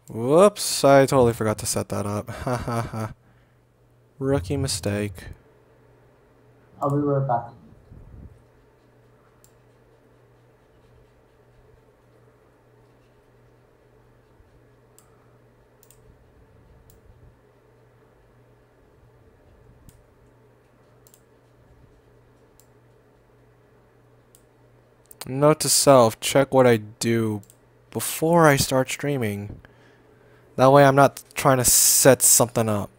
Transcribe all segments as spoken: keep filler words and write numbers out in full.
Whoops, I totally forgot to set that up. Ha ha ha. Rookie mistake. I'll be right back. Note to self, check what I do before I start streaming. That way I'm not trying to set something up.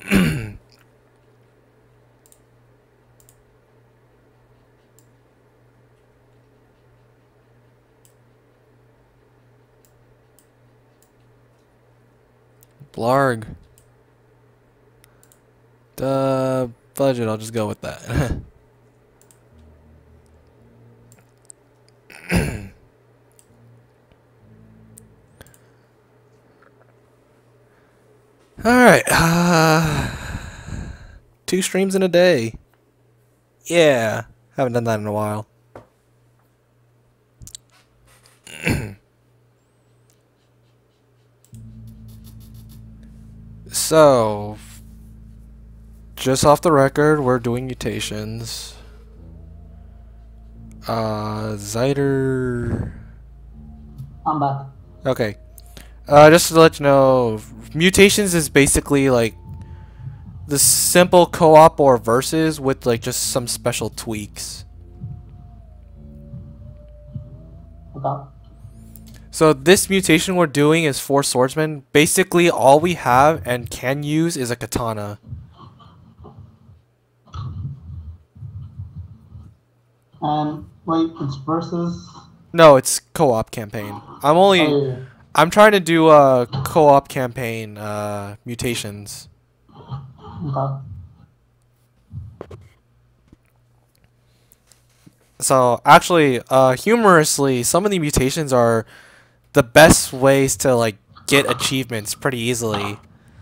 Blarg. Duh, budget, I'll just go with that. Alright, uh, two streams in a day. Yeah, haven't done that in a while. So, just off the record, we're doing mutations. Uh, Zyder... I'm back. Okay. Uh, just to let you know, mutations is basically like the simple co-op or versus with like just some special tweaks. Okay. So this mutation we're doing is for swordsmen. Basically, all we have and can use is a katana. And wait, it's versus. No, it's co-op campaign. I'm only. Oh, yeah. I'm trying to do a co-op campaign, uh, mutations. Okay. So, actually, uh, humorously, some of the mutations are the best ways to, like, get achievements pretty easily.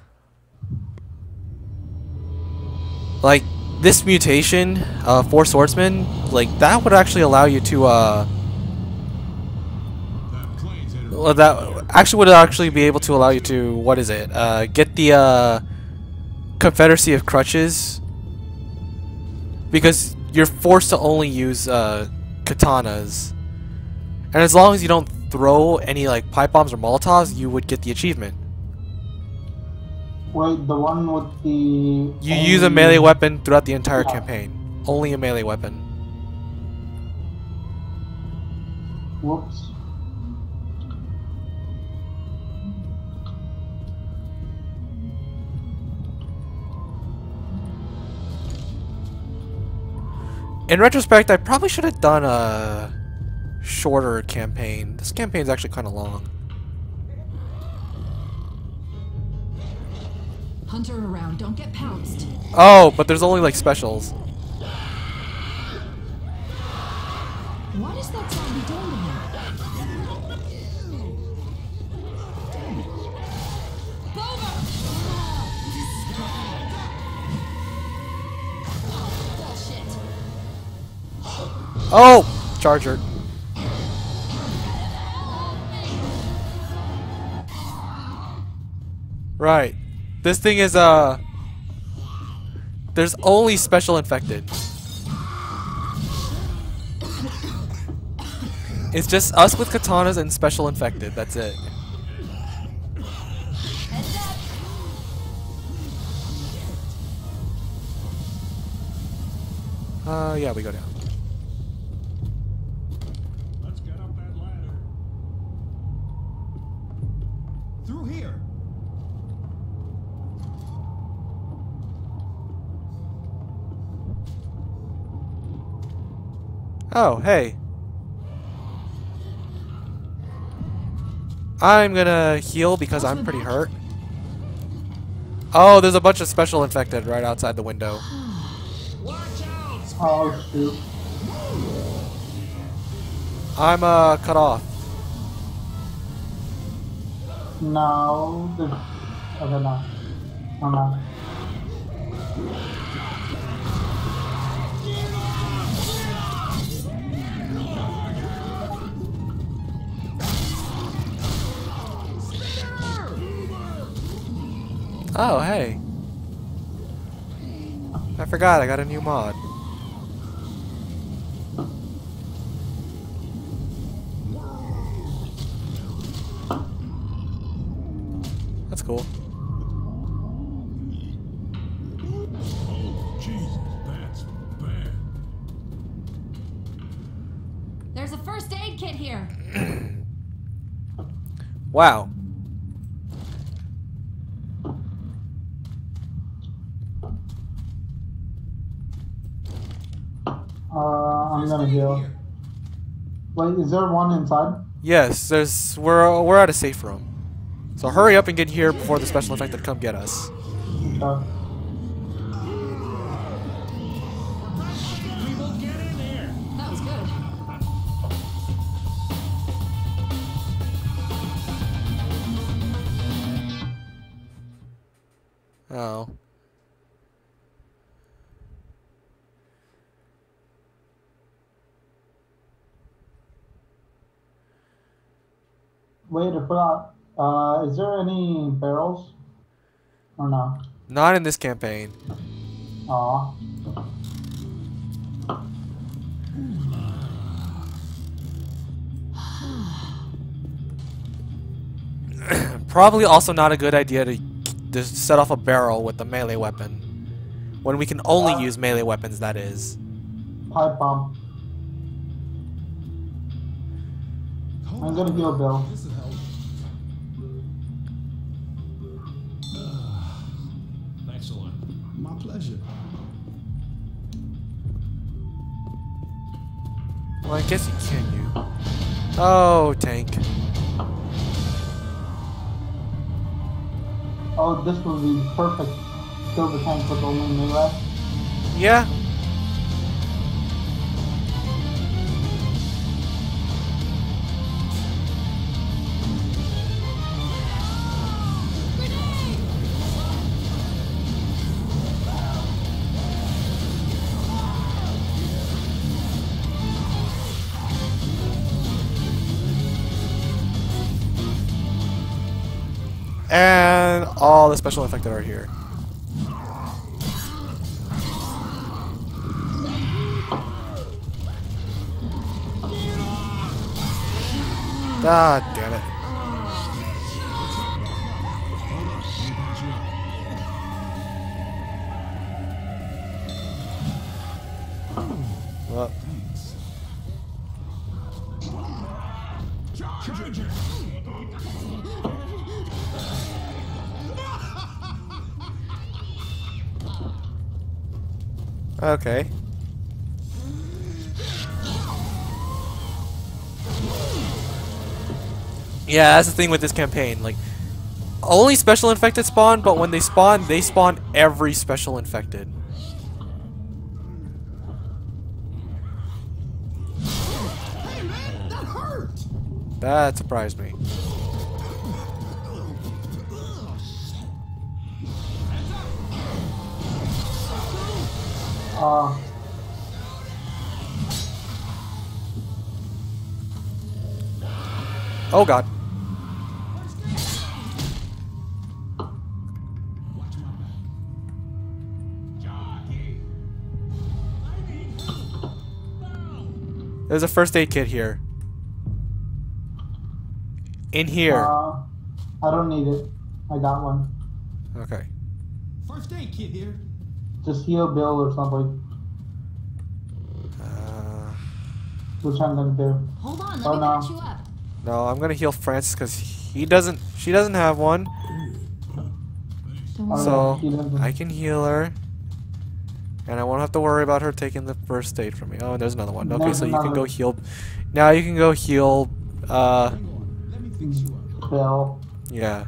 Like, this mutation, uh, for swordsmen, like, that would actually allow you to, uh... Well, that actually would actually be able to allow you to, what is it, uh, get the, uh, Confederacy of Crutches, because you're forced to only use, uh, katanas, and as long as you don't throw any, like, pipe bombs or molotovs, you would get the achievement. Wait, the one with the. You use a melee weapon throughout the entire campaign. Only a melee weapon. Whoops. In retrospect, I probably should have done a shorter campaign. This campaign's actually kind of long. Hunter around, don't get pounced. Oh, but there's only like specials. What is that zombie doing to him? Oh, charger. Right. This thing is uh there's only special infected. It's just us with katanas and special infected. That's it. Uh yeah, we go down. Let's get up that ladder. Through here. Oh, hey. I'm gonna heal because I'm pretty hurt. Oh, there's a bunch of special infected right outside the window. Watch out! Oh shoot. I'm uh cut off. No. The... Okay, no. No, no. Oh, hey. I forgot I got a new mod. That's cool. Oh, Jesus, that's bad. There's a first aid kit here. Wow. Uh, I'm First gonna aid heal. here. Wait, is there one inside? Yes, there's we're we're at a safe room. So hurry up and get here before the special infected come get us. Okay. We will get in there. That was good. Oh. Wait, I forgot. Uh, is there any barrels? Or no? Not in this campaign. Aw. Probably also not a good idea to just set off a barrel with a melee weapon. When we can only Uh, use melee weapons, that is. Pipe bomb. I'm gonna heal Bill. This will help. Uh, excellent. My pleasure. Well, I guess you can, you. Oh, tank. Oh, this would be perfect. Kill the tank with only melee. Yeah. And all the special infected are here. God damn it. Well, Charger. okay. Yeah, that's the thing with this campaign. Like, only special infected spawn, but when they spawn, they spawn every special infected. Hey man, that hurt. That surprised me. Uh, Oh god. Watch my back. Jockey. I need help. Now. There's a first aid kit here. In here. uh, I don't need it. I got one. Okay. First aid kit here. Just heal Bill or something, Uh, which I'm gonna do. Hold on, let Oh, me no. patch you up. no, I'm gonna heal Francis because he doesn't. She doesn't have one. Don't Oh, worry. So he doesn't. I can heal her, and I won't have to worry about her taking the first aid from me. Oh, and there's another one. Okay, There's so you can go another. heal. Now you can go heal. Uh, Hang on. Let me fix you up. Bill. yeah.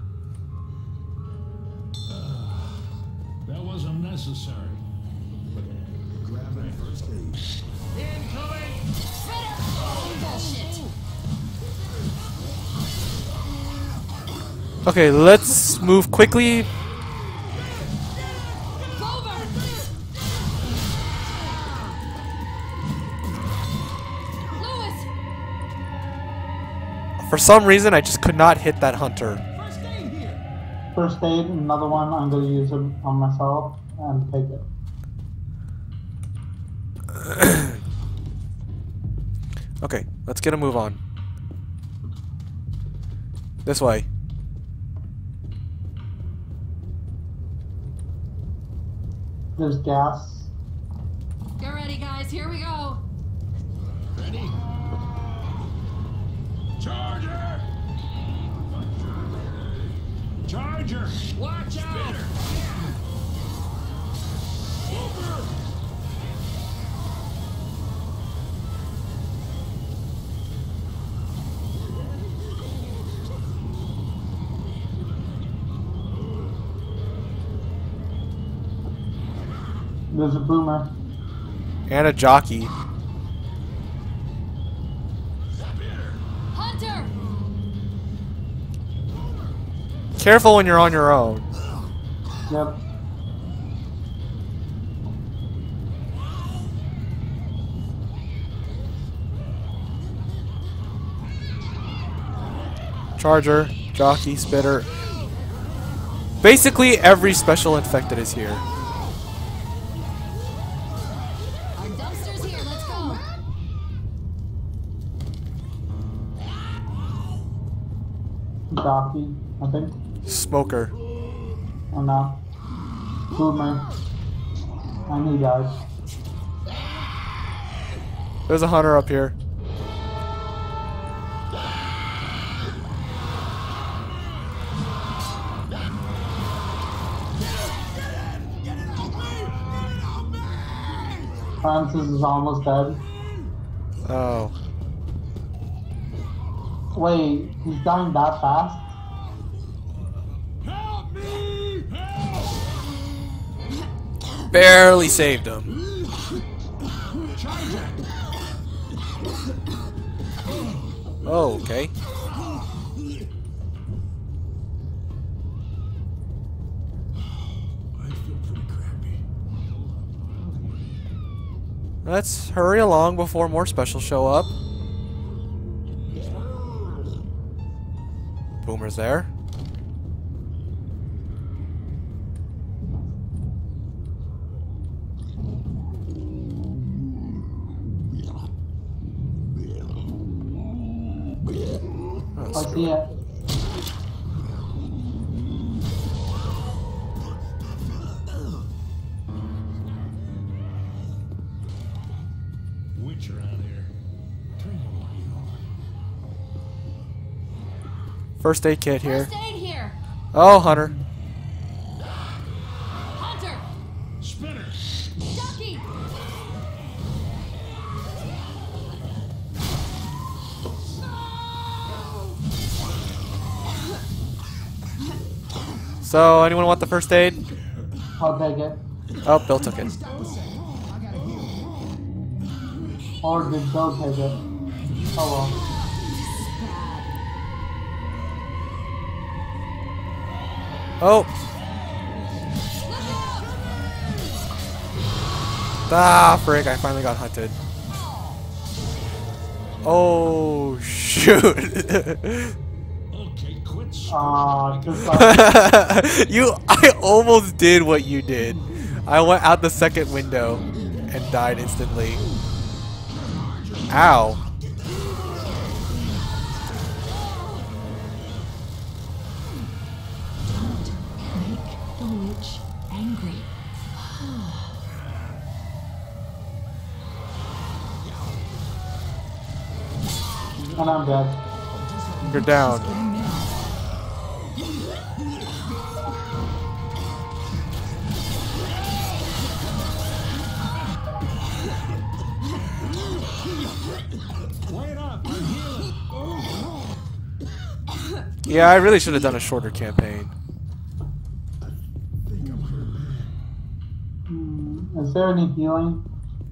That was unnecessary. Grab that first aid. Incoming! Bullshit. Okay, let's move quickly. Clover! Lewis! For some reason, I just could not hit that hunter. First aid here. first aid, another one I'm gonna use it on myself and take it. Okay, let's get a move on. This way. There's gas. Get ready, guys. Here we go. Ready? Charger! Charger! Watch out! Over! There's a boomer. And a jockey. Hunter! Careful when you're on your own. Yep. Charger, jockey, spitter. Basically, every special infected is here. Our dumpster's here. Let's go. Jockey, I think. Smoker. Or not. Boomer. I need guys. There's a hunter up here. Francis is almost dead. Oh. Wait, he's dying that fast? Help me! Help! Barely saved him. Charger! Oh, okay. I feel pretty crappy. Let's hurry along before more specials show up. Boomer's there. Oh, I see it. Witch around here. Turn your light on. First aid kit here. First aid here. Oh, hunter. Hunter. Spinner! Ducky. So, anyone want the first aid? I'll take it. Oh, Bill took it. Or did Bill take it? Oh well. Oh. Ah, frick, I finally got hunted. Oh, shoot. Okay, quit Uh, screaming. just like, You, I almost did what you did. I went out the second window and died instantly. Ow. Make the witch angry. and I'm dead. You're down. Wait up, I'm healing. Yeah, I really should have done a shorter campaign. I think I'm hurt bad. Hmm, is there any healing?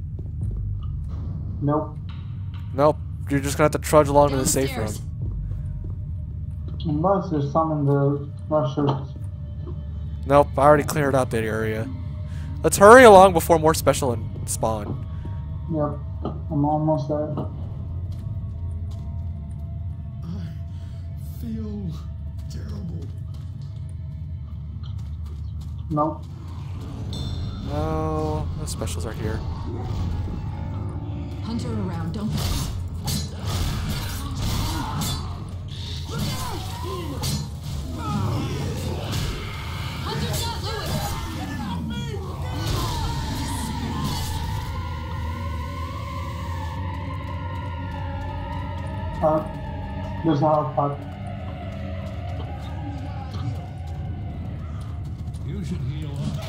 Nope. Nope. You're just gonna have to trudge along to the safe room. Downstairs. Unless there's some in the rushers. Nope, I already cleared out that area. Let's hurry along before more special in spawn. Yep. I'm almost there. I feel terrible. Nope. No, the specials are here. Hunter around, don't go. Hunter's not Lewis! Uh, there's a hard part. You should heal up.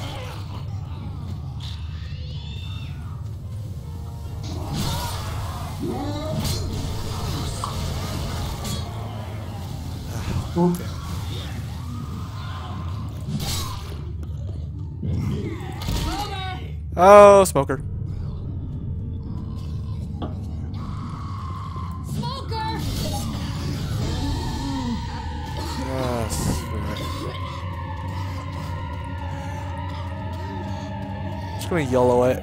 Oops. Oh, smoker. Smoker! Yes. Just gonna yellow it.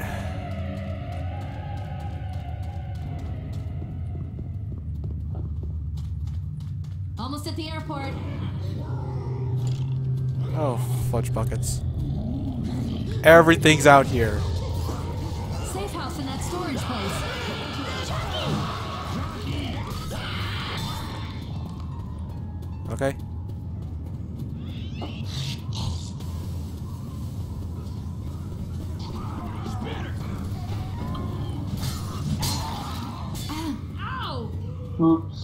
Almost at the airport. Oh, fudge buckets. Everything's out here. Safe house in that storage place. Okay. Ow! Oops.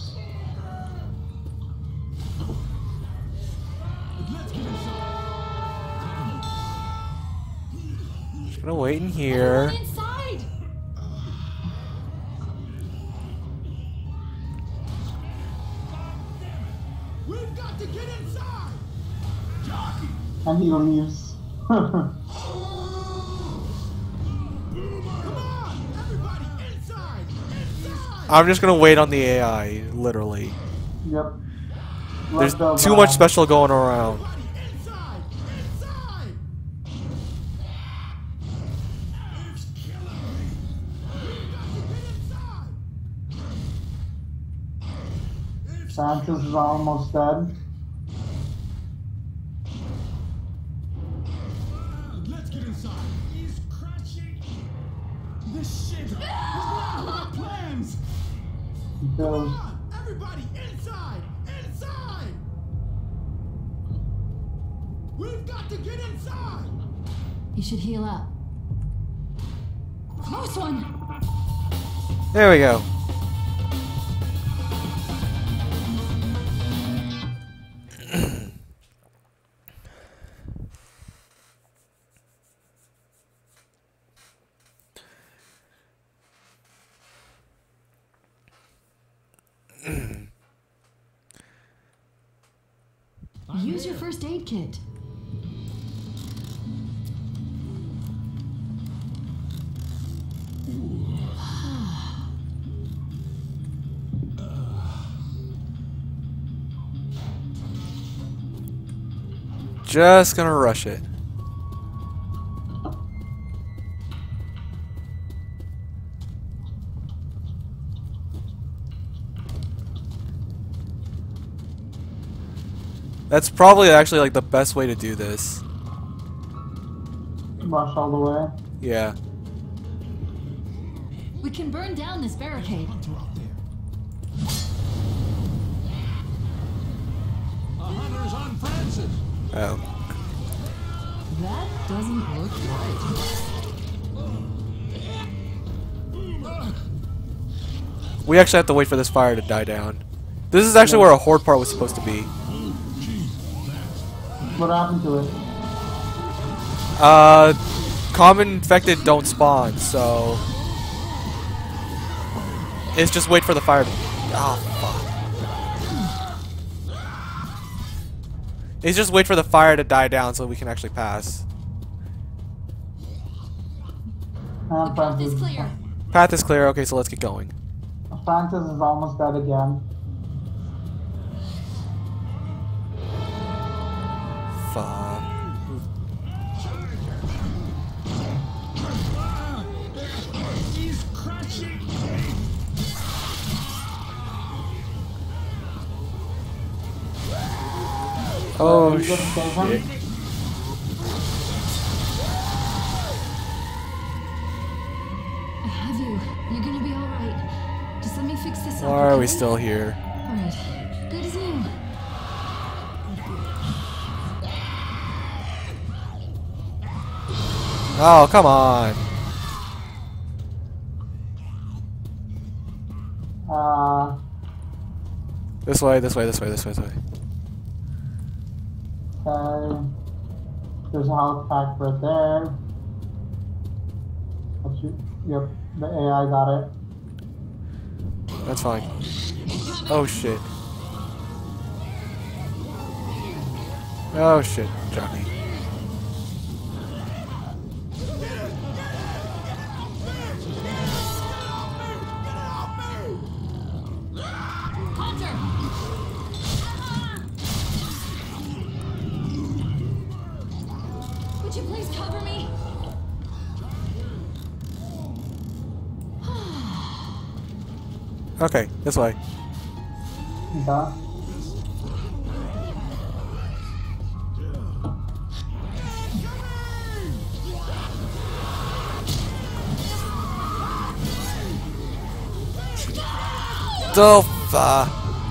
Just gonna wait in here. Everyone inside! We've got to get inside. Jockey. And he leaves. Come on, everybody, inside, inside. I'm just gonna wait on the A I, literally. Yep. There's Let the too much vibe. special going around. Everybody, inside, inside. It's killing me. We've got to get inside. It's Francis is almost dead. Let's get inside. He's crashing. This shit was not my plans. Bills. Come on, everybody, inside, inside. We've got to get inside. You should heal up. Close one! There we go. Use your first aid kit. Just gonna rush it. That's probably actually like the best way to do this. Rush all the way. Yeah. We can burn down this barricade. Hunter out there. A hunter's on Francis. Oh. That doesn't look right. We actually have to wait for this fire to die down. This is actually where a horde part was supposed to be. What happened to it? Uh, common infected don't spawn, so it's just wait for the fire to. Oh fuck! It's just wait for the fire to die down so we can actually pass. And Path is Francis. clear. Path is clear. Okay, so let's get going. Francis is almost dead again. Fuck. He's crashing. Oh You gonna save him? shit! have you. You're gonna be alright. Just let me fix this up. Why are we okay? still here? Alright. Good as new. Oh, come on. Uh, This way, this way, this way, this way, this way. okay. There's a health pack right there. What's your, yep, the A I got it. That's fine. Oh shit. Oh shit, Johnny. Would you please cover me? Okay, this way. Okay. The fuck.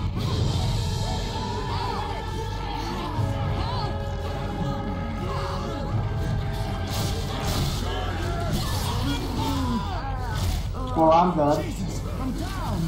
Well, I'm dead. Jesus, I'm down.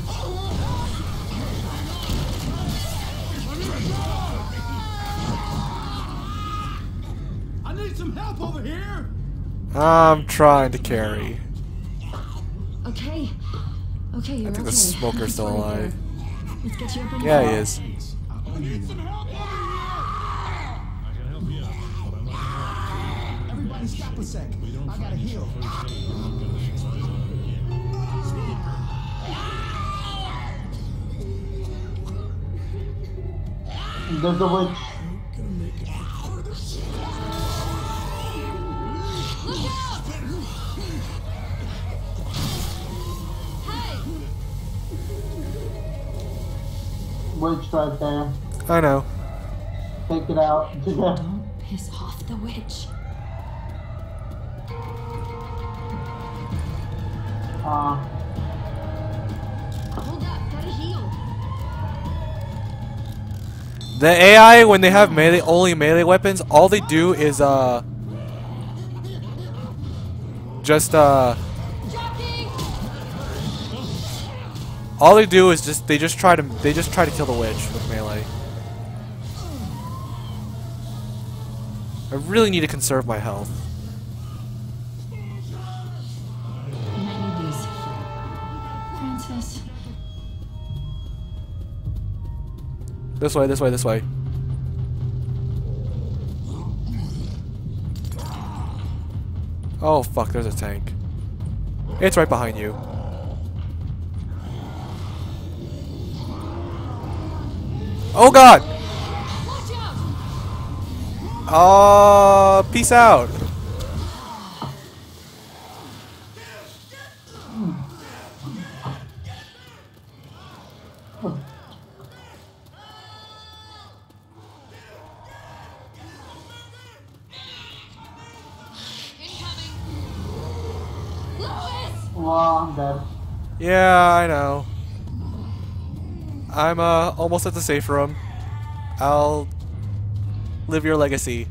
I need some help over here. I'm trying to carry. Okay. Okay, you're I think okay. the smoker's still It's right alive. there. Let's get you up in Yeah, the he is. I need some help over here. I can help you out, but I'm not. Everybody stop a sec. I gotta heal. There's a witch. Witch right there. I know. Take it out. Yeah. Don't piss off the witch. Uh, Hold up, gotta heal. The A I, when they have melee, only melee weapons, all they do is uh, just uh, Jockey! all they do is just they just try to they just try to kill the witch with melee. I really need to conserve my health. You might need these. Francis. This way, this way, this way. Oh fuck, there's a tank. It's right behind you. Oh god! Watch out! Uh, peace out. well, I'm dead. Yeah, I know. I'm uh almost at the safe room. I'll live your legacy.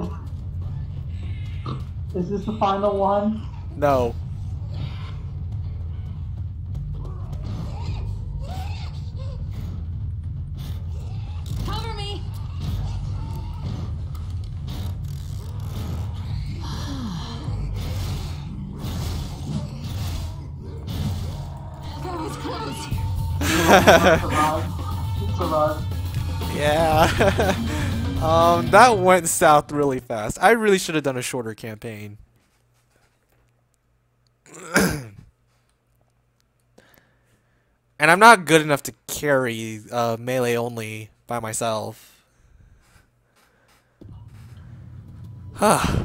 Is this the final one? No. Cover me! That was close. Survived. Survived. Yeah. um, that went south really fast. I really should have done a shorter campaign. And I'm not good enough to carry uh, melee only by myself. Huh.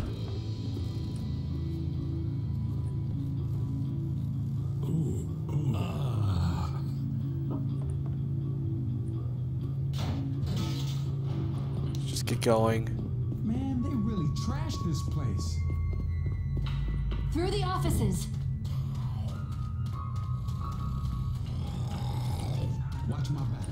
Just get going. Man, they really trashed this place. Through the offices. Watch my back.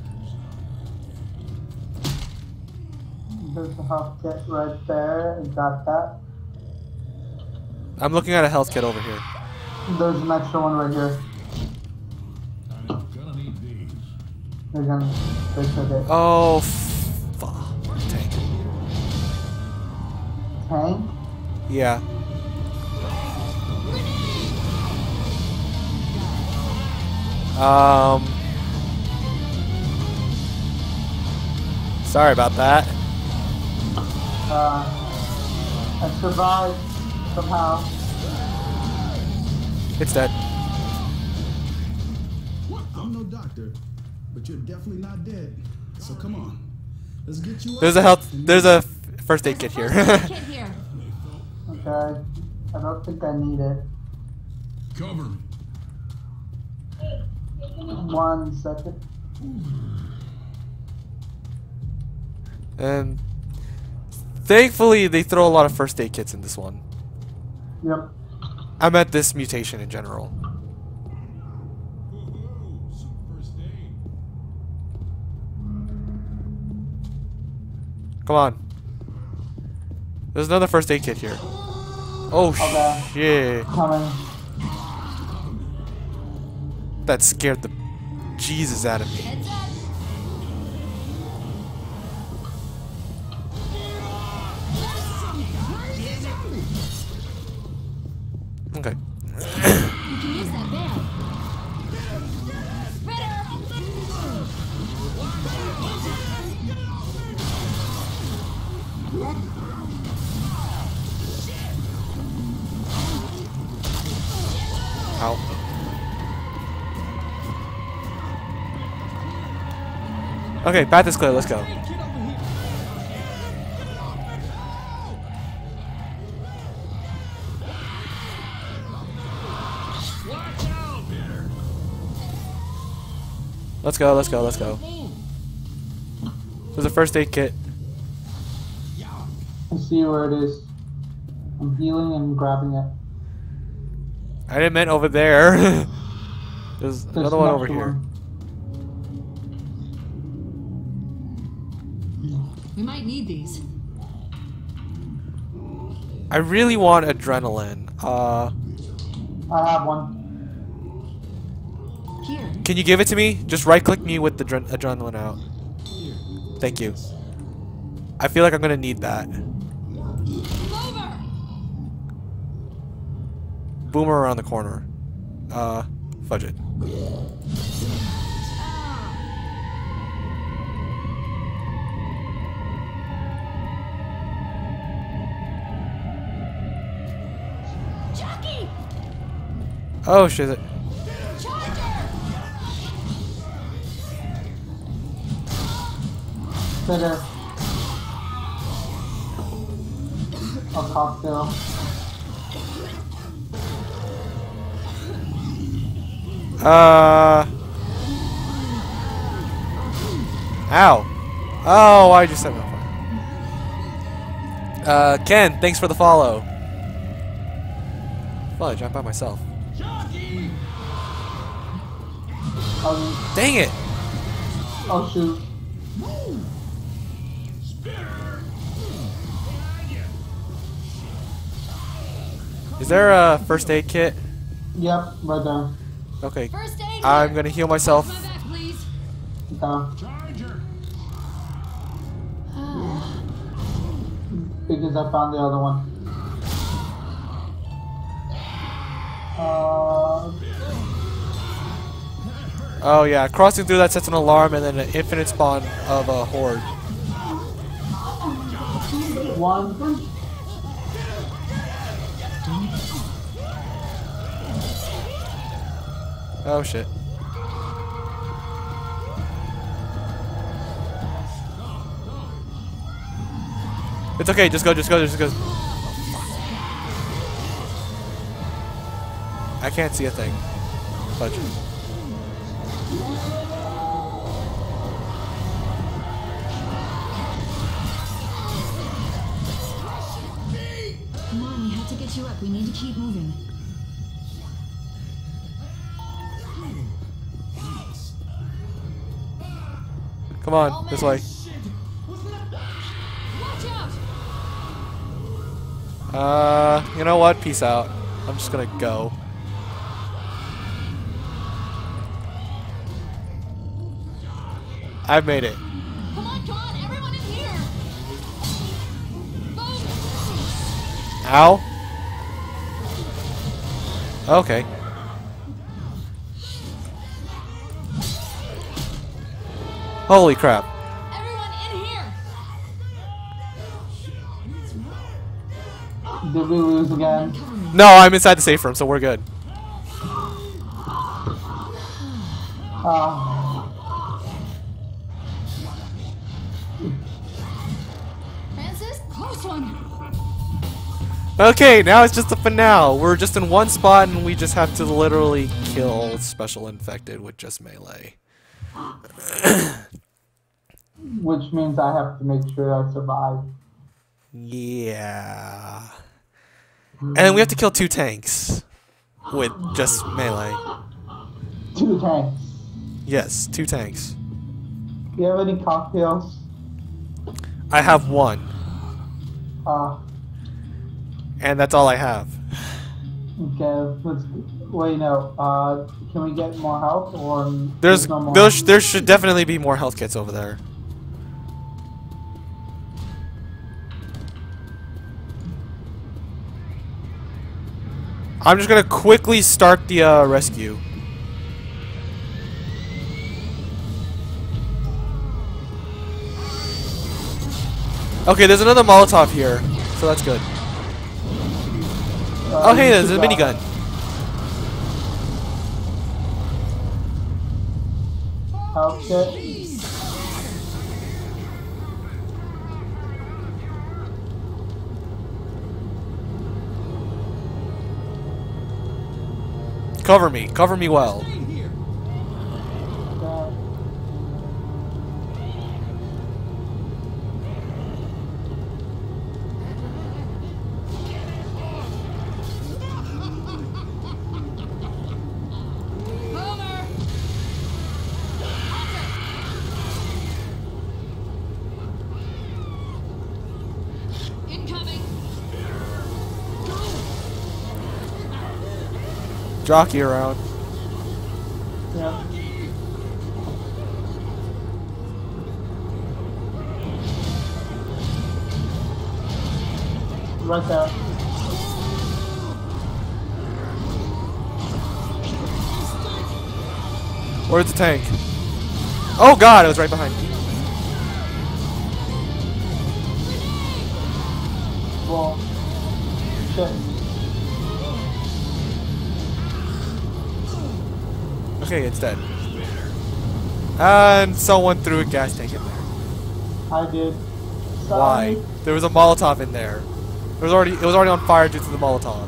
There's a health kit right there. I got that. I'm looking at a health kit over here. There's an extra one right here. I'm gonna need these. They're gonna. They took it. Oh, fuck. Tank. Tank? Yeah. Um. Sorry about that. Uh, I survived somehow. It's dead. I'm no doctor, but you're definitely not dead. So come on, let's get you. There's a health. There's a first aid kit here. First aid kit here. Okay. I don't think I need it. Cover me. One second. And thankfully, they throw a lot of first aid kits in this one. Yep. I meant this mutation in general. Woohoo! Some first aid. Come on. There's another first aid kit here. Oh Okay. shit. Coming. That scared the Jesus out of me. Heads up. Okay. You can use that bell. Ow. Okay, path is clear. Let's go. Let's go, let's go, let's go. There's a first aid kit. I see where it is. I'm healing and grabbing it. I didn't mean over there. There's There's another one an over extra here. one. We might need these. I really want adrenaline. Uh, I have one. Here. can you give it to me? Just right click me with the adre adrenaline out. Thank you. I feel like I'm gonna need that. Over. Boomer around the corner. Uh, fudge it. Jockey. Oh shit. Charger. Stay there. A cocktail. Uh. Ow. Oh, I just set it on fire. Uh, Ken, thanks for the follow. Fudge, I'm by myself. Um, Dang it. oh shoot. Is there a first aid kit? Yep, right there. Okay. First aid. I'm here. gonna heal myself. My back, please. Okay. Charger. Because I found the other one. Uh, Oh yeah, crossing through that sets an alarm and then an infinite spawn of a horde. one. Oh shit. It's okay, just go, just go, just go. I can't see a thing. Fudge. Come on, we have to get you up. We need to keep moving. Come on, this way. Watch out! Uh, you know what? Peace out. I'm just gonna go. I've made it. Come on, come on, everyone in here! Boom! Ow. Okay. Holy crap. Everyone in here! Did we lose again? No, I'm inside the safe room, so we're good. Uh, Francis, close one! Okay, now it's just a finale. We're just in one spot and we just have to literally kill special infected with just melee. which means I have to make sure I survive. Yeah. And then we have to kill two tanks with just melee. Two tanks. Yes, two tanks. Do you have any cocktails? I have one, Uh, and that's all I have. okay, let's, wait, no, uh, can we get more health, or There's, no more? there, sh there should definitely be more health kits over there. I'm just gonna quickly start the uh, rescue. Okay, there's another Molotov here, so that's good. Uh, Oh, hey, there's a shoot minigun. that. Health kit. Cover me, cover me well. Okay. Boomer! Incoming! Jockey around. Yeah. Right there. Where's the tank? Oh god, it was right behind me. Well, shit. Okay, it's dead. And someone threw a gas tank in there. I did. Why? Sorry. There was a Molotov in there. There was already it was already on fire due to the Molotov.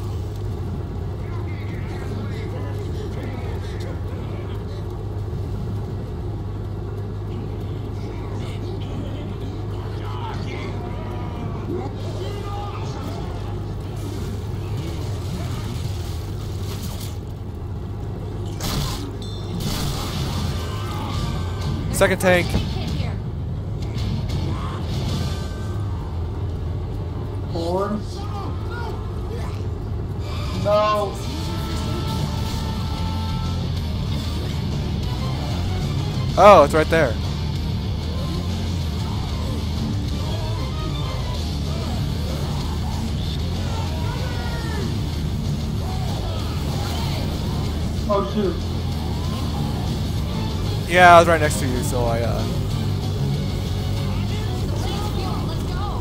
Second tank. Hit here. Forward. No. Oh, it's right there. Oh shoot. Yeah, I was right next to you, so I uh Let's go!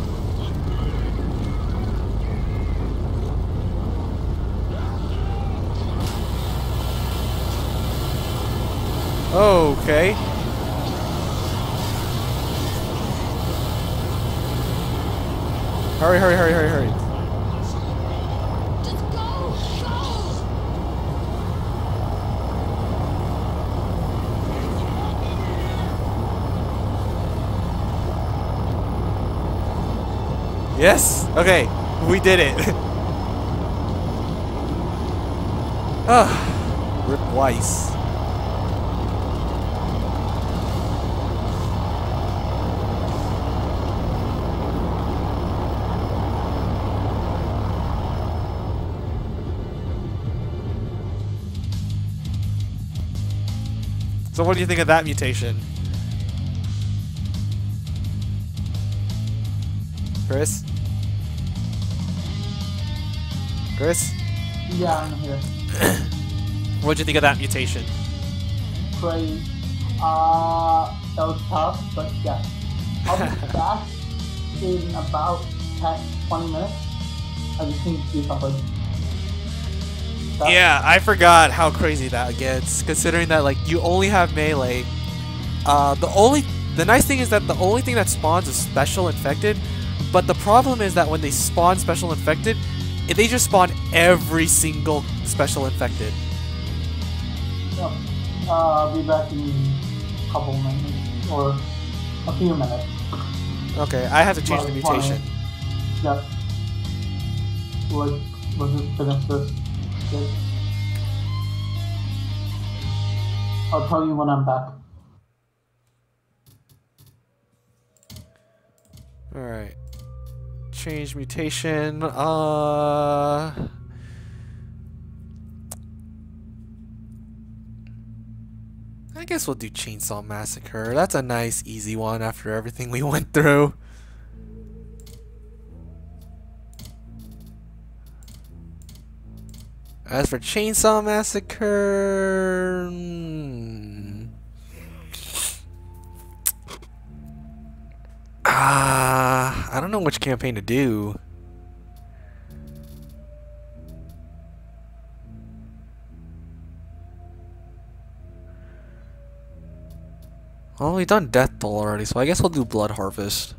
okay. Hurry, hurry, hurry, hurry, hurry. Just go! Go! Yes. Okay, we did it. Ah, Rip Weiss. So what do you think of that mutation? Chris? Chris? Yeah, I'm here. What'd you think of that mutation? Great. Uh, that was tough, but yeah. I'll be back in about ten, twenty minutes. I just need to do something. That- Yeah, I forgot how crazy that gets, considering that like you only have melee. Uh, the only the nice thing is that the only thing that spawns is special infected, but the problem is that when they spawn special infected, they just spawn every single special infected. Yeah. Uh, I'll be back in a couple minutes or a few minutes. Okay, I have to change About the twenty. mutation. Yep. Let's, let's just finish this. Good. I'll tell you when I'm back. Alright. Change mutation. Uh... I guess we'll do Chainsaw Massacre. That's a nice, easy one after everything we went through. As for Chainsaw Massacre... hmm. Ah, I don't know which campaign to do. Well, we've done Death Toll already, so I guess we'll do Blood Harvest.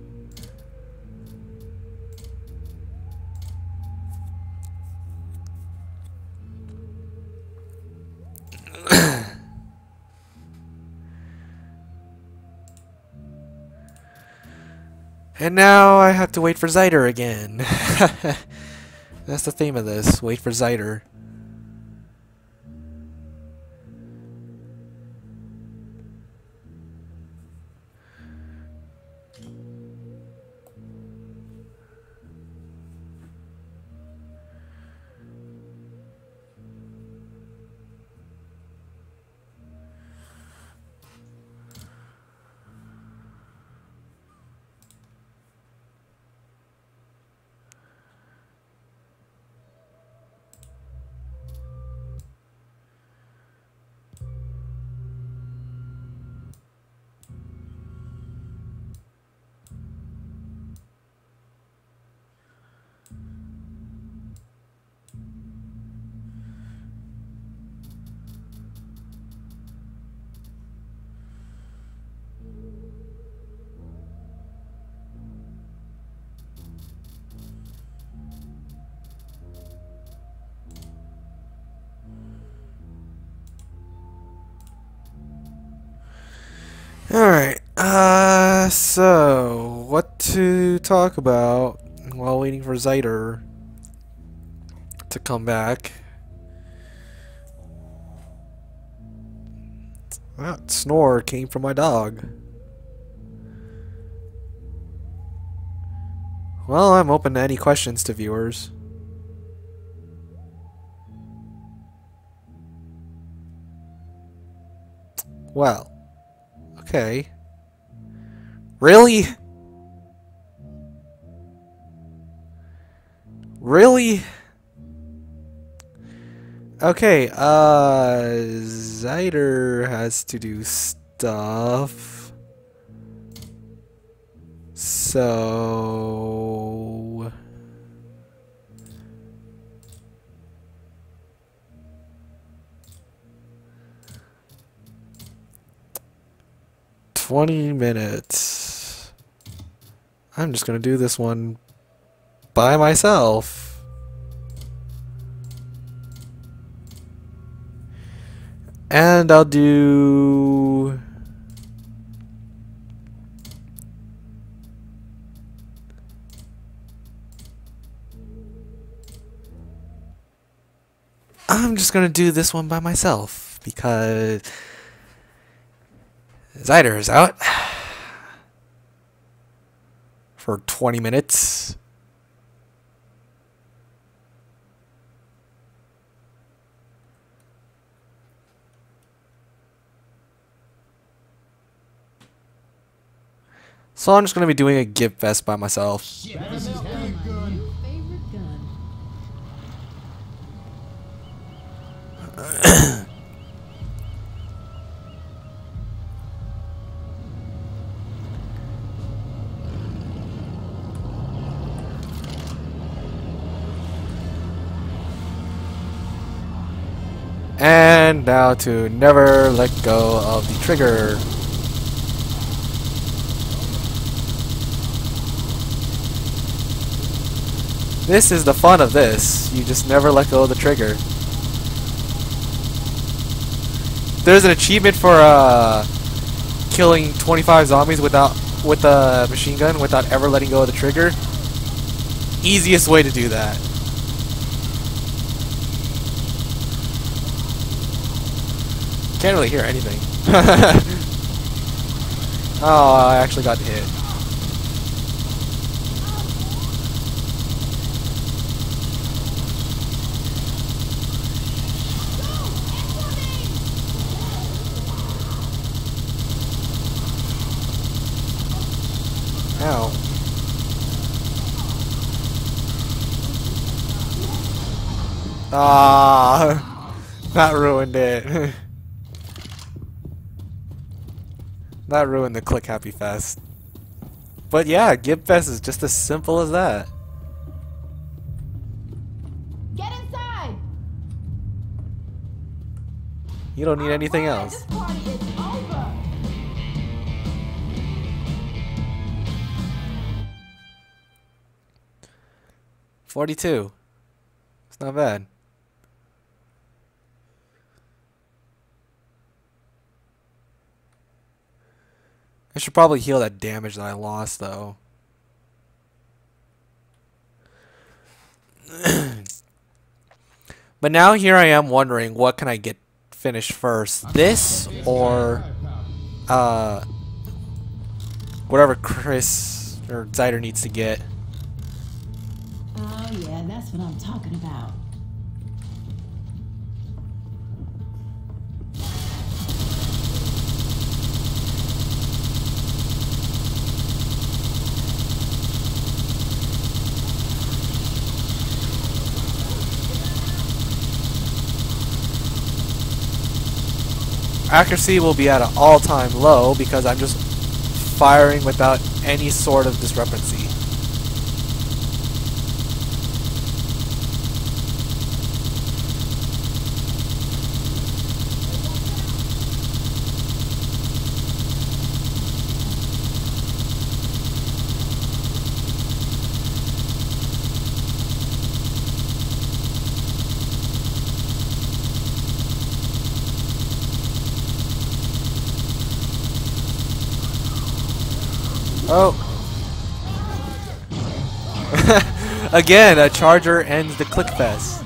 And now I have to wait for Zyder again. That's the theme of this. Wait for Zyder. Alright, uh, so, what to talk about while waiting for Zyder to come back? That snore came from my dog. Well, I'm open to any questions to viewers. Well, okay. Really? Really? Okay, uh, Zyder has to do stuff. So... twenty minutes. I'm just gonna do this one by myself. And I'll do... I'm just gonna do this one by myself because Zyder is out for twenty minutes. So I'm just gonna be doing a Give Fest by myself. Shit, this is getting good. New favorite gun. And now to never let go of the trigger. This is the fun of this. You just never let go of the trigger. There's an achievement for uh, killing twenty-five zombies without with a machine gun without ever letting go of the trigger. Easiest way to do that. Can't really hear anything. Oh, I actually got hit. Ow. Ah, that ruined it. That ruined the Click Happy Fest. But yeah, Give Fest is just as simple as that. Get inside. You don't need anything Alright, else. This party is over. forty-two. It's not bad. I should probably heal that damage that I lost, though. But now here I am wondering, what can I get finished first? This or uh, whatever Chris or Zyder needs to get. Oh yeah, that's what I'm talking about. Accuracy will be at an all-time low because I'm just firing without any sort of discrepancy. Oh. Again, a charger ends the Click Fest.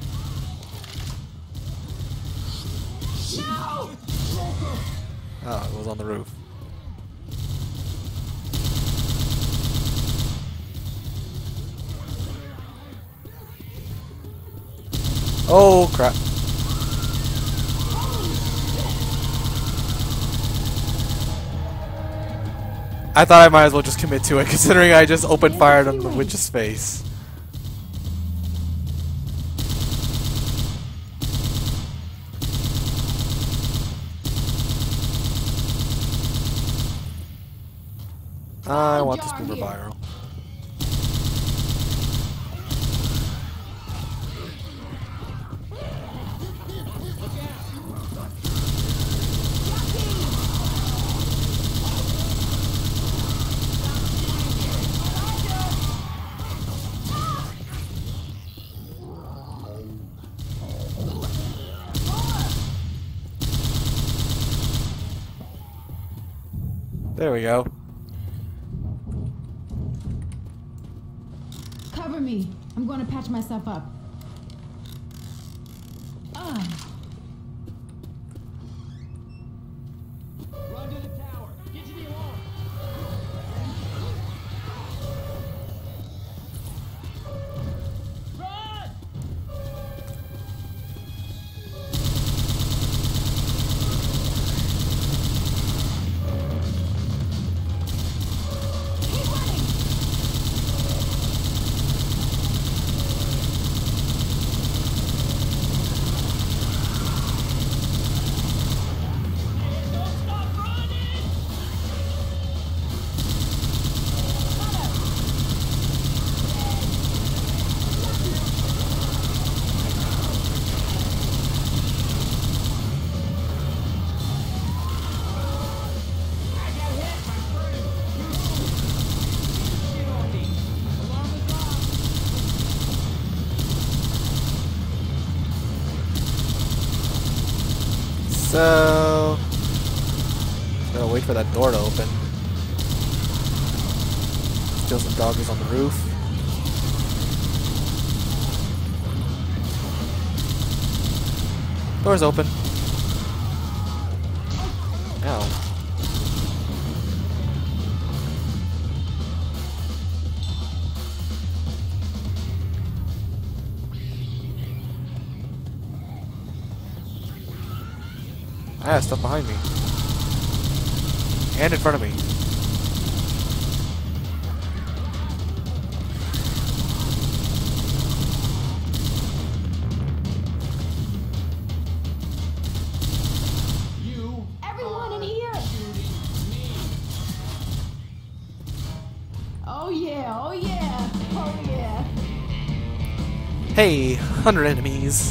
Oh, it was on the roof. Oh, crap. I thought I might as well just commit to it, considering I just opened fire on the witch's face. I want this boomer viral. There we go. Cover me. I'm going to patch myself up. Ah. Run to the tower. Get to the alarm. Run! so. Gotta wait for that door to open. Kill some doggies on the roof. Door's open. Ow. Ah, stuff behind me. And in front of me. You Everyone in are here! shooting me. Oh yeah, oh yeah, oh yeah. Hey, one hundred enemies.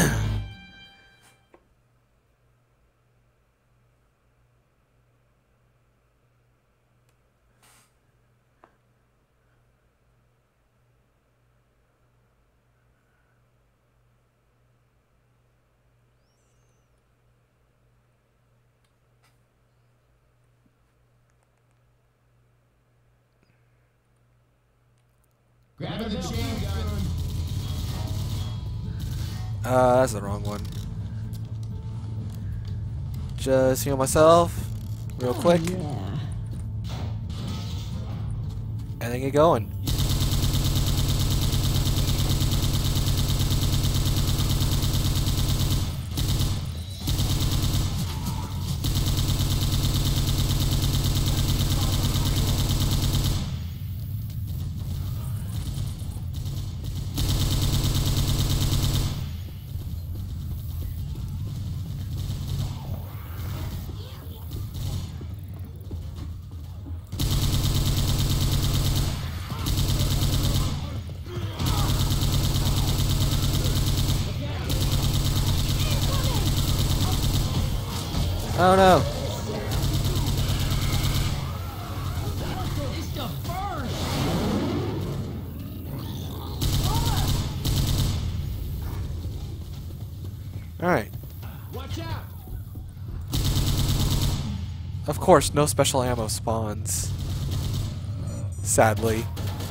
Grab the machine gun. Uh, that's the wrong one. Just heal myself real quick. Yeah. And then get going. Oh no. It's the first! Alright. Watch out. Of course, no special ammo spawns. Sadly.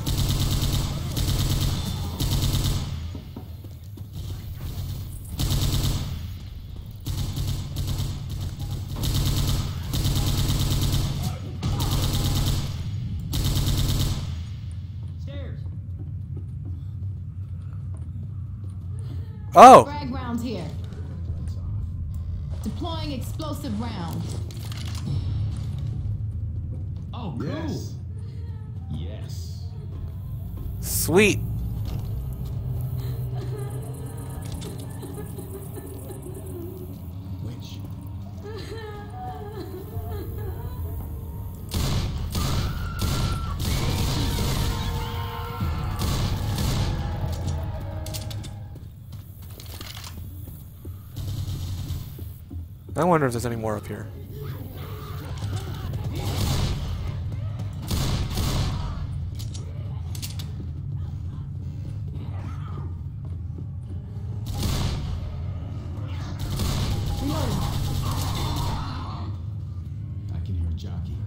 Stairs. Oh! Frag round here. Deploying explosive round. Oh, cool. Yes. Yes. Sweet. Which? I wonder if there's any more up here. I can hear a jockey.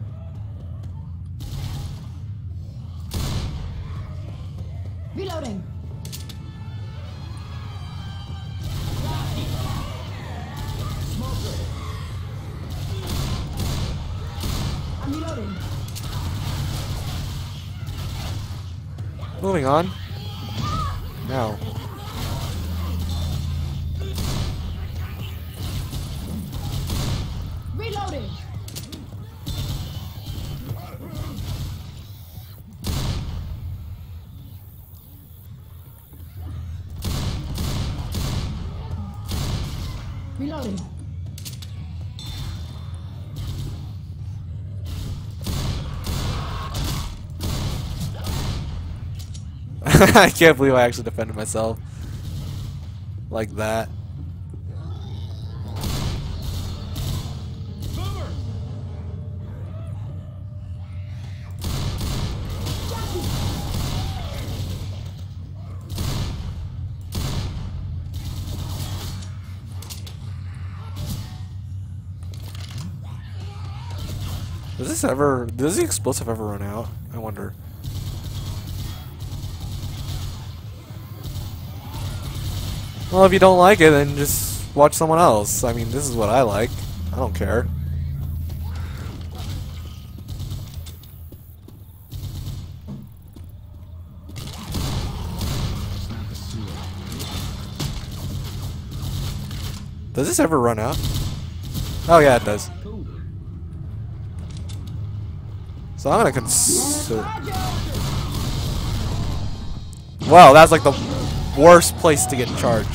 Reloading. I'm reloading. Moving on. Now. Reloading. Reloading. I can't believe I actually defended myself. Like that. Boomer! Does this ever... Does the explosive ever run out? I wonder. Well, if you don't like it, then just watch someone else. I mean, this is what I like. I don't care. Does this ever run out? Oh yeah, it does. So I'm gonna consider... Wow, that's like the worst place to get charged.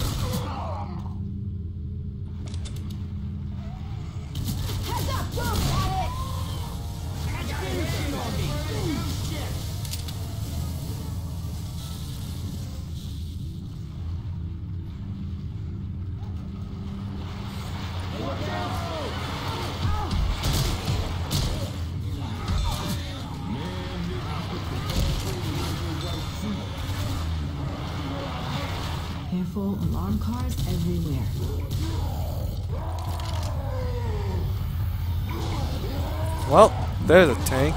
Careful, alarm cars everywhere. Well, there's a tank.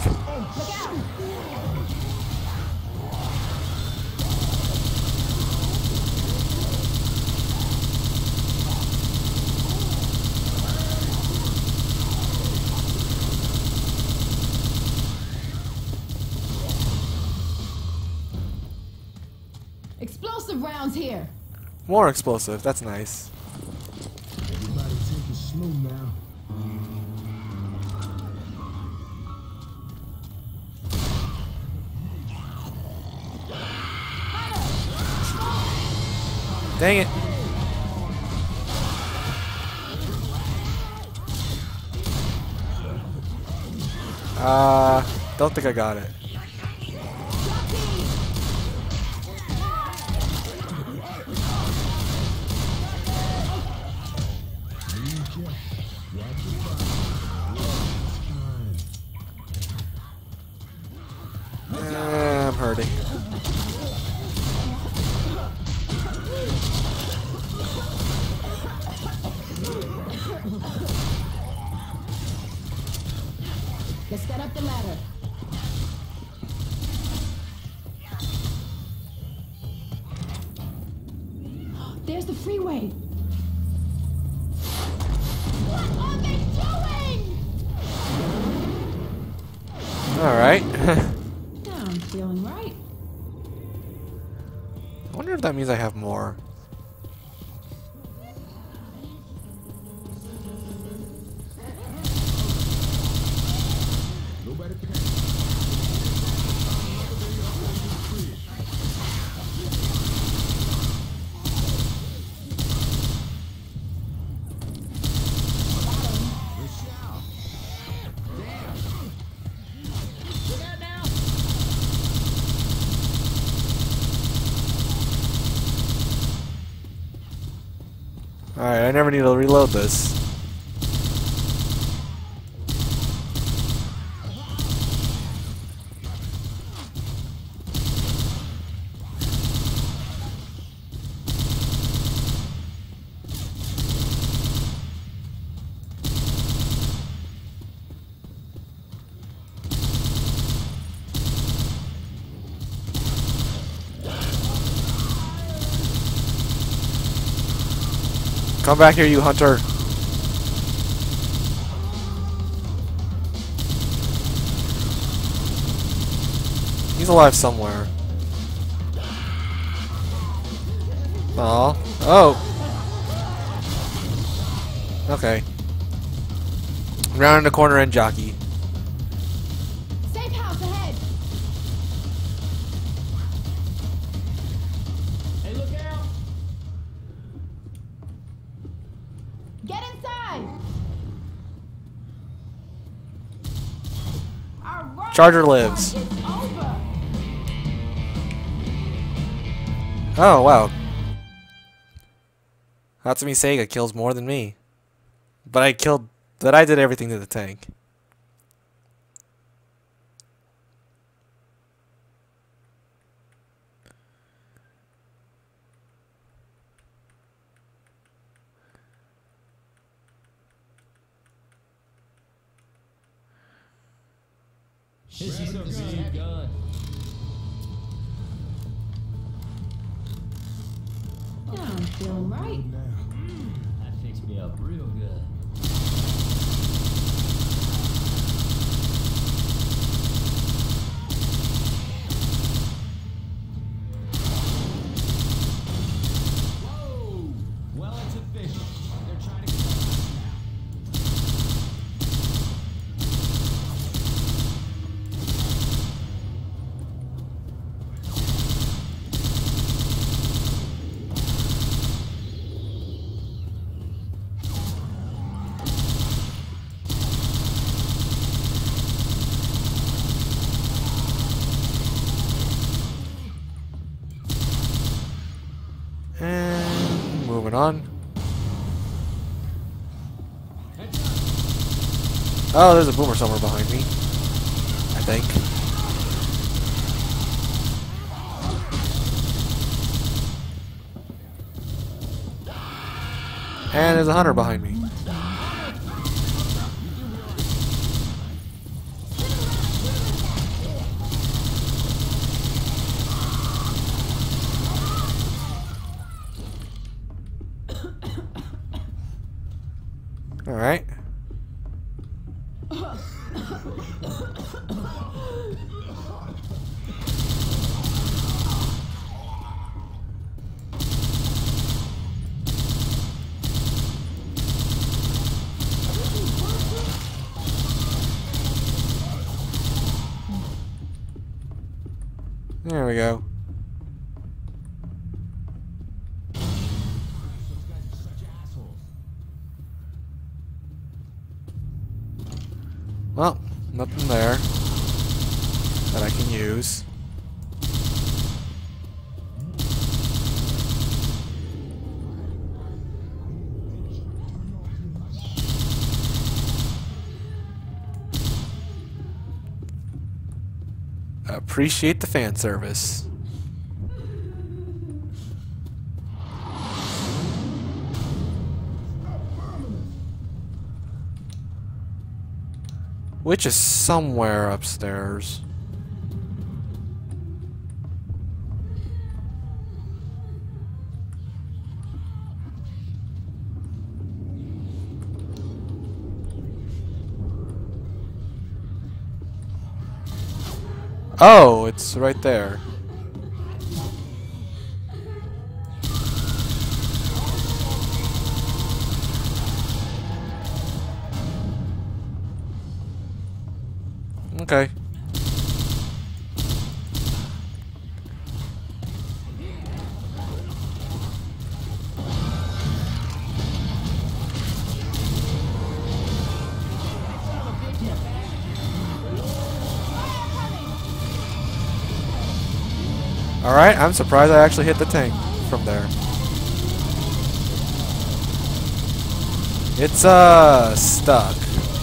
Explosive rounds here. More explosive, that's nice. Everybody take it slow now. Dang it. Uh, don't think I got it. Eh, I'm hurting. Let's get up the ladder. There's the freeway. What are they doing? Alright. Now I'm feeling right. I wonder if that means I have more. Nobody panic. Alright, I never need to reload this. Come back here, you hunter. He's alive somewhere. Aw. Oh. Okay. Round in the corner and jockey. Safe house ahead. Hey, look out! Get inside. All right. Charger lives. It's over. Oh, wow. Hatsumi Sega kills more than me. But I killed... But I did everything to the tank. This is a big gun. Yeah, I'm feeling right. That fixed me up real good. Whoa! Well, it's official. They're trying to kill us now. And moving on. Oh, there's a boomer somewhere behind me. I think. And there's a hunter behind me. All right. There we go. Those guys are such assholes. Well, nothing there that I can use. Appreciate the fan service. Which is somewhere upstairs. Oh, it's right there. Okay. Alright, I'm surprised I actually hit the tank from there. It's, uh, stuck.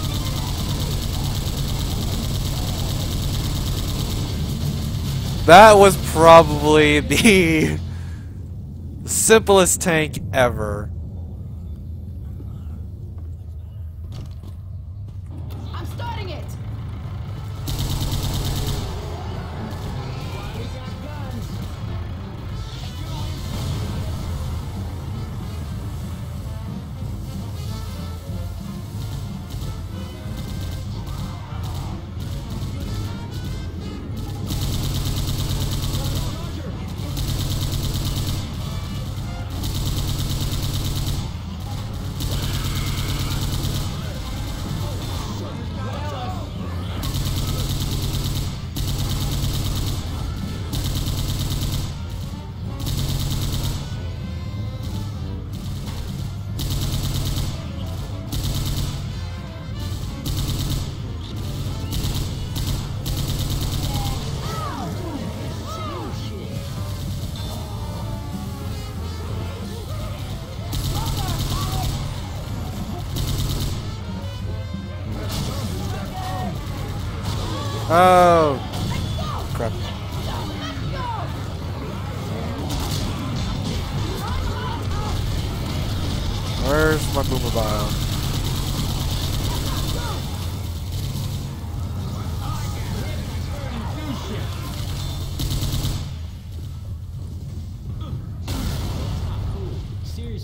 That was probably the simplest tank ever. I'm starting it. Oh, crap. Where's my boomermobile?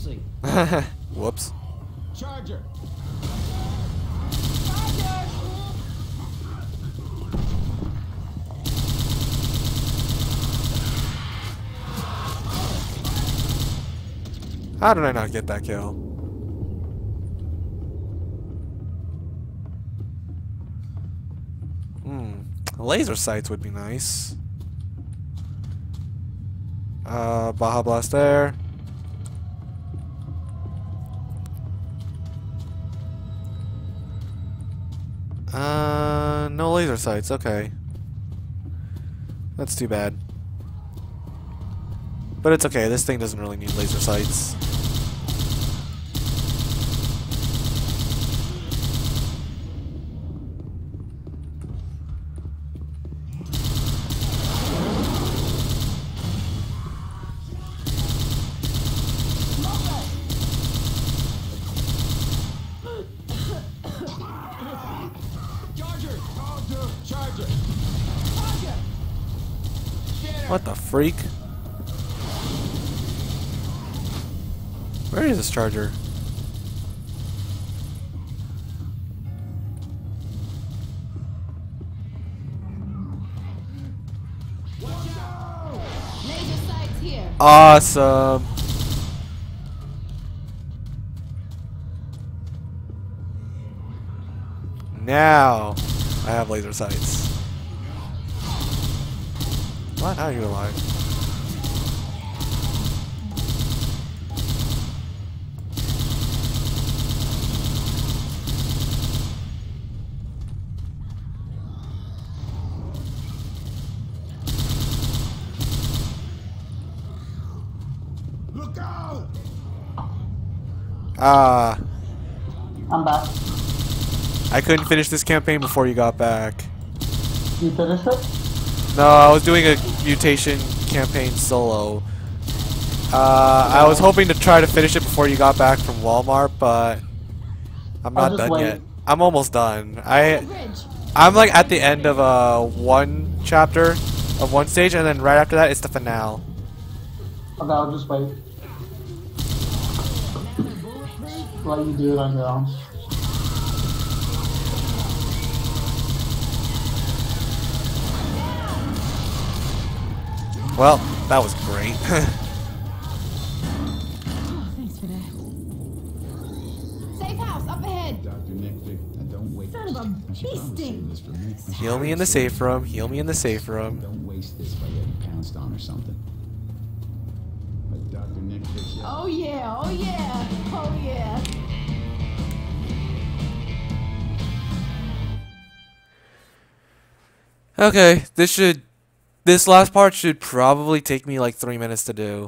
see. Whoops. Charger. How did I not get that kill? Hmm. Laser sights would be nice. Uh, Baja Blast there. Uh, no laser sights. Okay. That's too bad. But it's okay. This thing doesn't really need laser sights. Charger. Charger. Charger. What the freak? Where is this charger? Laser sights here. Awesome. Now I have laser sights. What? How are you alive? Look out! Ah, I'm back. I couldn't finish this campaign before you got back. You finished it? No, I was doing a mutation campaign solo. Uh, I was hoping to try to finish it before you got back from Walmart, but I'm I'll not just done wait. yet. I'm almost done. I Bridge. I'm like at the end of uh one chapter of one stage, and then right after that it's the finale. Okay, I'll just wait. Let you do it on your own. Well, that was great. Oh, thanks for that. Safe house up ahead. Doctor Nick, Vic, uh, don't wait. Son of a I should probably beasting. save this for me. I should Heal me in the safe room. Heal me in the safe room. Don't waste this by getting pounced on or something. But Doctor Nick, Vic, yeah. Oh yeah, oh yeah, oh yeah. Okay, this should this last part should probably take me like three minutes to do.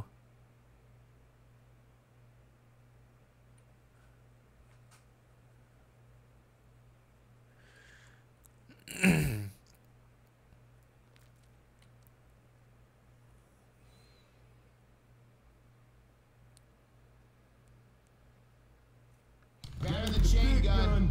Grab the chain gun.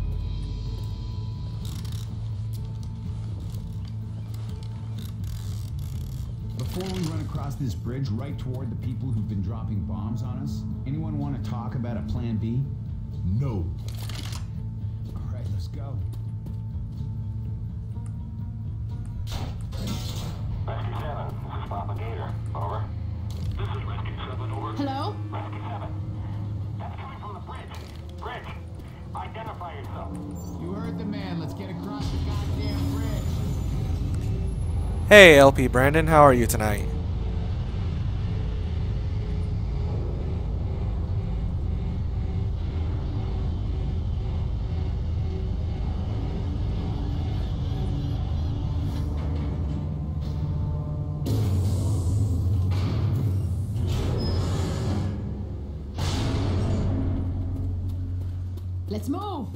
Before we run across this bridge right toward the people who've been dropping bombs on us, anyone want to talk about a plan B? No. All right, let's go. Rescue seven, this is Papa Gator. Over. This is Rescue seven, over. Hello? Rescue seven. That's coming from the bridge. Bridge. Identify yourself. You heard the man. Let's get across the goddamn bridge. Hey, L P Brandon, how are you tonight? Let's move.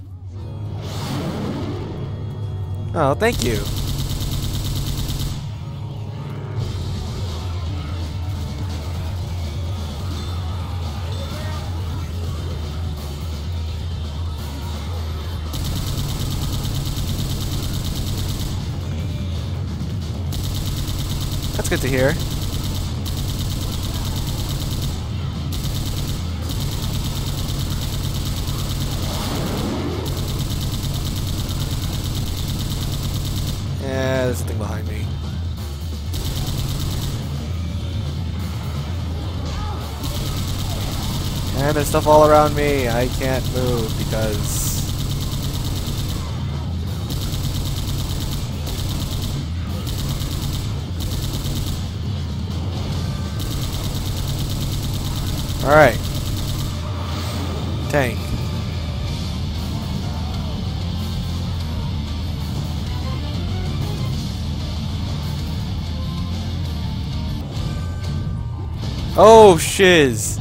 Oh, thank you. That's good to hear. And there's stuff all around me. I can't move because... Alright. Tank. Oh, shiz.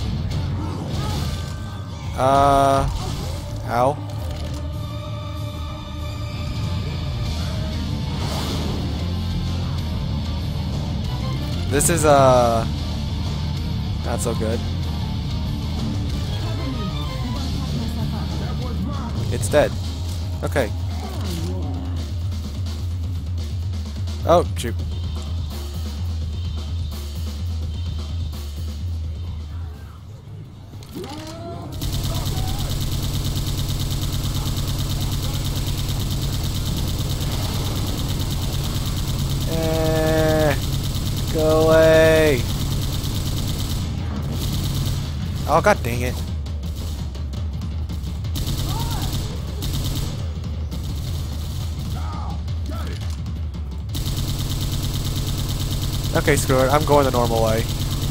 Uh, ow. This is, uh, not so good. It's dead. Okay. Oh, shoot. Eh, go away. Oh, god dang it. Okay, screw it. I'm going the normal way.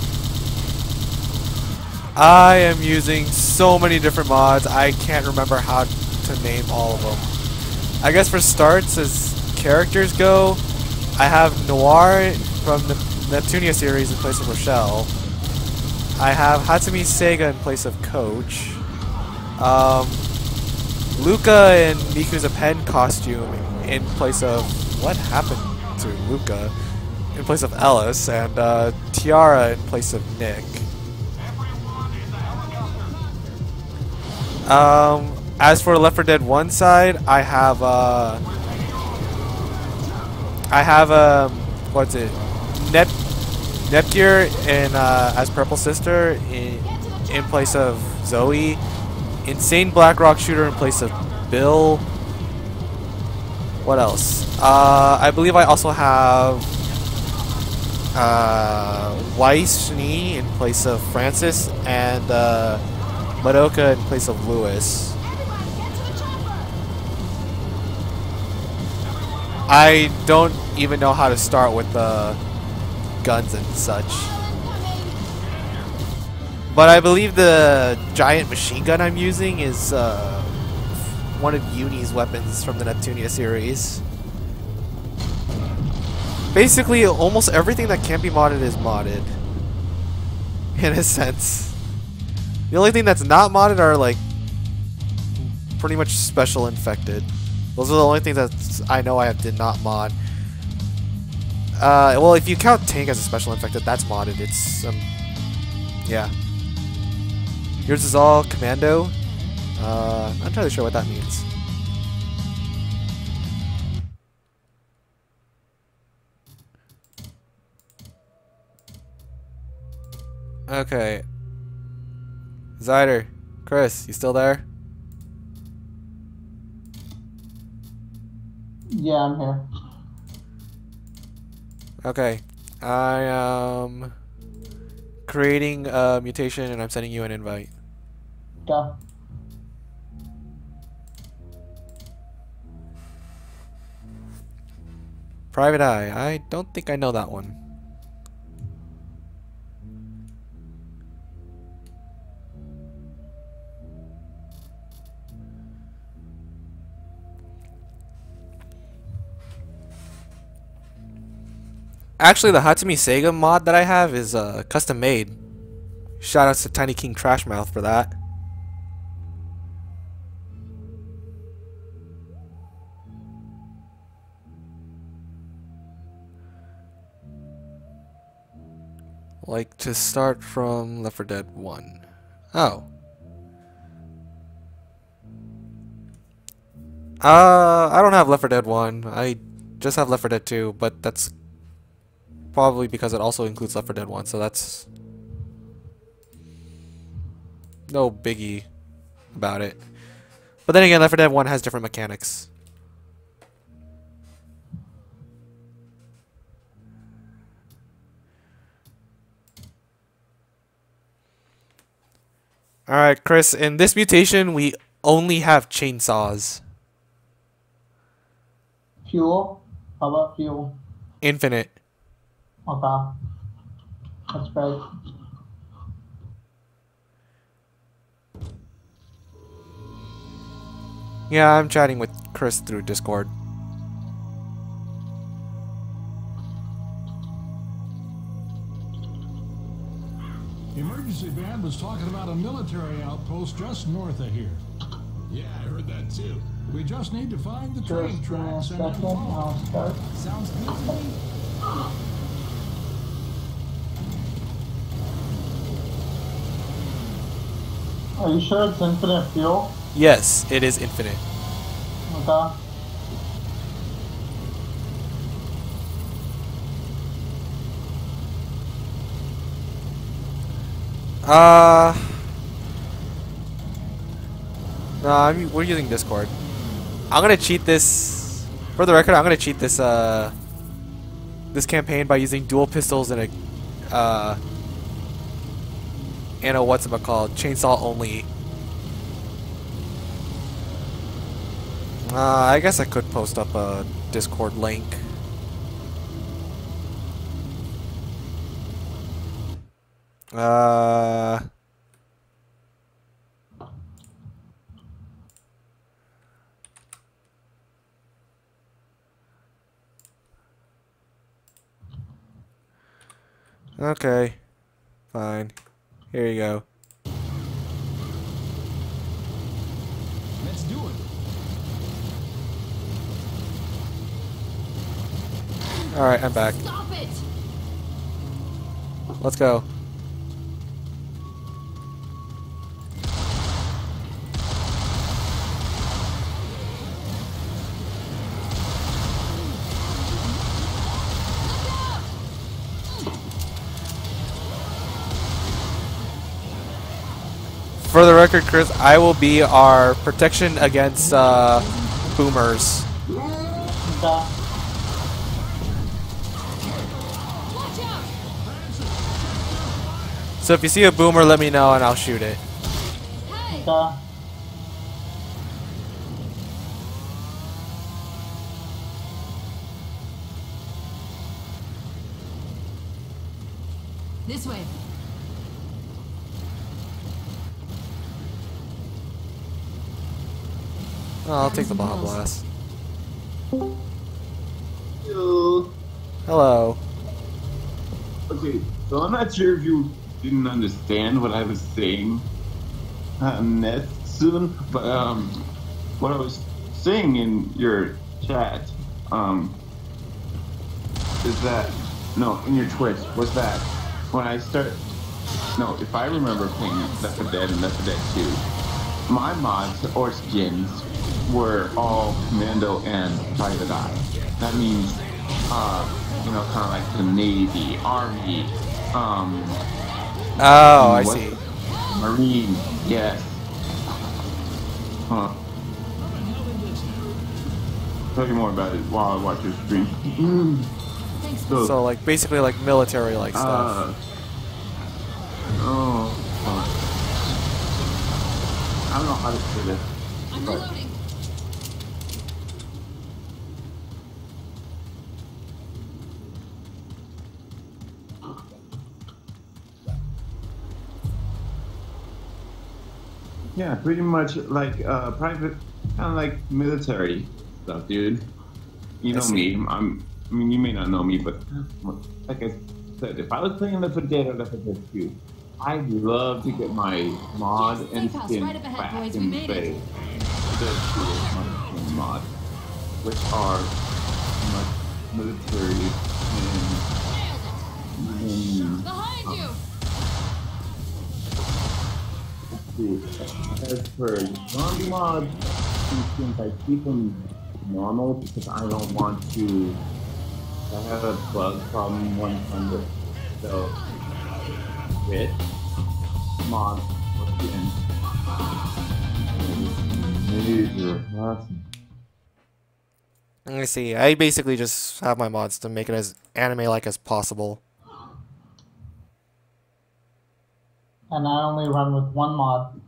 I am using so many different mods, I can't remember how to name all of them. I guess for starts, as characters go, I have Noir from the Neptunia series in place of Rochelle. I have Hatsumi Sega in place of Coach. Um, Luca in Miku's a pen costume in place of... What happened to Luca? In place of Ellis, and uh, Tiara in place of Nick. Um, as for Left four Dead one side, I have uh, I have um, what's it? Nep Nepgear in uh, as Purple Sister in in place of Zoe. Insane Blackrock Shooter in place of Bill. What else? Uh, I believe I also have uh, Weiss Schnee in place of Francis, and uh, Madoka in place of Lewis. I don't even know how to start with the guns and such. But I believe the giant machine gun I'm using is uh, one of Uni's weapons from the Neptunia series. Basically, almost everything that can be modded is modded. In a sense. The only thing that's not modded are, like, pretty much special infected. Those are the only things that I know I have did not mod. Uh, well, if you count Tank as a special infected, that's modded. It's, um, yeah. Yours is all Commando. Uh, I'm not entirely sure what that means. Okay. Zyder, Chris, you still there? Yeah, I'm here. Okay. I am creating a mutation and I'm sending you an invite. Go. Private Eye. I don't think I know that one. Actually, the Hatsumi Sega mod that I have is uh, custom made. Shoutouts to Tiny King Trashmouth for that. Like to start from Left four Dead one. Oh. Uh, I don't have Left four Dead one. I just have Left four Dead two, but that's probably because it also includes Left four Dead one, so that's no biggie about it. But then again, Left four Dead one has different mechanics. Alright, Chris, in this mutation, we only have chainsaws. Fuel? How about fuel? Infinite. Okay. That's great. Yeah, I'm chatting with Chris through Discord. The emergency band was talking about a military outpost just north of here. Yeah, I heard that too. We just need to find the Just train give me a tracks and second. then follow. I'll start. Sounds good to me. Are you sure it's infinite fuel? Yes, it is infinite. Okay. Uh... No, I'm, we're using Discord. I'm gonna cheat this... For the record, I'm gonna cheat this, uh... this campaign by using dual pistols and a... Uh... And a what's-it-called, chainsaw only. Uh, I guess I could post up a Discord link. Uh... Okay. Fine. Here you go. Let's do it. Alright, I'm back. Stop it! Let's go. For the record, Chris, I will be our protection against uh, boomers. Okay. Watch out! So if you see a boomer, let me know and I'll shoot it. Hey! Okay. This way. Oh, I'll take the bomb blast. Hello. Hello. Okay, so I'm not sure if you didn't understand what I was saying uh, next soon, but um, what I was saying in your chat um, is that, no, in your Twitch, was that when I start, no, if I remember playing Left four Dead and Left four Dead two, my mods or skins were all Commando and Private Eye. That means, uh, you know, kind of like the Navy, Army, um, Oh, I what- see. Marine, yes. Huh. Tell you more about it while I watch your stream. Thanks. So, So like basically like military like stuff. uh, oh, fuck. I don't know how to say this. I'm but- reloading. Yeah, pretty much like uh, private, kind of like military stuff, dude. You I know see. me. I'm. I mean, you may not know me, but like I said, if I was playing Left four Dead or Left four Dead two, I'd love to get my mod Yes, and safe house skin right up ahead, back boys. We in made it. phase. The two mod, which are much military and, and Behind you! as for zombie mods, since I keep them normal because I don't want to. I have a bug problem one time with so with mods again. Major awesome. Let me see. I basically just have my mods to make it as anime like as possible. and I only run with one mod.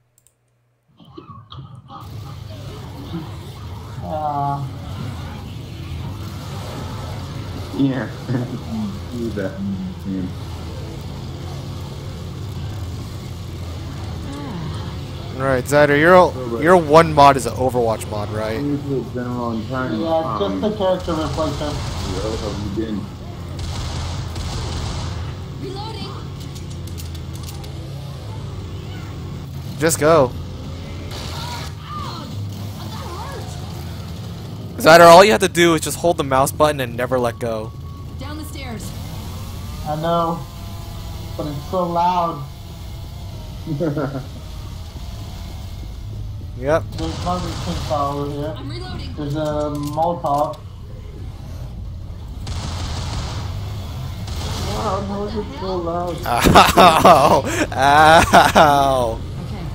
Uh, Yeah. Do that. Yeah. Right, Zyder, your your one mod is an Overwatch mod, right? It's been a long time. yeah, Um, just the character replacer. where have you been? Reloading. Just go. Ow! That hurt. Zyder, all you have to do is just hold the mouse button and never let go. Down the stairs. I know, but it's so loud. Yep. There's another chainsaw over here. I'm reloading. There's a Molotov. Wow, how is it so loud? Ow! Ow! Okay.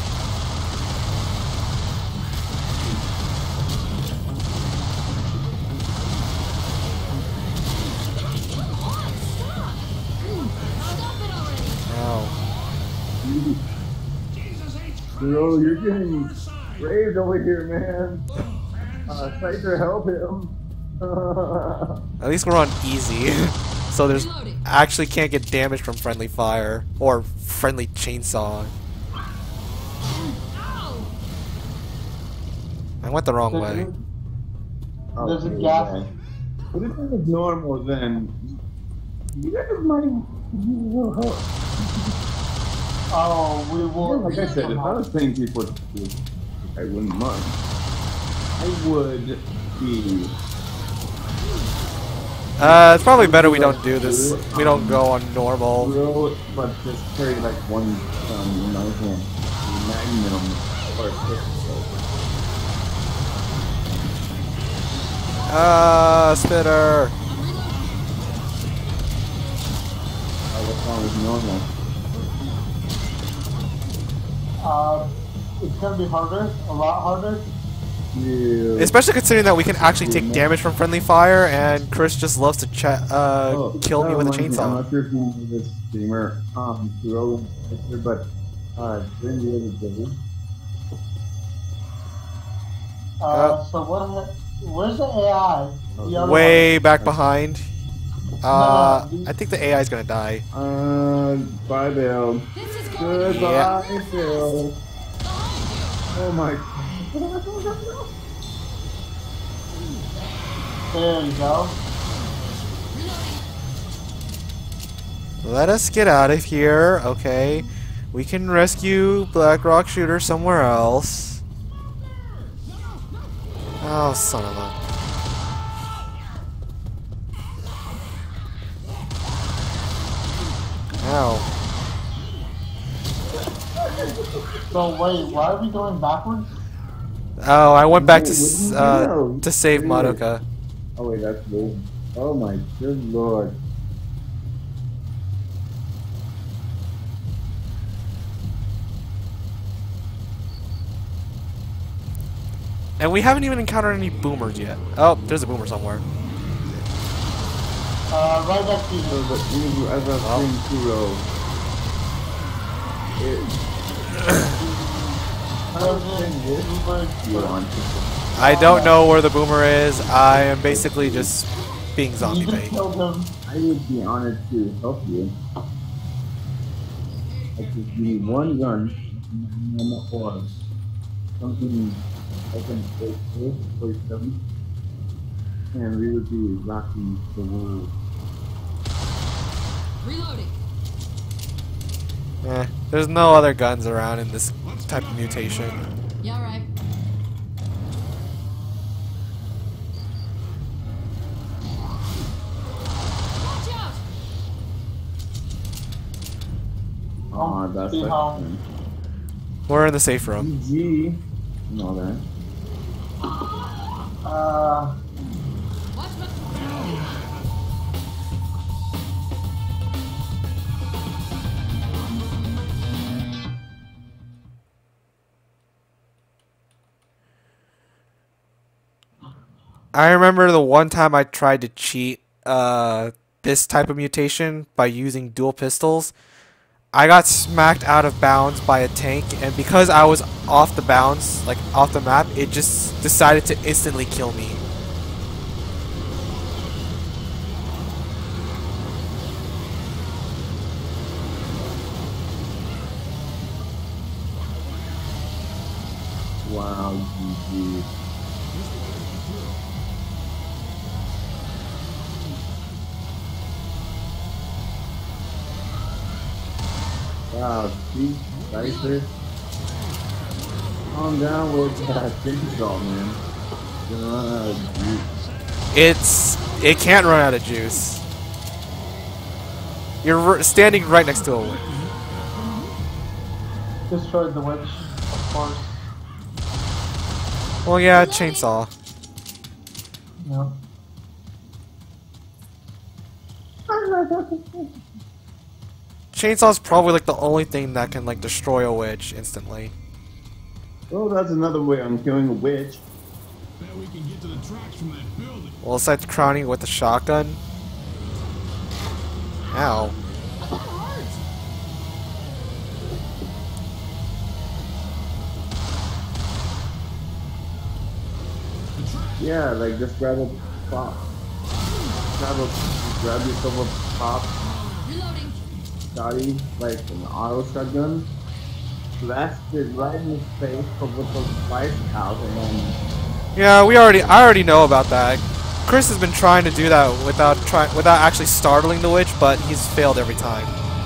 Stop! Stop it already. Ow. Bro, you're getting raised over here, man. Uh, try to help him. At least we're on easy. So there's Reloading. actually can't get damage from friendly fire or friendly chainsaw. Ow! I went the wrong way. There's a Okay, gas. man. But if it was normal, then you guys might need a little help. Oh, we will. Like I said, if I was paying people to do it, I wouldn't mind. I would be. Uh, it's probably better we don't do this. We don't go on normal. Real, but just carry like one um, in my hand. Magnum or pistol. Ah, spitter. Uh, what's wrong with normal? Uh, it's gonna be harder, a lot harder. Yeah. Especially considering that we can actually take damage from friendly fire, and Chris just loves to ch uh, Oh, kill me that with a reminds me, I'm chainsaw. not sure if you know this streamer, um, Hero, but uh, during the other day, Uh, Uh, so what? Where's the A I? The other Way back behind. Uh, I think the A I is gonna die. uh, bye, Bill. This is going Goodbye, Yeah. Bill. Oh my. There you go. Let us get out of here, okay? We can rescue Black Rock Shooter somewhere else. Oh, son of a... Ow. So wait, why are we going backwards? Oh, I went back to Wait, what s- did you uh, do? to save What did you do? Madoka. Oh wait, that's me. Oh my good lord. And we haven't even encountered any boomers yet. Oh, there's a boomer somewhere. Uh, right next to So you. the evil as I've Oh. seen Kuro. President You're on. I don't know where the boomer is. I am basically just being zombie You just bait. killed him. I would be honored to help you. I just need one gun or something I can take with for them, and we would be rocking the world. Reloading. Eh, there's no other guns around in this type of mutation. Yeah, all right. Watch out! Ah, that's see like how- We're in the safe room. G and all that. Uh, Watch my... I remember the one time I tried to cheat uh, this type of mutation by using dual pistols. I got smacked out of bounds by a tank, and because I was off the bounds, like off the map, it just decided to instantly kill me. Wow, G G. Wow, see, Dicer. Calm down with that chainsaw, man. Gonna run out of juice. It's it can't run out of juice. You're r standing right next to a witch. Destroyed the witch, of course. Well, yeah, chainsaw. No. Chainsaw's probably like the only thing that can like destroy a witch instantly. Well, that's another way on killing a witch. Bet we can get to the tracks from that building. Well, besides crowning with a shotgun. Ow. Yeah, like just grab a pop. Grab a, grab yourself a pop. Reloading. Shotty, like an auto shotgun. Blast it right in his face with the slice out and then. Yeah, we already. I already know about that. Chris has been trying to do that without trying, without actually startling the witch, but he's failed every time.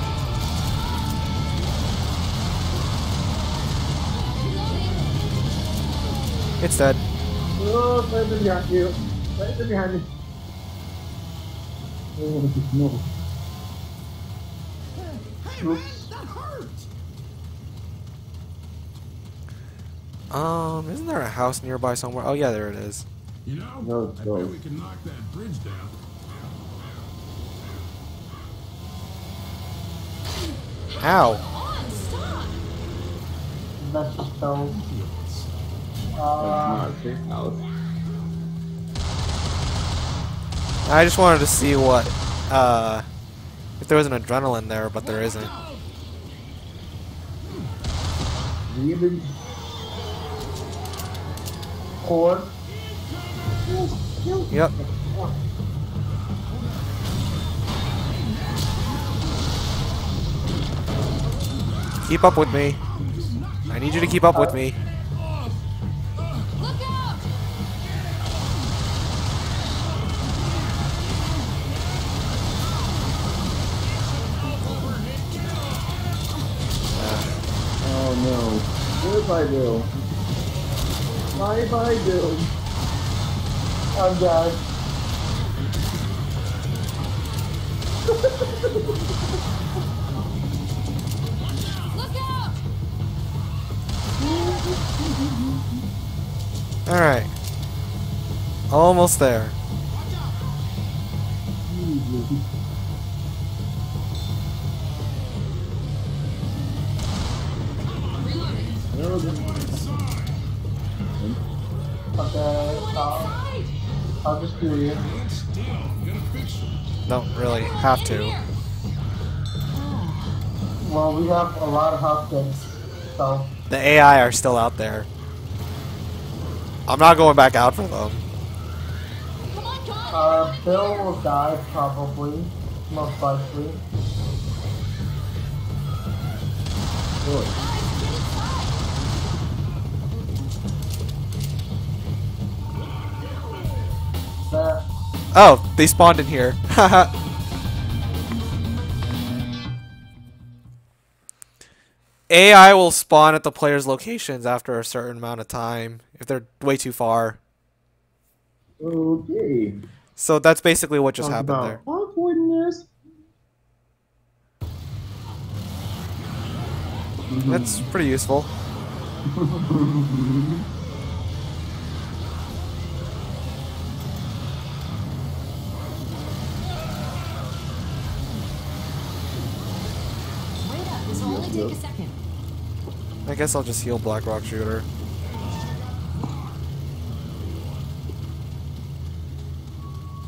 It's dead. Oh, right behind you. Right behind me. Oh, no. Hey, that hurt. Um, isn't there a house nearby somewhere? Oh yeah, there it is. You know, No, I no. bet we can knock that bridge down. Ow. On, stop. That's just so. That's Uh, not a safe house. I just wanted to see what, uh, if there was an adrenaline there, but there isn't. Really? cord. Yep. Keep up with me. I need you to keep up with me. Look out. Oh no. What if I do? What if I do? I'm dead. Look out. Alright. Almost there. Okay, uh, I'll just do it. Don't really have to. Well, we have a lot of health kits, so. The A I are still out there. I'm not going back out for them. Come on, Con. Uh, Bill will die probably, most likely. Good. There. Oh, they spawned in here. Haha. A I will spawn at the player's locations after a certain amount of time if they're way too far. Okay. So that's basically what just Talk happened about there. awkwardness. That's pretty useful. Wait up. This will only take a second. I guess I'll just heal Black Rock Shooter.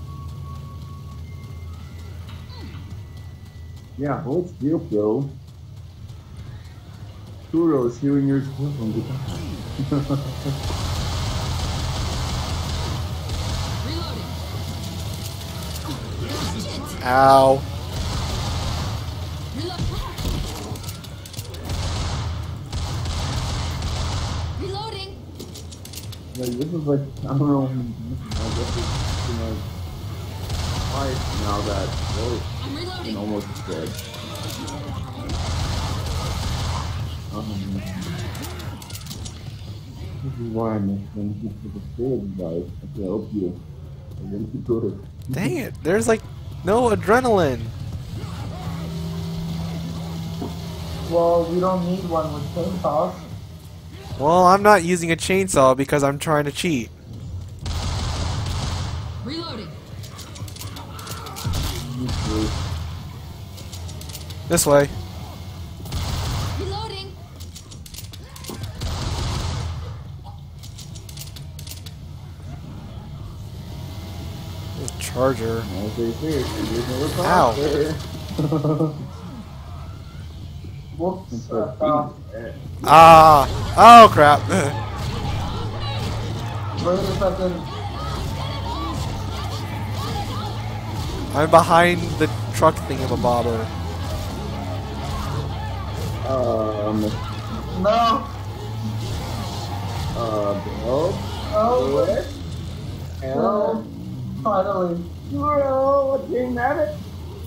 Yeah, hold still, bro. Kudos, hearing yours from the Reloading. Ow. Reload. Reloading. Like, this is like, I don't know, I guess it's, you know, twice now that those I'm been reloading. almost dead. Um, this is why I'm listening to the kid, guys. I can help you. I'm going to go to. Dang it. There's like no adrenaline. Well, we don't need one with chainsaws. Well, I'm not using a chainsaw because I'm trying to cheat. Reloading. This way. Reloading. Charger. Okay, seriously, there's no Ow. there. Whoops. Uh, Uh, Ah. Oh crap. wait a second. I'm behind the truck thingamabobber. Um, No. uh, Bill? Oh, What? Hell? finally. You're all looking at it?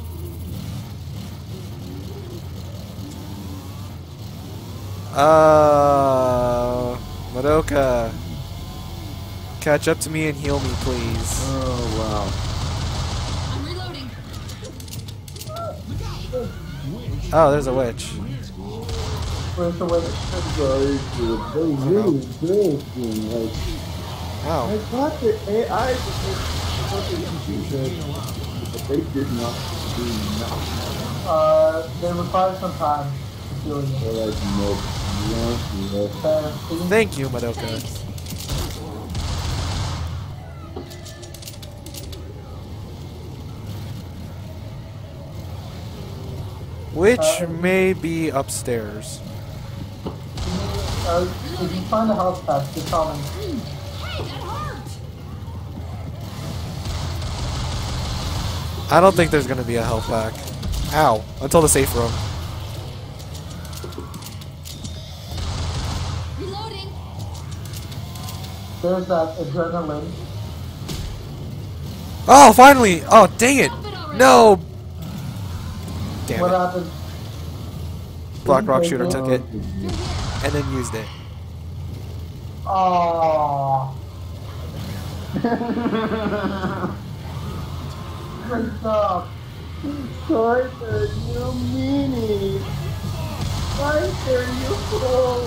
Uh, Madoka. Catch up to me and heal me, please. Oh, I'm reloading. Oh, there's a witch. Where's the way? wow. Guys, they really interesting. Like, I Ow. thought the A I was fucking computer, but they did not do nothing. Uh, they require some time to heal you. They're like, nope. You want to do Fair. Thank you, Madoka. Thanks. Which Uh, may be upstairs. Uh, if you find a health pack, just tell me. Hey, that hurt. I don't think there's gonna be a health pack. Ow. Until the safe room. Reloading. There's that adrenaline. Oh, finally! Oh, dang it! No! Damn What it. happened? Black Rock Shooter Uh, took it and then used it. Oh. Great job. Carter, you meanie! Carter, you fool!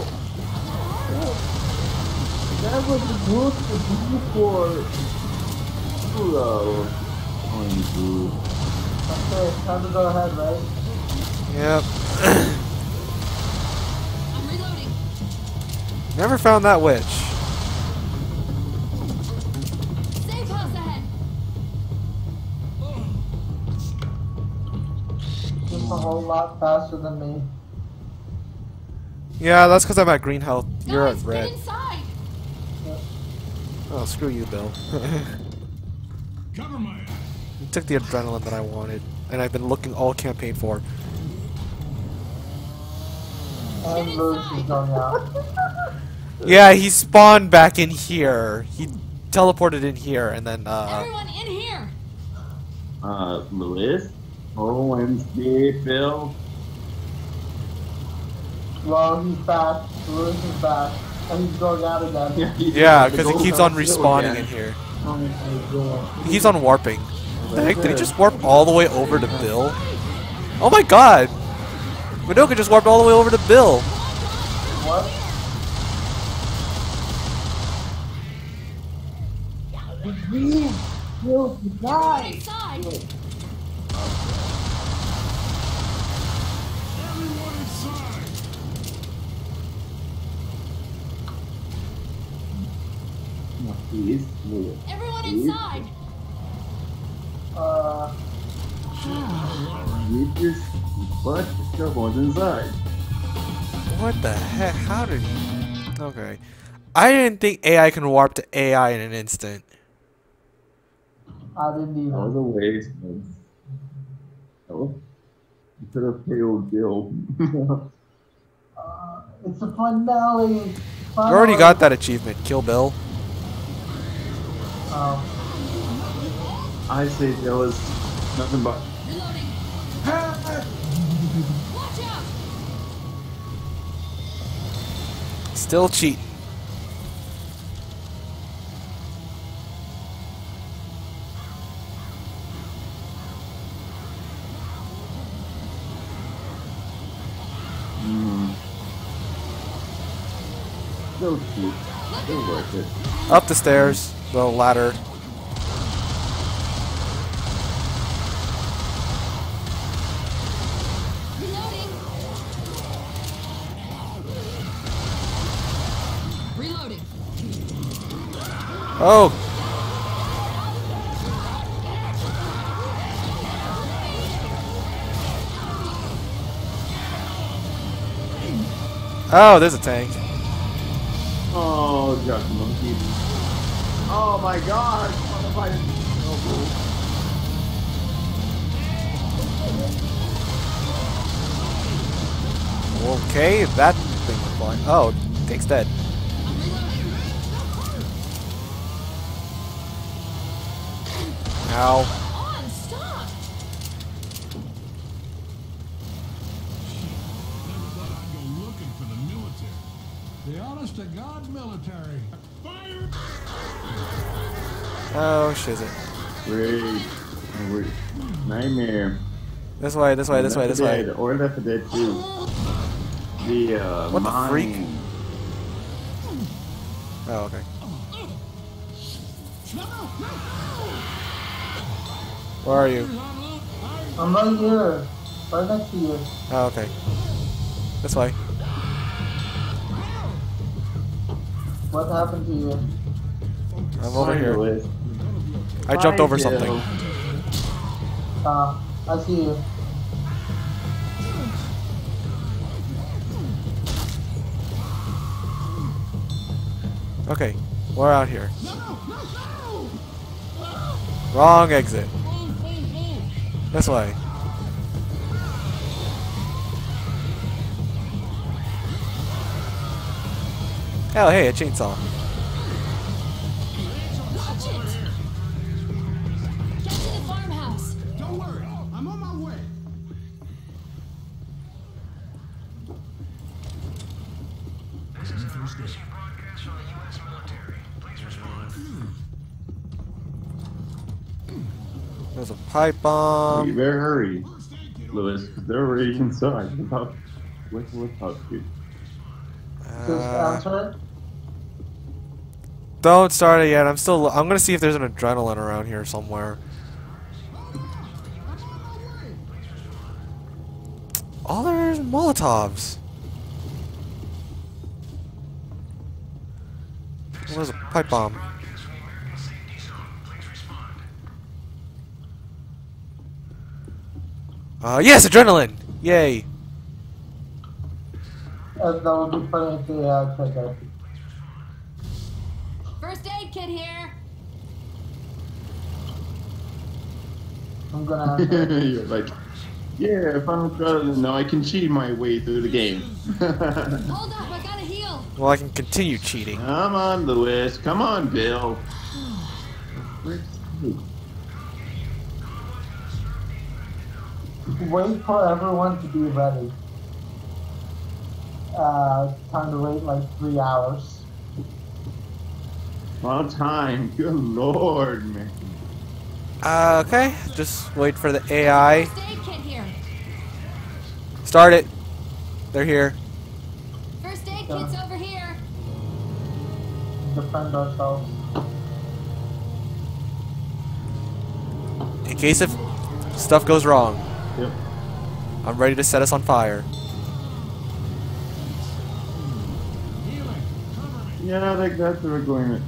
That was the good to do for. Hello. Thank you. Okay, time to go ahead, right? Yep. I'm reloading. Never found that witch. Safe house ahead. Just a whole lot faster than me. Yeah, that's because I'm at green health. You're at Guys, red. get inside. Oh, screw you, Bill. Cover my ass. You took the adrenaline that I wanted, and I've been looking all campaign for. And Lewis is going out. Yeah, he spawned back in here. He teleported in here, and then, uh... Everyone in here. Uh, Lewis? O M G, Phil? Well, he's back. Lewis is back. And he's going out again. Yeah, because he keeps on respawning in here. Oh my God. He keeps on warping. What the heck? Did he just warp all the way over to Bill? Oh my god! Madoka just warped all the way over to Bill. What? Inside. Everyone inside. No, please, Lewis. Everyone inside. Uh, You just bunch of stuff on inside. What the heck? How did he... Okay. I didn't think A I can warp to A I in an instant. I didn't That was either. a waste. That was, you could have killed Bill. Uh, it's a finale. You already Finally. got that achievement, Kill Bill. Oh. I say there was nothing but. Reloading. Watch out! Still cheat. Mm. Still cute. Still worth it. Up the stairs, the ladder. Reloading. Reloading. Oh! Oh, there's a tank. Oh, just monkey. Oh my god! What if I didn't- oh, Okay, that thing was flying. Oh, tank's dead. Ow. On, stop! Never thought I'd go looking for the military. The honest to God military. Fire! Oh, shiz it. Great. Oh, wait. Nightmare. This way, this way, this way, this way. Dead, or Left four Dead two. The uh, What the mine. freak? Oh, okay. Where are you? I'm right here. Right next to you. Oh, okay. This way. What happened to you? I'm over here. List. I jumped Bye, over Jill. something. Uh, I see you. Okay, we're out here. Wrong exit. This way. Hell, hey, a chainsaw. Watch it! Get to the farmhouse. Don't worry, I'm on my way. This is an emergency broadcast from the U S military. Please respond. There's a pipe bomb. You better hurry, Lewis, because they're already inside. Without, with, without you. Just Uh, answer it. don't start it yet. I'm still. I'm gonna see if there's an adrenaline around here somewhere. Oh, there's Molotovs. Oh, there's a pipe bomb. Broadcast from the American safety zone. Please respond. Uh, yes, adrenaline! Yay! Uh, that would be funny if they uh, tried that. First aid kit here. I'm gonna answer it. You're like, yeah, if I'm adrenaline, now I can cheat my way through the game. Hold up, I gotta heal. Well, I can continue cheating. Come on, Lewis. Come on, Bill. Wait for everyone to be ready. Uh, time to wait like three hours. All time. Good lord, man. Uh, okay, just wait for the A I. First aid kit here. Start it. They're here. First aid kit's over here. Defend ourselves. In case if stuff goes wrong, Yep. I'm ready to set us on fire. Yeah, I think that's where we're going with.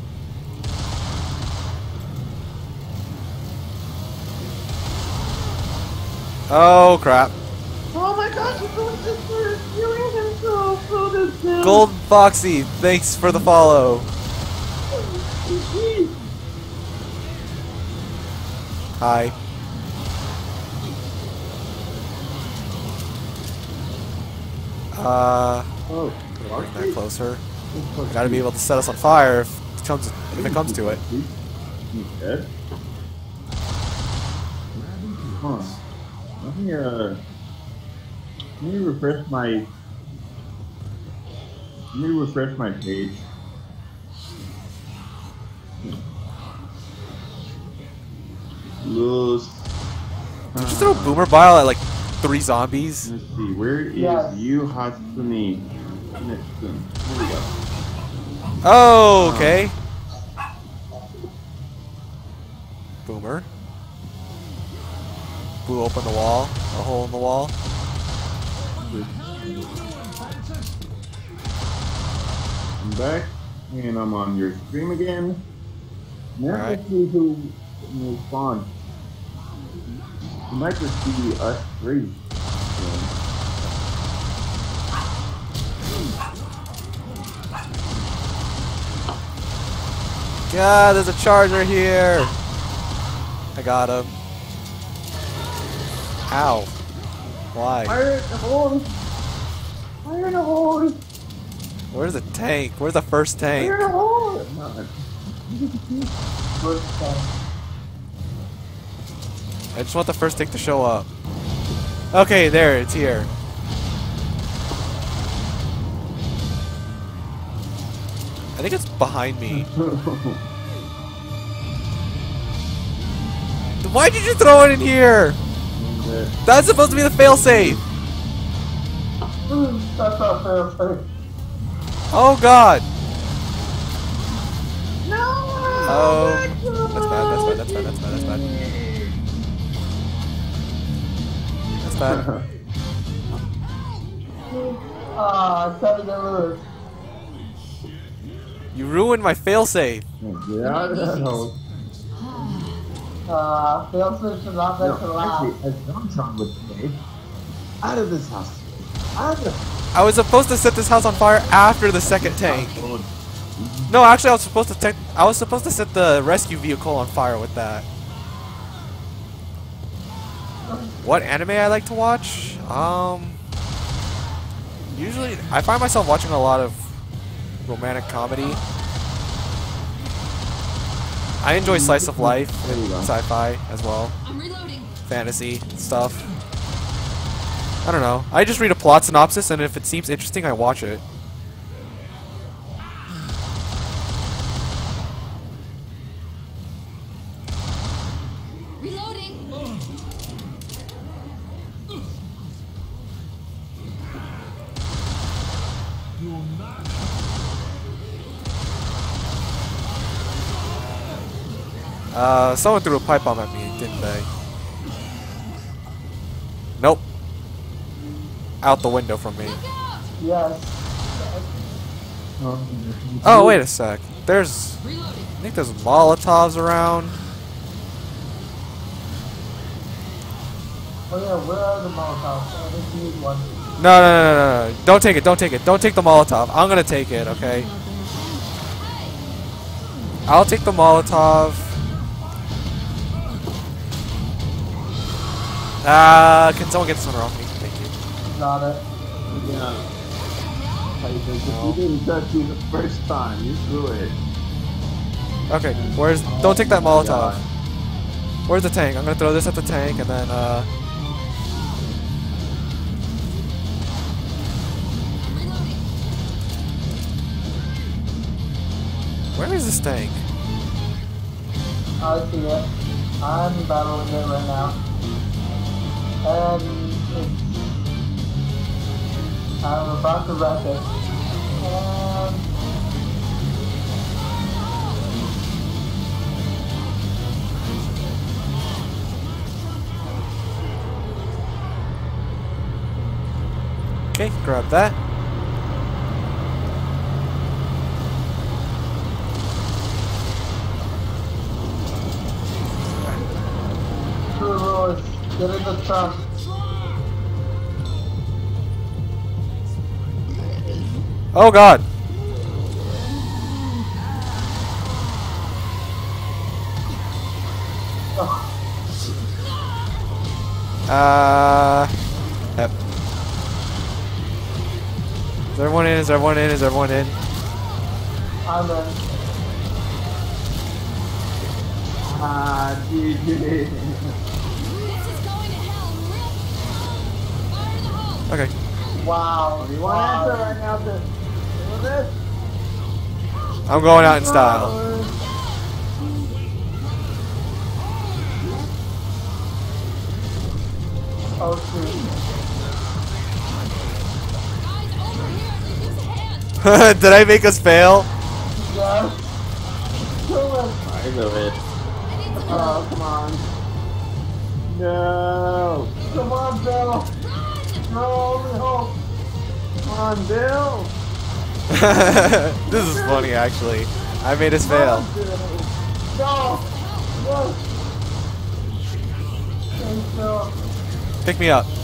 Oh crap. Oh my gosh, he's doing this for healing himself. Oh, Golden Foxy, thanks for the follow. Hi. Uh, Oh, bring that closer. I gotta be able to set us on fire if it comes if it comes to it. You dead? Huh. Let me uh let me refresh my let me refresh my page. Los Did you just throw a boomer bile at like three zombies? Let's see, where is Yes. Yu Hatsune? Nixon. Here we go. Oh, okay. Boomer. Blew open the wall. A hole in the wall. I'm back, and I'm on your stream again. Now Alright. let's see who will spawn. You might just be us three. God, there's a charger here. I got him. Ow. Why? Fire in the hole! Fire in the hole! Where's the tank? Where's the first tank? Fire in the hole! First time. I just want the first tank to show up. Okay, there, it's here. I think it's behind me. Why did you throw it in here? That's supposed to be the failsafe. That's not fair, fair. Oh god. No! Oh, that's bad. That's bad. That's bad. That's bad. That's bad. That's bad. Ah, trying to lose. You ruined my failsafe. Get out of that hole. Uh, fail should not No, let you laugh. actually, as Johnson would say, out of this house. Out of this I was supposed to set this house on fire after the second tank. No, actually, I was supposed to take. I was supposed to set the rescue vehicle on fire with that. What anime I like to watch? Um, usually I find myself watching a lot of romantic comedy. I enjoy slice of life and sci-fi as well, I'm reloading. fantasy stuff. I don't know. I just read a plot synopsis, and if it seems interesting, I watch it. Reloading. Uh, someone threw a pipe bomb at me, didn't they? Nope. Out the window from me. Yes. Oh, wait a sec. There's... Reloading. I think there's Molotovs around. Oh yeah, where are the Molotovs? I think you need one. No, no, no, no, no. Don't take it, don't take it. Don't take the Molotov. I'm gonna take it, okay? I'll take the Molotov. Ah, uh, can someone get this one off me? Thank you. Got it. Yeah. If you didn't touch you the first time, you threw it. Okay, where's... Don't take that Molotov. Where's the tank? I'm gonna throw this at the tank, and then, uh... where is this tank? I see it. I'm battling it right now. And it's... I'm about to wreck it. And... Okay, grab that. Two roars. Get in the truck. Oh god. Uh. Yep. Is everyone in? Is everyone in? Is everyone in? I'm in. Ah, G G. This is going to hell real fire in the hole. Okay. Wow. You want to wow. answer right now to this? I'm going out in style. Oh, shoot. Guys, over here. Use a hand. Did I make us fail? Yes. Kill him. I know it. Oh, come on. No. Come on, Bill. No, only hope. Come on, Bill. This is funny, actually. I made us fail. No. Yes. Thanks, Bill. Pick me up.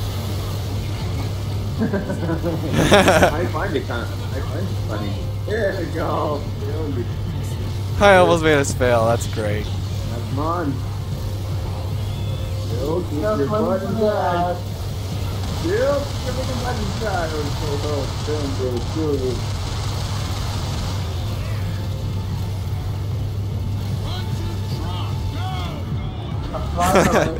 I find it kind of, I find it funny. There we go. Bill, you- I almost made us fail. That's great. Come on. Bill, keep Just your let me butt do inside. that. Bill, give me the butt inside. Oh, so low. Bill, Bill, Bill. Finally.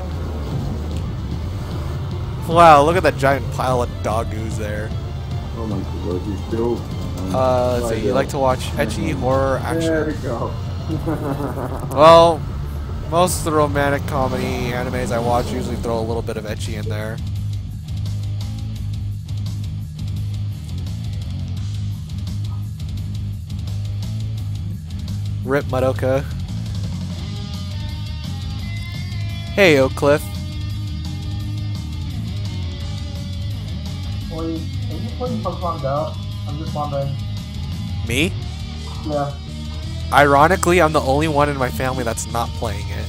Wow, look at that giant pile of dog ooze there. Oh my god, he's still. Uh, let's see. You like to watch ecchi horror There we action? go. Well, most of the romantic comedy animes I watch usually throw a little bit of ecchi in there. Rip Madoka. Hey, Oak Cliff. Wait, are you playing Pokemon Go? I'm just wondering. Me? Yeah. Ironically, I'm the only one in my family that's not playing it.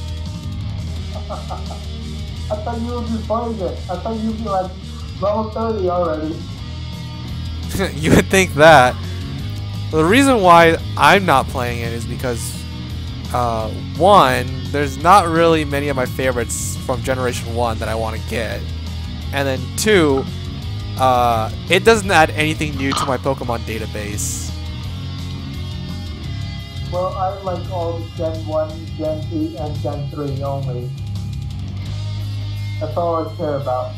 I thought you would be playing it. I thought you'd be like level thirty already. You would think that. The reason why I'm not playing it is because, uh, one, there's not really many of my favorites from Generation one that I want to get. And then two, uh, it doesn't add anything new to my Pokemon database. Well, I like all Gen one, Gen two, and Gen three only. That's all I care about.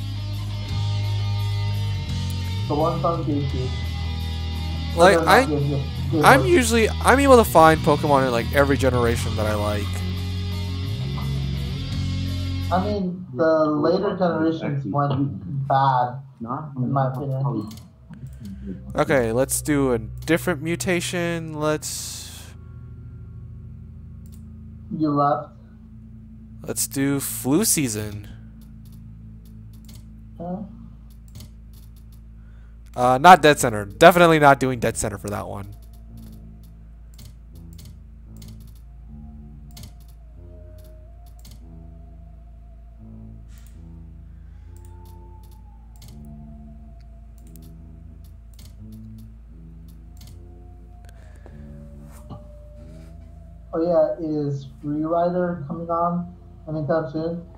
The ones on GameCube. Like, They're not I, Game- Game I'm Boy. usually, I'm able to find Pokemon in like every generation that I like. I mean, the later generations went bad, in my opinion. Okay, let's do a different mutation. Let's, You left. let's do flu season. Huh? Uh, not Dead Center. Definitely not doing Dead Center for that one. Oh yeah, is Rewriter coming on anytime soon?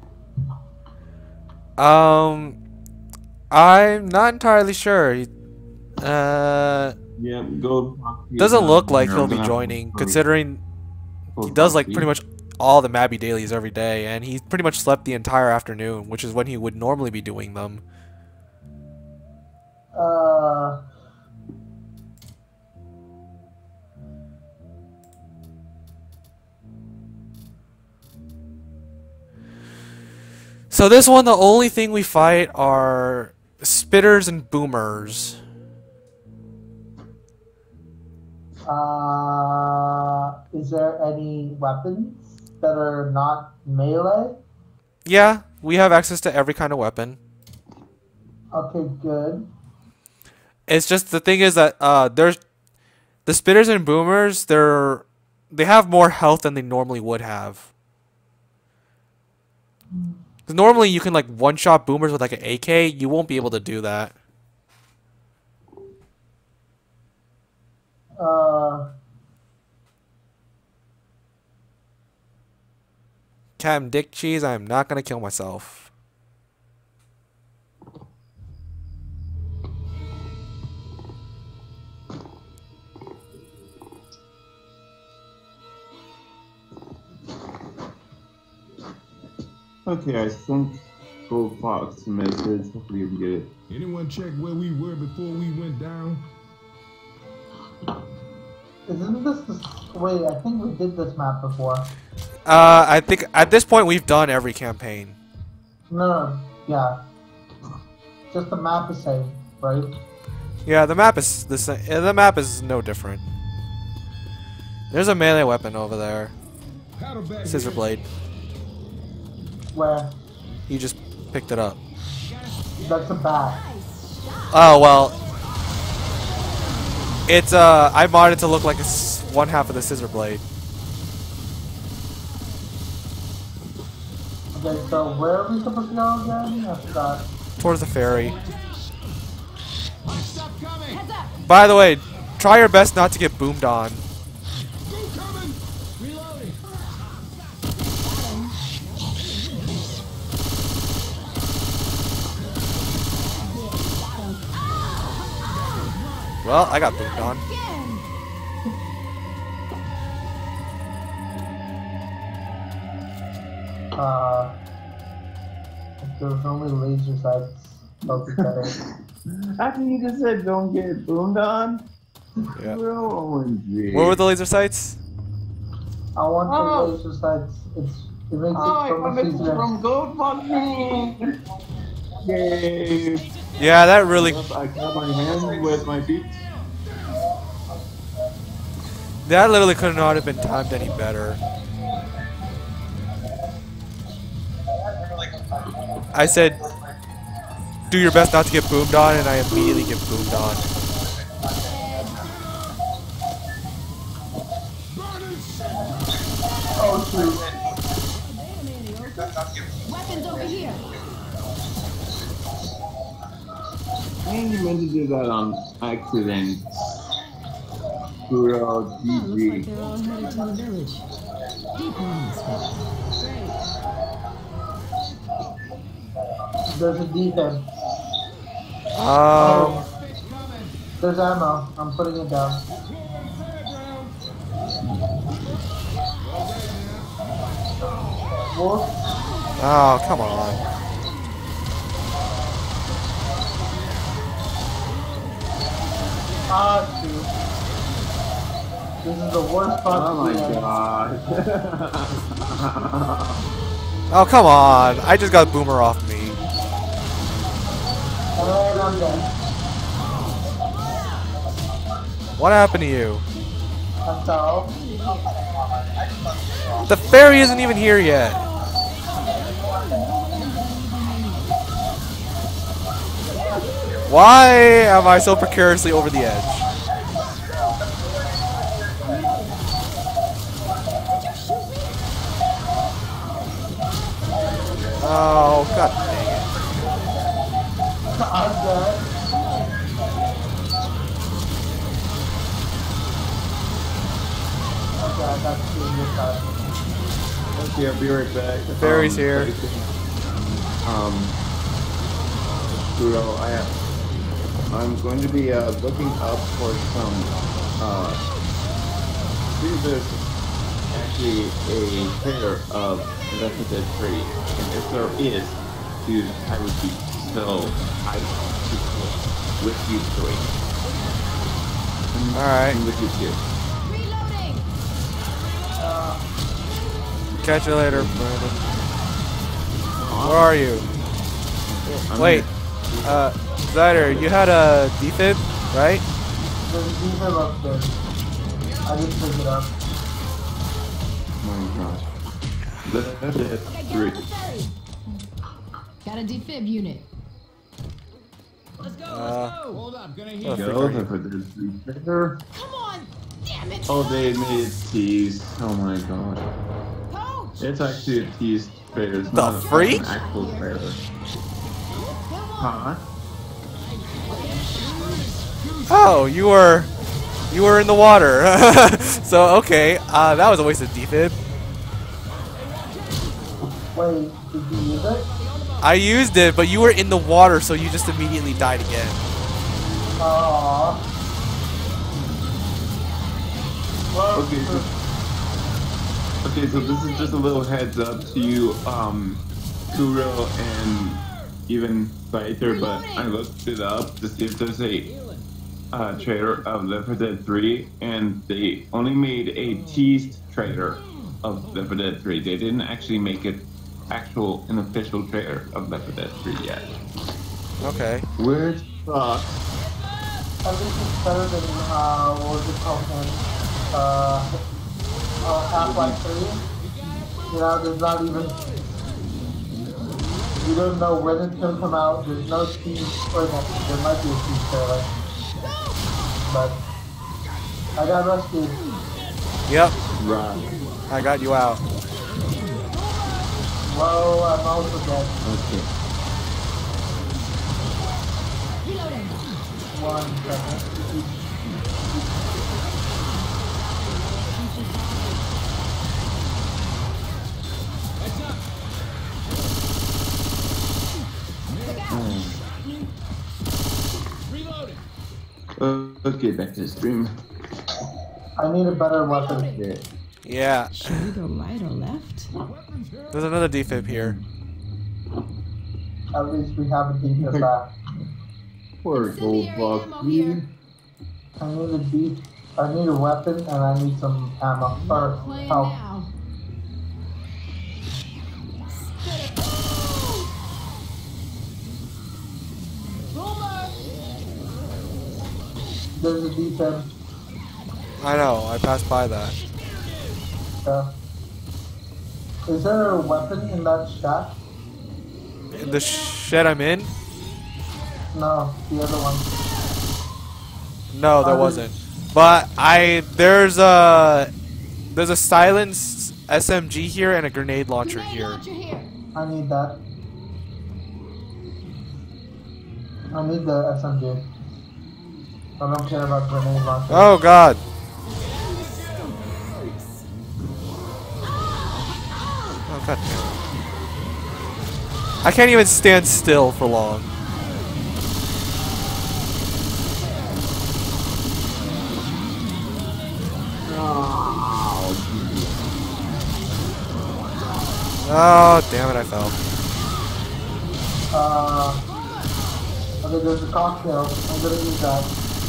Um, I'm not entirely sure. He- Uh, Yeah, go. talk to doesn't your look like manager. he'll I'm be gonna- joining, considering he does like pretty much all the Mabby dailies every day, and he pretty much slept the entire afternoon, which is when he would normally be doing them. Uh, So this one, the only thing we fight are spitters and boomers. uh, is there any weapons that are not melee? Yeah, we have access to every kind of weapon. Okay, good. It's just the thing is that uh, there's the spitters and boomers. They're they have more health than they normally would have. 'Cause normally you can like one shot boomers with like an A K. You won't be able to do that. Captain Dick Cheese, I am not gonna kill myself. Okay, I sent Gold Fox a message. Hopefully you can get it. Anyone check where we were before we went down? Isn't this the wait? I think we did this map before. Uh, I think at this point we've done every campaign. No, no, yeah. Just the map is same, right? Yeah, the map is the same. The map is no different. There's a melee weapon over there. Scissor blade. Where? He just picked it up. That's a bat. Oh well. It's uh, I modded it to look like it's one half of the scissor blade. Okay, so where are we supposed to go again? I forgot. Towards the ferry. Stop coming. Heads up. By the way, try your best not to get boomed on. Reloading. Well, I got boomed on. Again. Uh, if there was only laser sights, that would be better. After you just said don't get boomed on? Yeah. Bro, O M G. Where were the laser sights? I want Oh. the laser sights. It's it makes Oh, I it so got much it easier. from GoFundMe! Yay! Yeah, that really, I got my hand with my feet. that literally could not have been timed any better. I said, do your best not to get boomed on, and I immediately get boomed on. Oh shoot! Weapons over here. I think you meant to do that on accident. Kuro Oh, looks like G G. they're all headed to the village. Deep ones. Great. There's a defense. Um, There's ammo. I'm putting it down. Wolf. oh, come on. Ah, shoot. This is the worst part. Oh my of the game. god. Oh, come on. I just got boomer off me. And I'm dead. What happened to you? That's all. The ferry isn't even here yet. Why am I so precariously over the edge? Oh, god dang it. I'm dead. Okay, I got two this time. Okay, I'll be right back. The ferry's Um, here. Um, Kuro, I have, I'm going to be uh, looking up for some. Uh, see if there's actually a pair of investigated tree, and if there is, dude, I would be so hyped to play with you three. And- Alright. and with you two. Reloading. Catch you later, Brandon. Where are you? I'm Wait, here. uh, Zyder, you had a defib, right? There's a defense upstairs. I just picked it up. My gosh. That's it. Gotta get Three. on the ferry. Got a defib unit. Let's go. Uh, Let's go. Hold up. Gonna hear Oh, you. frick Go are you? for this better. Come on. Damn it. Oh, they made it tease. Oh my god. Coach. It's actually a tease trailer. It's The not a- freak? an actual trailer. Come on. Huh? Oh, you were, you were in the water. So okay, uh, that was a waste of defib. Wait, did you use it? I used it, but you were in the water, so you just immediately died again. Aww. Well, Okay, so, okay, so this is just a little heads up to you, um, Kuro and even Scyther, but I looked it up to see if there's a uh, trailer of Left four Dead three, and they only made a teased trailer of Left four Dead three. They didn't actually make it actual, an official trailer of Left four Dead three yet. Okay. Which sucks. at least it's better than, uh, what was it called again? Uh, uh, Half-Life three. You know, there's not even, you don't know when it's gonna come out, there's no team, or no, there might be a team trailer. But, I got rescued. Yep. Right. I got you out. Whoa, I'm also dead. Okay. One second. Uh, okay, back to the stream. I need a better weapon. Yeah. Yeah. Should we go right or left? There's another defib here. At least we have a decent back. Poor gold box. I need a beef. I need a weapon and I need some ammo. Or Playing help. now. There's a defib. I know. I passed by that. Uh, is there a weapon in that shack? In the shed I'm in? No, the other one. No, there Oh, wasn't. But I there's a there's a silenced S M G here and a grenade launcher Grenade here. launcher here. I need that. I need the S M G. I don't care about grenade launcher. Oh god. Oh god. I can't even stand still for long. Oh, damn it, I fell. Uh, okay, there's a cocktail. I'm gonna use that.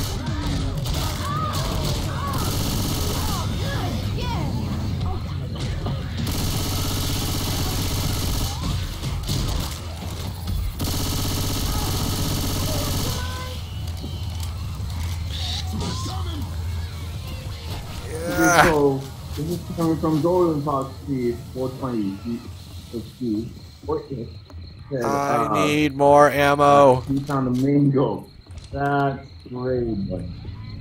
Yeah. So, this is coming from Golden Fox T four twenty. See, I need more ammo. He found a mango. That's great, buddy.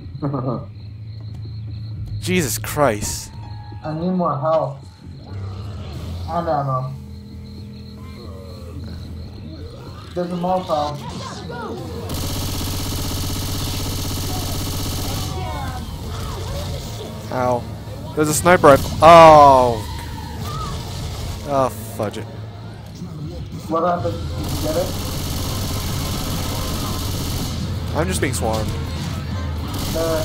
Jesus Christ. I need more health. And ammo. There's a Molotov. Ow. There's a sniper rifle. Oh. Oh, fudge it. What happened? Did you get it? I'm just being swarmed. There.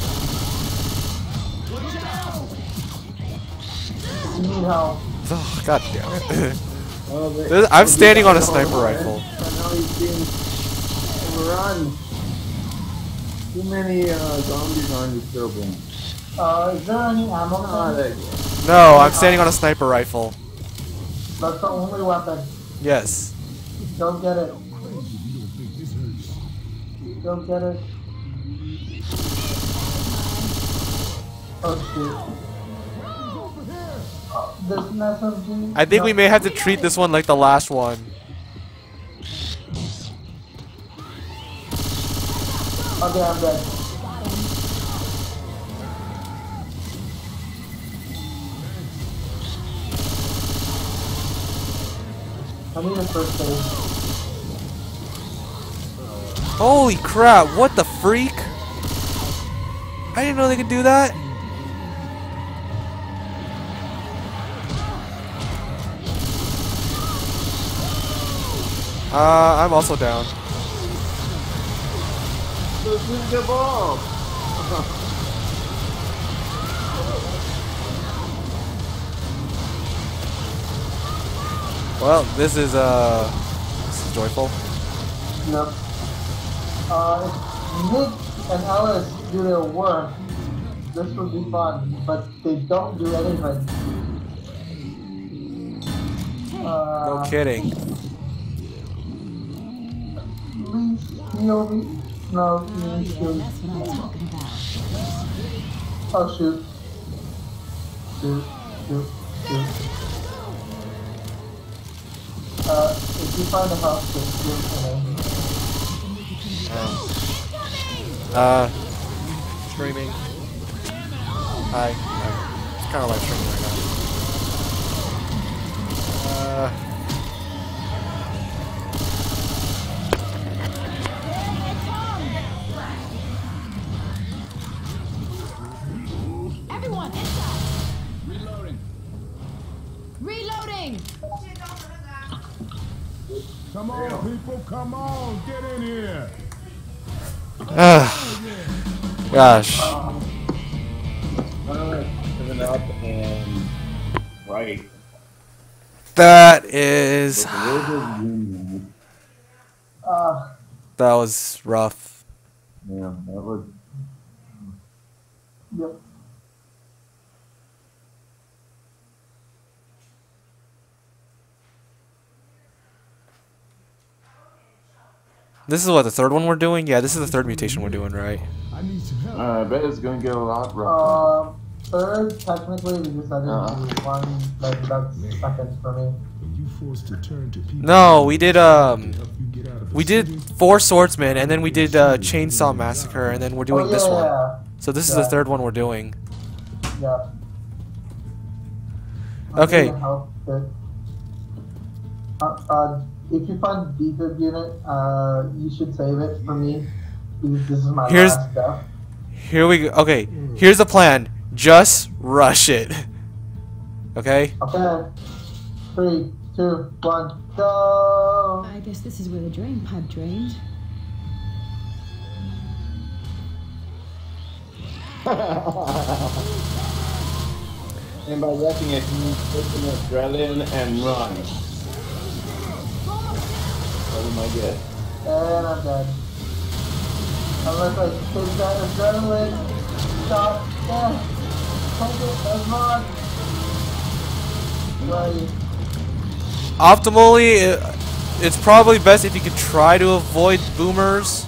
You need help. Oh, god damn it. There's- I'm standing on a sniper rifle. I know he's being overrun. Too many uh, zombies on this turbo. Uh, is there any ammo? Ah, thing? there you go. No, I'm standing on a sniper rifle. That's the only weapon. Yes. Don't get it. Don't get it. Oh shit. Oh, there's an S M G. I think we may have to treat this one like the last one. Okay, I'm dead. I need a first aid. Holy crap, what the freak? I didn't know they could do that. Uh, I'm also down. This is the ball. Well, this is uh, this is joyful. Yep. Uh, if Nick and Alice do their work, this would be fun, but they don't do anything. Uh, No kidding. Please heal me. No, please Yeah, heal me. that's what I'm talking about. Oh shoot. Shoot, shoot, shoot. Uh, if you find a house, just shoot for me. Uh, streaming. Hi. Hi. It's kind of like streaming right now. Uh. Everyone, inside! Reloading. Reloading! Come on, people, come on, get in here. Gosh. Coming up and right. That is. Uh, That was rough. Yeah, that was. yep. This is what, the third one we're doing? Yeah, this is the third mutation we're doing, right? I need some help. Uh, I bet it's gonna get a lot rougher. Um, third, technically, because I didn't Uh. do one, like, that's second for me. When you forced to turn to people No, we did, um, to help you get out of the we city, did Four Swordsmen, and then we did uh, Chainsaw Massacre, and then we're doing oh, yeah, this one. yeah, So this is Yeah. the third one we're doing. yeah. Okay. I need help with- Uh, uh, if you find defib unit, uh, you should save it for me, because this is my Here's- last death. Here we go. Okay, here's the plan. Just rush it. Okay? Okay. Three, two, one, go! I guess this is where the drain pipe drained. And by rushing it, you mean taking adrenaline and run. What am I get? And I'm dead. Unless I take that adrenaline shot. Yeah. Take it, let's run. Right. Optimally, it, it's probably best if you could try to avoid boomers.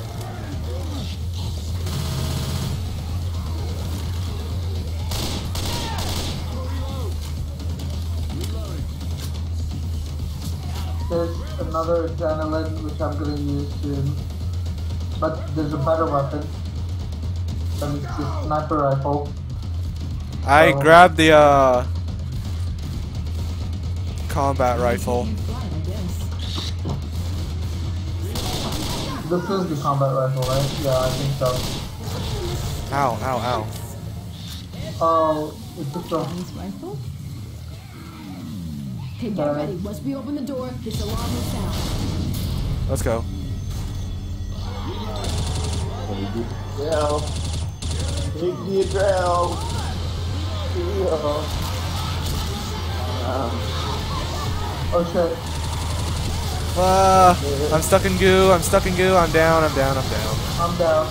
There's another adrenaline which I'm gonna use soon. But there's a better weapon. And it's a sniper rifle. I Oh. grabbed the uh, combat rifle. Fly, I guess. This is the combat rifle, right? Yeah, I think so. Ow, ow, ow. Oh, it's just a... This rifle? Okay, get ready. Once we open the door, this alarm will sound. Let's go. Adrel. Take the Adrel. Yeah. Um, Oh shit. Uh, I'm stuck in goo. I'm stuck in goo. I'm down. I'm down. I'm down. I'm down.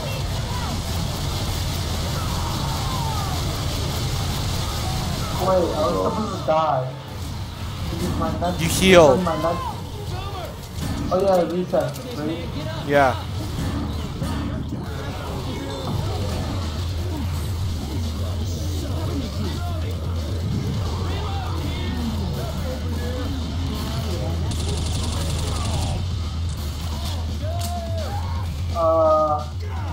Wait, I was supposed to die. Because my neck- You healed. my neck- Oh yeah, reset, right? Yeah. Uh,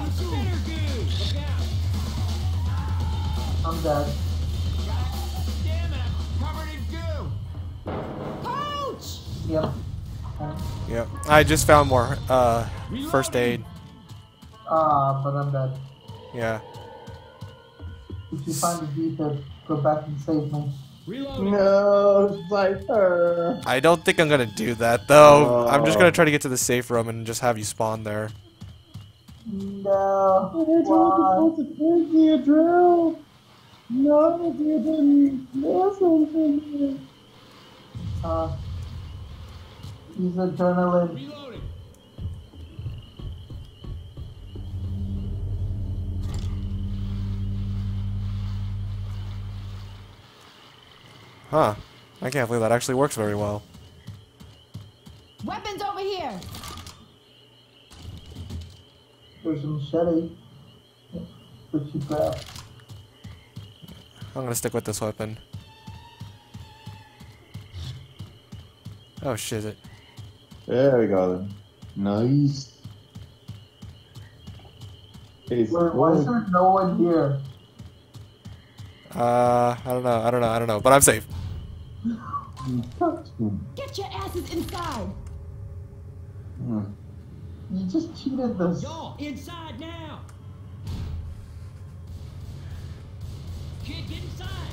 I'm dead. Damn it, I'm covered in goo. Coach! Yep. Yep. I just found more uh, first aid. Ah, but I'm dead. Yeah. If you find the defib, go back and save me. Reloading. No, Slifer. I don't think I'm gonna do that though. I'm just Oh. gonna try to get to the safe room and just have you spawn there. No. They're Why? supposed to take the drill. No, you didn't listen to me. Uh, he's adrenaline. Reloading. Huh. I can't believe that actually works very well. Weapons over here. There's a machete. Which you grab. I'm gonna stick with this weapon. Oh shit it. There we go then. Nice. It's Wait, why is there no one here? Uh, I don't know, I don't know, I don't know, but I'm safe. Get your asses inside. Hmm. You just cheated this. Y'all, inside now. Kid, get inside.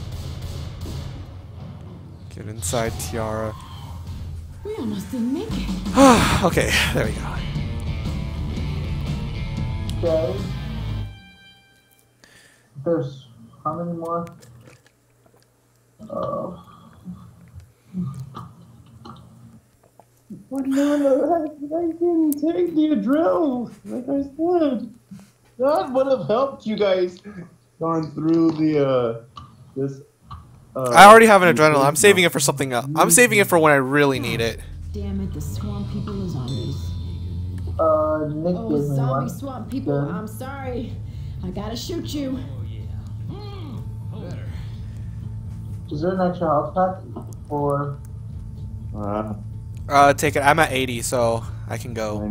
Get inside, Tiara. We almost didn't make it. Okay, there we go. Okay. There's how many more? Uh, But no, no, I, I didn't take the drill. Like I said, that would have helped you guys gone through the uh this. Uh, I already have an adrenaline. I'm saving it for something else. I'm saving it for when I really need it. Damn it, the swamp people are zombies. uh, Nick Oh, gave me zombie one. swamp people, Good. I'm sorry. I gotta shoot you. Oh yeah. Mm. Better. Is there an extra health pack? Or Uh, Uh, take it. I'm at eighty, so I can go.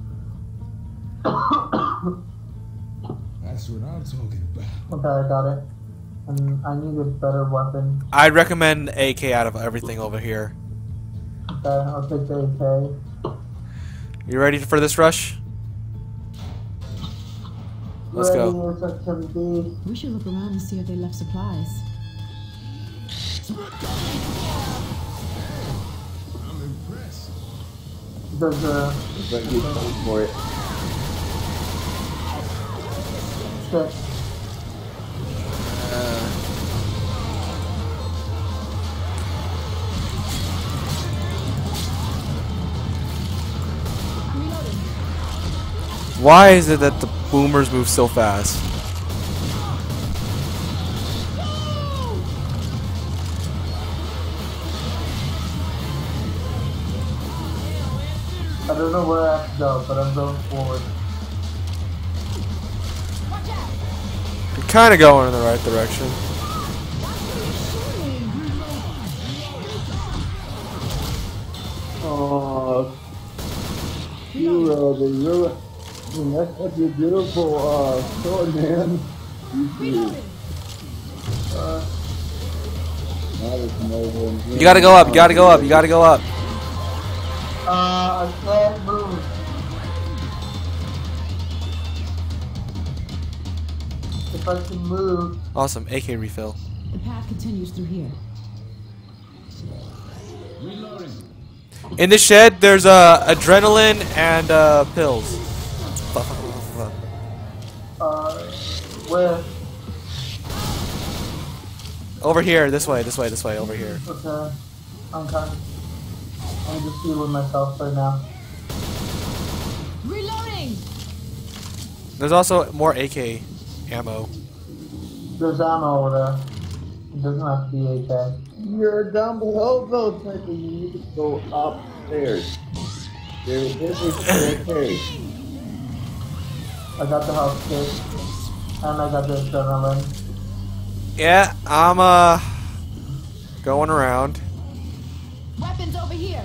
That's what I'm talking about. okay, I got it. And I need a better weapon. I'd recommend A K out of everything over here. Okay, I'll take the A K. You ready for this rush? Let's Ready go. as I can be. We should look around and see if they left supplies. I'm impressed. There's a it's like you paid for it. shit. Why is it that the boomers move so fast? I don't know where I have to go, but I'm going forward. You're kind of going in the right direction. Oh, you uh, the real, that's such a beautiful uh sword, man. You, uh, that is amazing. You gotta go up. You gotta go up. You gotta go up. Uh, I can't move. If I can move. Awesome. A K refill. The path continues through here. Reloading. In the shed, there's uh, adrenaline and uh, pills. Fuck, fuck, fuck, fuck, fuck. Uh, where? Over here. This way. This way. This way. Over here. Okay. I'm kind of. I'm just healing myself right now. Reloading. There's also more A K ammo. There's ammo over there. It doesn't have to be A K. You're down below though, Sniper. You need to go upstairs. There is a staircase. I got the health kit. And I got the adrenaline. Yeah, I'm uh going around. Weapons over here.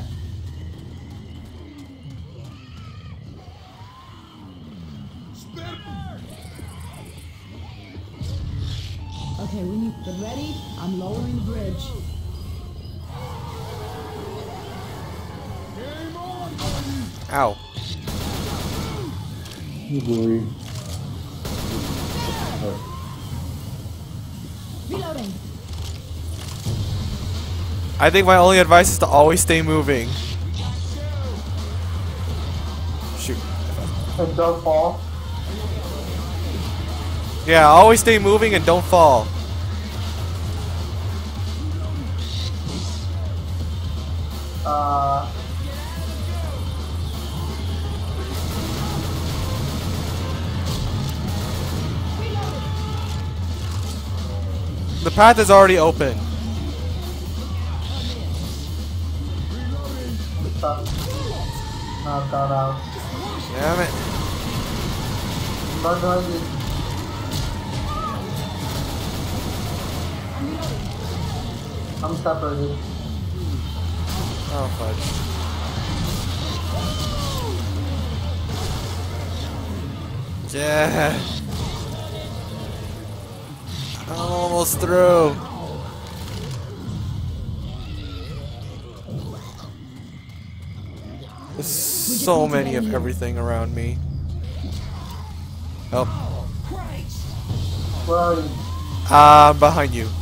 Okay, we need get ready. I'm lowering the bridge. Ow. You believe? Reloading. I think my only advice is to always stay moving. Shoot. And don't fall. Yeah, always stay moving and don't fall. Uh, The path is already open. stop. Knock that out. Damn it. Not doing it. I'm separated. Oh, fudge. Yeah. I'm almost through. There's so many of everything around me. Oh. Where are you? Uh, behind you.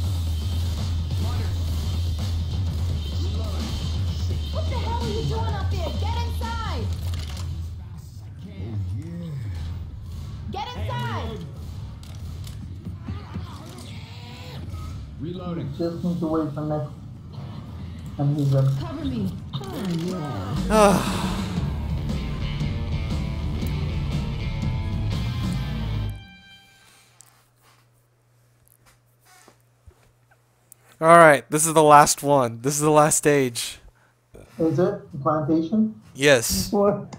What the hell are you doing up there? Get inside! Get inside! Reloading. Just need to wait for next. And he's in. Cover me. Alright, this is the last one. This is the last stage. Is it? Plantation? Yes. What?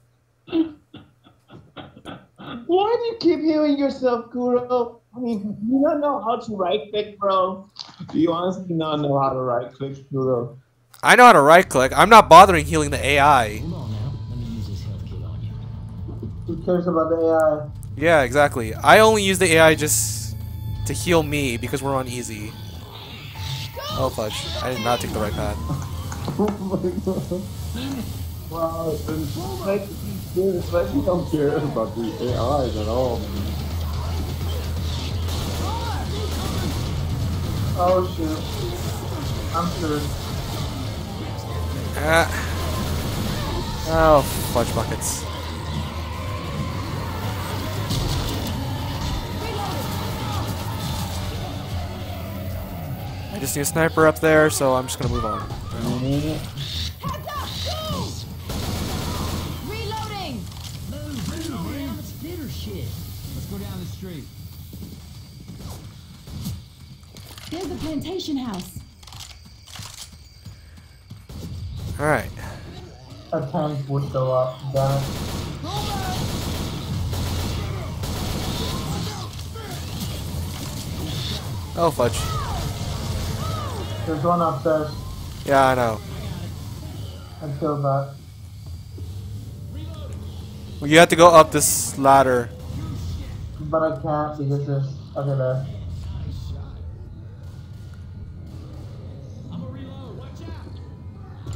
Why do you keep healing yourself, Kuro? I mean, you don't know how to right click, bro. Do you honestly not know how to right click, Kuro? I know how to right click. I'm not bothering healing the A I. Hold on now. Let me use this health kit on you. Who cares about the A I? Yeah, exactly. I only use the A I just to heal me because we're on easy. Oh fudge. I did not take the right path. Wow, it's like, dude, it's like you don't care about the A Is at all. Oh shoot. I'm screwed. Ah. Oh, fudge buckets. I just need a sniper up there, so I'm just gonna move on. Heads up! Move! Reloading! Move, move, man. Let's fit or shit. Let's go down the street. There's the plantation house. Alright. A tank would go up. Damn it. Oh, fudge. There's one upstairs. Yeah, I know. I killed that. Well, you have to go up this ladder. But I can't because there's. Okay, there. I'm a reload. Watch out.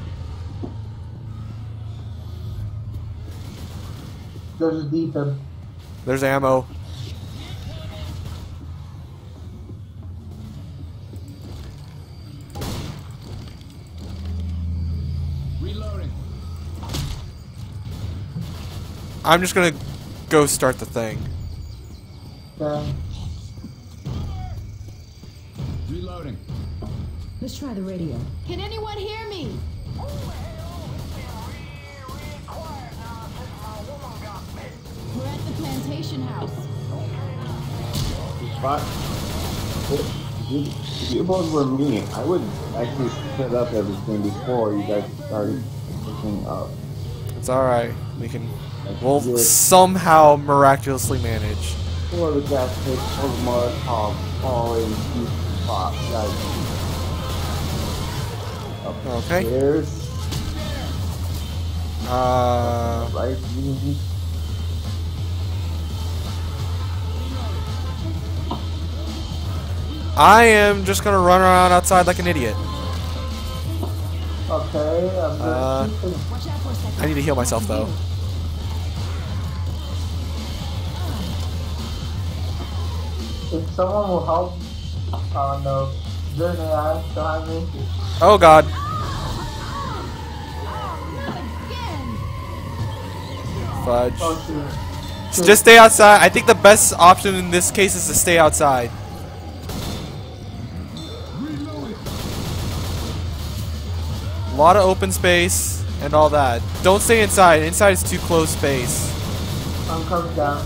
There's a defib. There's ammo. Reloading. I'm just gonna go start the thing. Okay. Reloading. Let's try the radio. Can anyone hear me? We're at the plantation house. But if you, if you both were me, I would actually set up everything before you guys started looking up. It's alright. We can. We'll Good. somehow miraculously manage. Or the gas tank, or the Molotov, all in two spots, guys. Okay. There's Uh. right. I am just gonna run around outside like an idiot. Okay, I'm good. Uh, Watch out for a second. I need to heal myself though. If someone will help. Oh no. They're an A I behind me. Oh god. Fudge. Oh shoot. Just stay outside. I think the best option in this case is to stay outside. A lot of open space and all that. Don't stay inside. Inside is too close space. I'm coming down.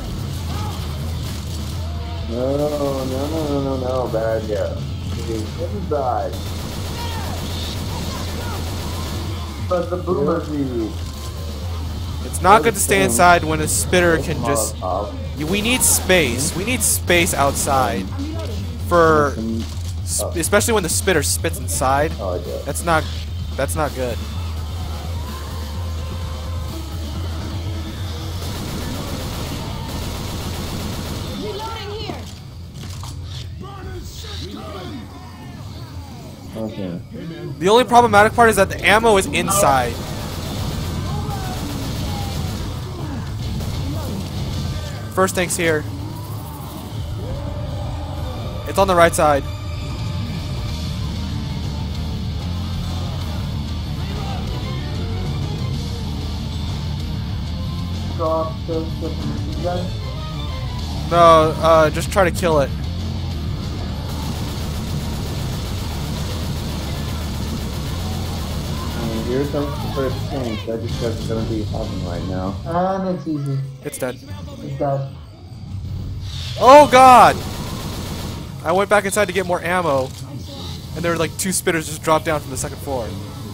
No, no, no, no, no, no, no, bad guy. Okay, inside. But the boomer. It's not good to stay inside when a spitter can just... We need space. We need space outside. For... Especially when the spitter spits inside. That's not... That's not good. Reloading here. Okay. The only problematic part is that the ammo is inside. First tank's here. It's on the right side. Go upstairs, get the machine gun. No, uh, just try to kill it. And here comes the first tank. That just that's gonna be happening right now. And it's easy. It's dead. It's dead. Oh god! I went back inside to get more ammo, and there were like two spitters just dropped down from the second floor.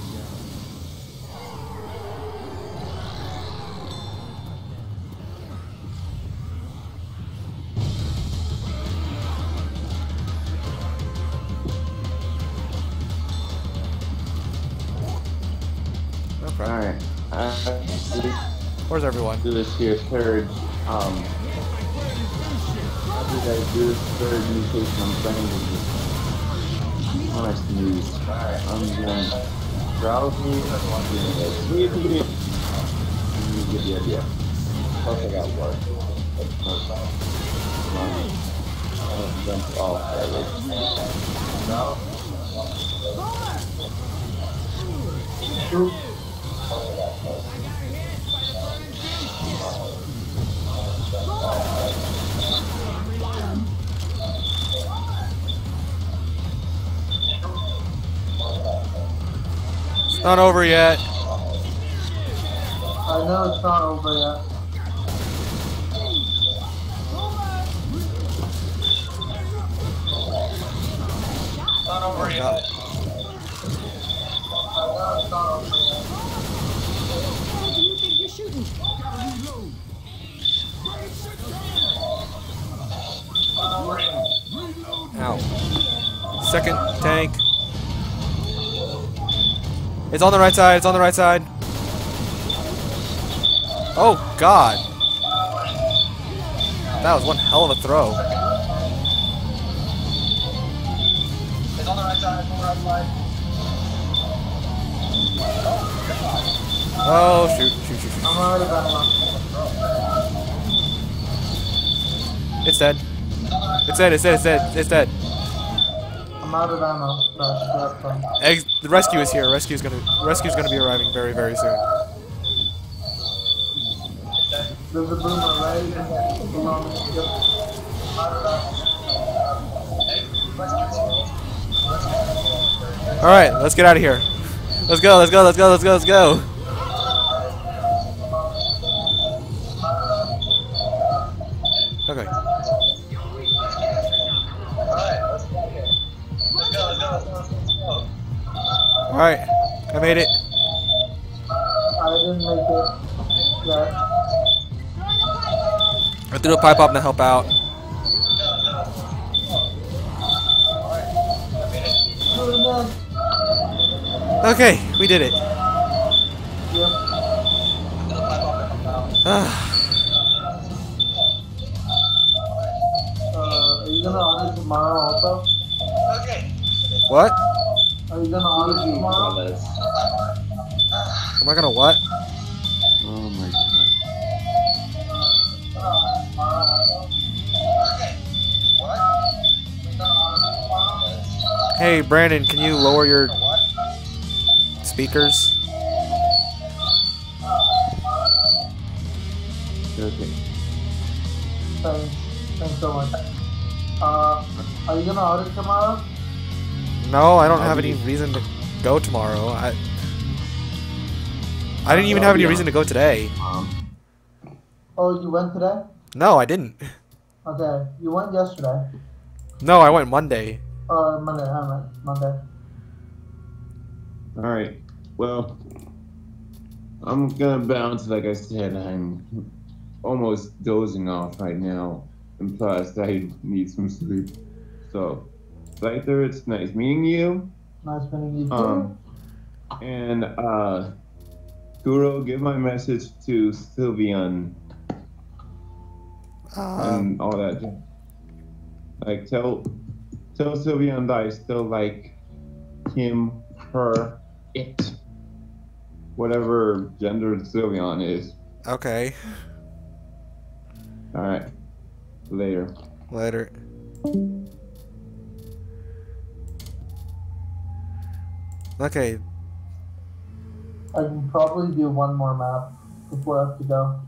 Alright. Uh, Where's everyone? do this here third. Um. How did I do this third mutation? I'm playing with this. Honest news. Alright, I'm doing drowsy. I'm doing this. We can get You get the idea. Plus, I got work. Um, I'll jump off that. Shoot. It's not over yet. I know it's not over yet. Not over yet. Who do you think you're shooting? Ow. Second tank. It's on the right side. It's on the right side. Oh god. That was one hell of a throw. It's on the right side. It's on the right side. Oh shoot, shoot, shoot, shoot. I'm already back. It's dead. It's dead, it's dead, it's dead, it's dead. I'm out of ammo. No, that's fine. Eggs, the rescue is here. Rescue's gonna rescue's gonna be arriving very, very soon. There's a boomer right in there. Below me. Yep. Alright, let's get out of here. Let's go, let's go, let's go, let's go, let's go. Okay. Alright, I made it. I didn't make it yet. I threw a pipe up to help out. Okay, we did it. Yep. Ah. Uh, are you gonna order tomorrow also? What? Are you gonna order tomorrow? Am I gonna what? Oh my god. Hey, Brandon, can you lower your speakers? Okay. Thanks. Thanks so much. Uh, are you gonna audit tomorrow? No, I don't I'll have be- any reason to go tomorrow. I I didn't even I'll have any be reason to go today. Um, Oh, you went today? No, I didn't. Okay, you went yesterday. No, I went Monday. Or Monday, I meant Monday. all right. Well, I'm gonna bounce. Like I said, I'm almost dozing off right now, and plus I need some sleep. So, Scyther, it's nice meeting you. Nice meeting you too. Um, and uh, Kuro, give my message to Sylvian Um, and all that. Like, tell tell Sylvian that I still like him, her, it, whatever gender Sylvian is. okay. All right. Later. Later. Okay. I can probably do one more map before I have to go.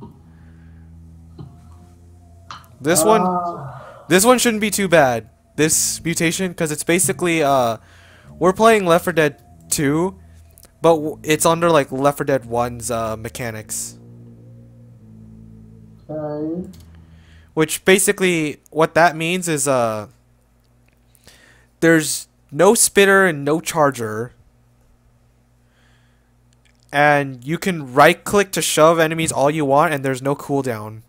This one Uh, this one shouldn't be too bad. This mutation cuz it's basically uh we're playing Left four Dead two, but w- it's under like Left four Dead one's uh mechanics. okay. Which basically what that means is uh there's no spitter and no charger. And you can right click to shove enemies all you want and there's no cooldown.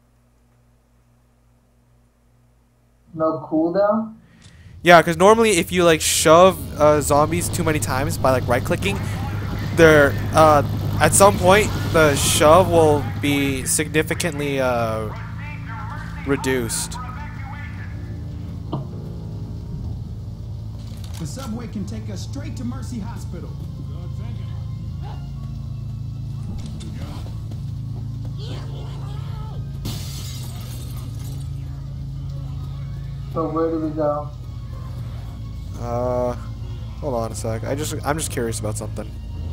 No cooldown? Yeah, because normally if you like shove uh, zombies too many times by like right clicking, they're uh, at some point the shove will be significantly uh, reduced. The subway can take us straight to Mercy Hospital. Good thinking. So where do we go? Uh, hold on a sec. I just I'm just curious about something.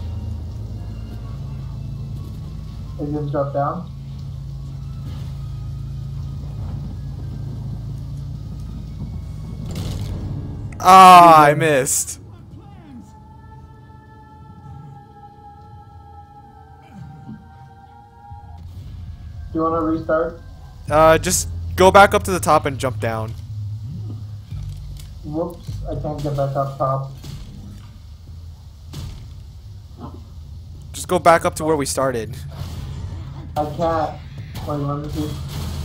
Are you gonna drop down? Ah, I missed. Do you wanna restart? Uh, just go back up to the top and jump down. Whoops, I can't get back up top. Just go back up to where we started. I can't. Wait, let me see.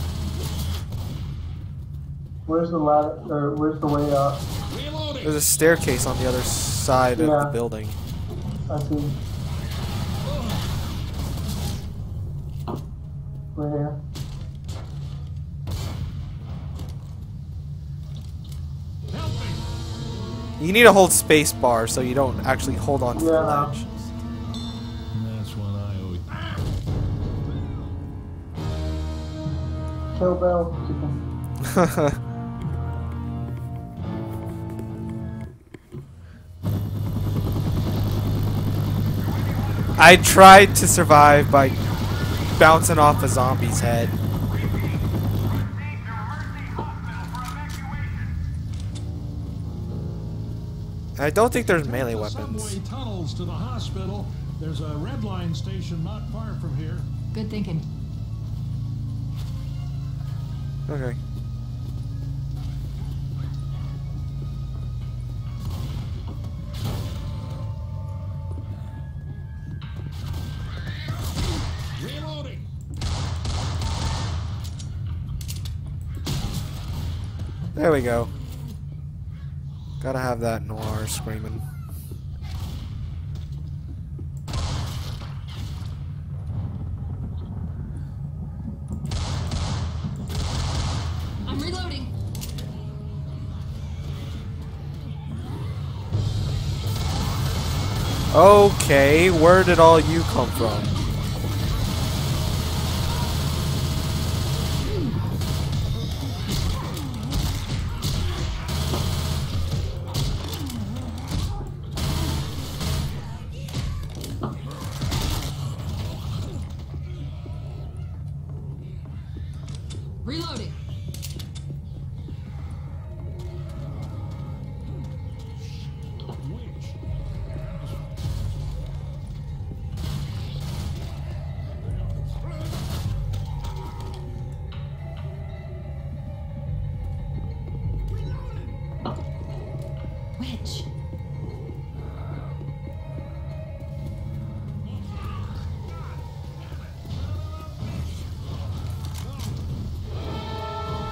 Where's the ladder, or where's the way up? There's a staircase on the other side of Yeah. the building. I see. We're here. You need to hold space bar so you don't actually hold on to the Yeah. ledge. That's what I owe you. Kill Bell, chicken. I tried to survive by bouncing off a zombie's head. I don't think there's melee The weapons. subway tunnels to the hospital. There's a red line station not far from here. Good thinking. Okay. Reloading. There we go. Gotta have that noir screaming. I'm reloading. Okay, where did all you come from?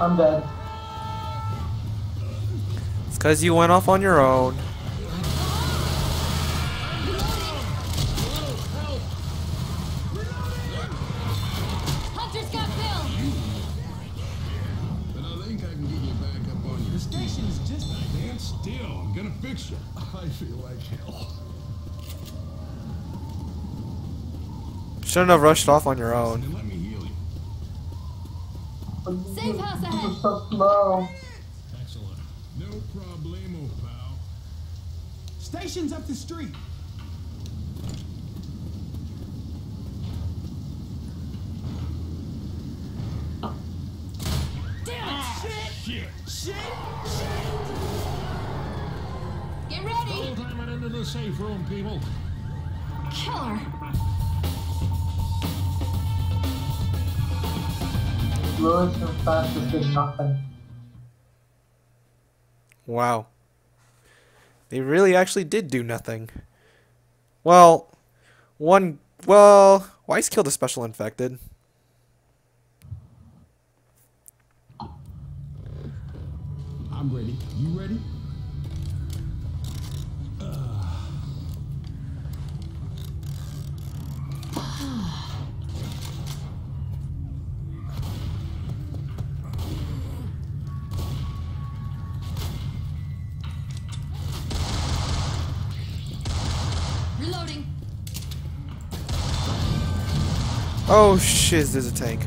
I'm dead. It's because you went off on your own. Hunter's got Bill. But I think I can get you back up on your The station's just stand still. I'm gonna fix you. I feel like hell. Shouldn't have rushed off on your own. Then let me heal you. Safe house ahead. You're so slow. Excellent. No problemo, pal. Station's up the street. Damn it! Shit! Shit. Shit! Get ready! Double time it into the safe room, people. Killer! Lewis and Francis did nothing. Wow. They really actually did do nothing. Well, one... Well, Weiss killed a special infected. I'm ready. You ready? Reloading. Oh, shiz, there's a tank.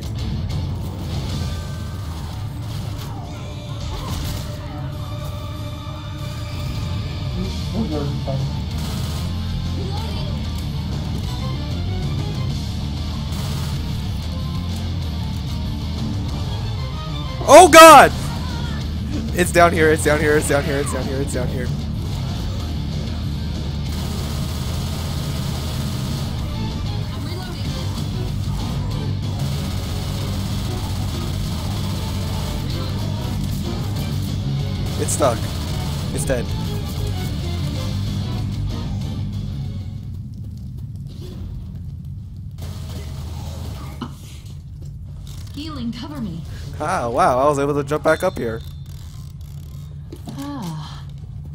Oh god! It's down here, it's down here, it's down here, it's down here, it's down here. I'm reloading. It's stuck. It's dead. Healing, cover me. Ah, wow, I was able to jump back up here. Ah,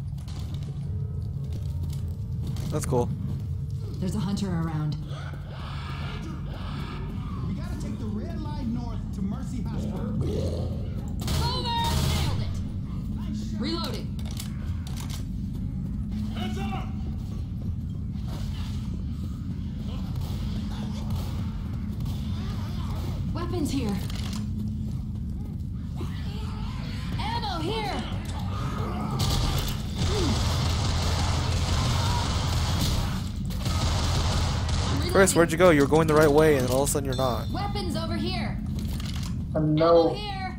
That's cool. there's a hunter around. We gotta take the red line north to Mercy Hospital. Over! Nailed it. Reloading. Heads up! Weapons here. Ammo here. I'm Chris, reloading. where'd you go? You were going the right way, and then all of a sudden you're not. Weapons over here. And Ammo no, here.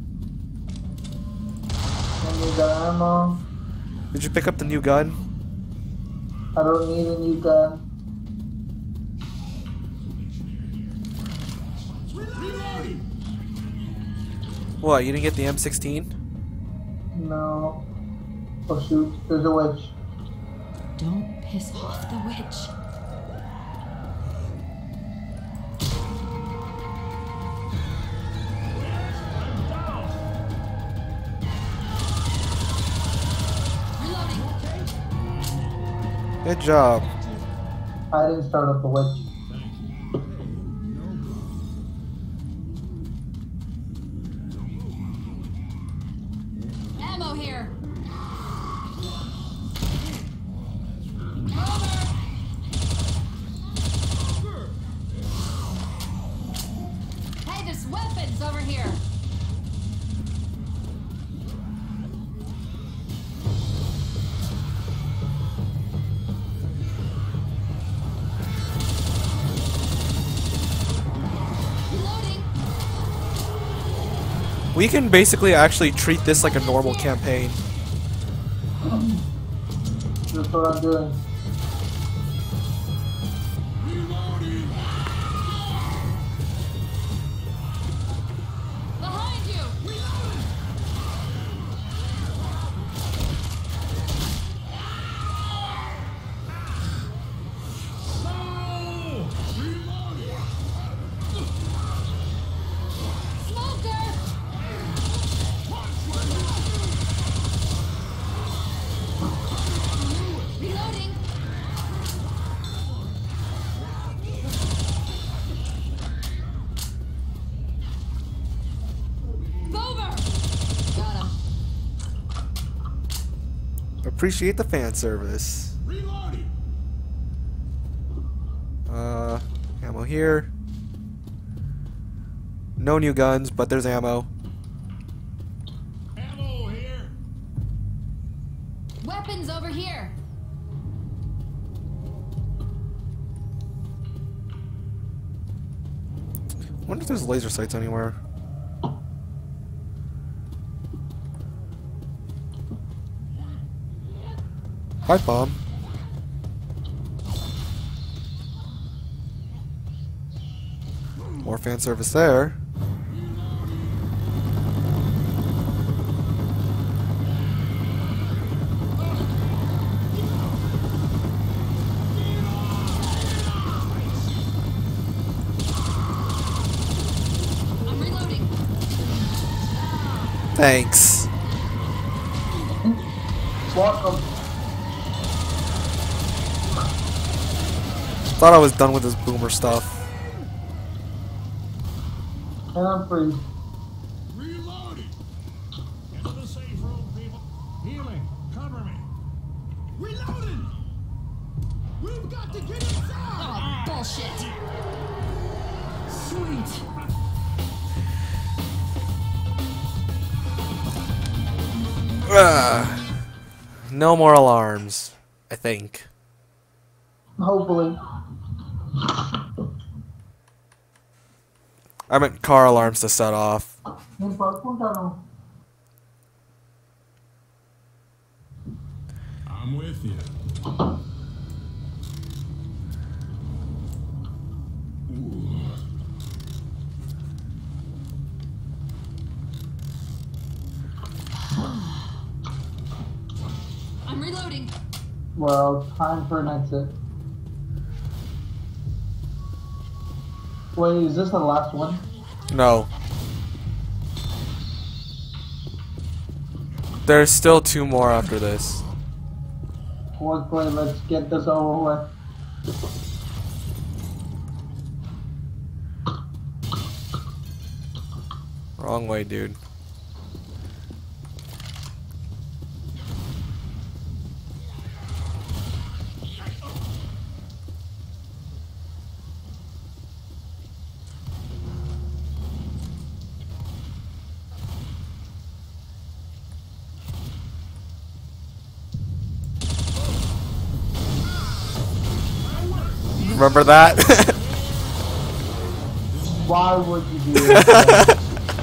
I need the ammo. Did you pick up the new gun? I don't need a new gun. What, you didn't get the M sixteen? No. Oh shoot, there's a witch. Don't piss off the witch. Reloading. Good job. I didn't start up the witch. Ammo here. Over. Hey, there's weapons over here. Reloading. We can basically actually treat this like a normal campaign. That's what I'm doing. Behind you. Smoker. appreciate the fan service. Reloading. Uh, ammo here. No new guns, but there's ammo. Ammo here. Weapons over here. I wonder if there's laser sights anywhere. Pipe bomb. More fan service there. I'm reloading. Thanks. Welcome. Thought I was done with this boomer stuff. And I'm free. Reloading. Into the safe room, people. Healing. Cover me. Reloading. We've got to get inside. Oh, bullshit. Sweet. Ugh. No more alarms, I think. Hopefully. I meant car alarms to set off. I'm with you. I'm reloading. Well, time for an exit. Wait, is this the last one? No. There's still two more after this. Quickly, let's get this over with. Wrong way, dude. Remember that? Why would you do this?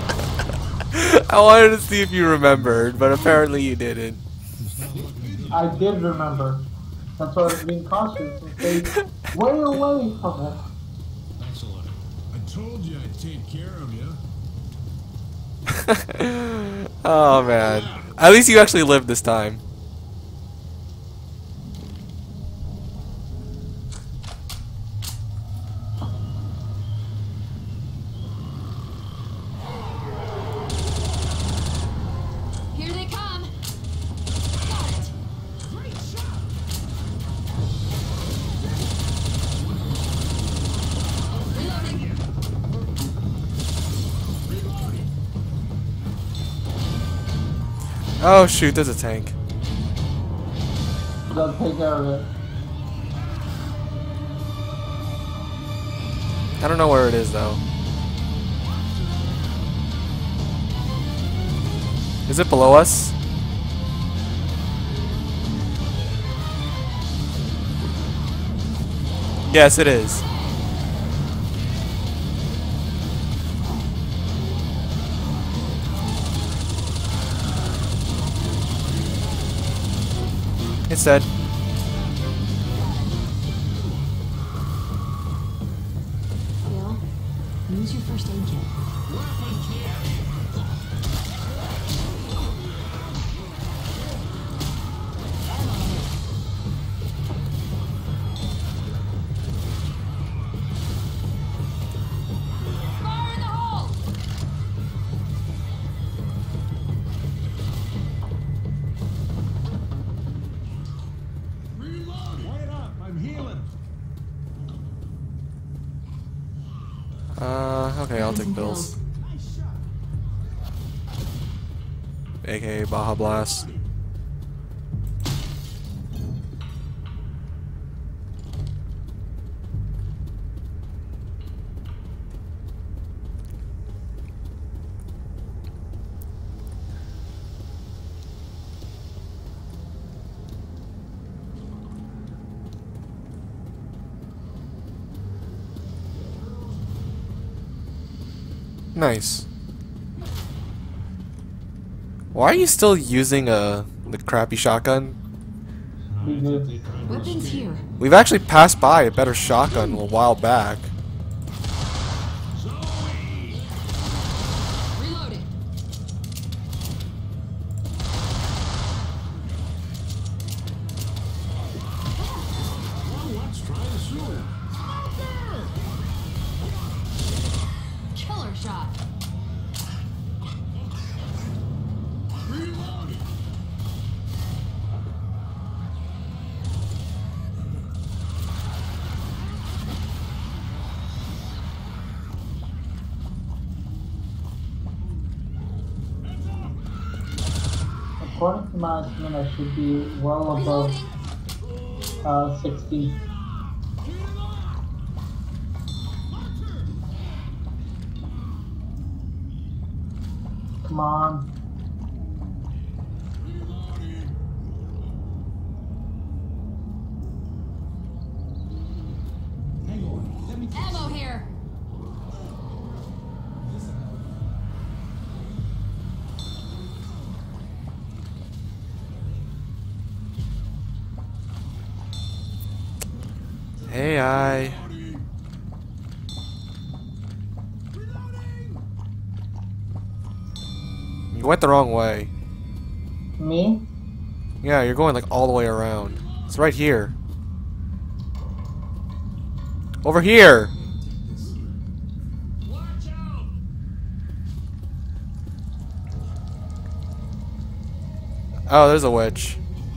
I wanted to see if you remembered, but apparently you didn't. I did remember. That's why I was being cautious and stay way away from it. Excellent. I told you I'd take care of you. Oh man. At least you actually lived this time. Here they come. Got it. Great shot. Reloading. Reloading. Oh shoot, there's a tank. They'll take care of it. I don't know where it is though. Is it below us? Yes, it is. It's dead. Bill, use your first aid kit. Fire in the hole. Reloading. Wait up. I'm healing. Uh, okay, I'll take pills. Nice shot. A K A Baja Blast. Nice. Why are you still using uh, the crappy shotgun? Weapons here. We've actually passed by a better shotgun a while back. Reloading. Let's try the sewer. Killer shot. Reloading. According to my estimate, I should be well above Reloading. uh, sixty. Come on. Hang on. Let me take Ammo here. Hey, I. You went the wrong way. Me? Yeah, you're going like all the way around. It's right here. Over here! Watch out! Oh, there's a witch.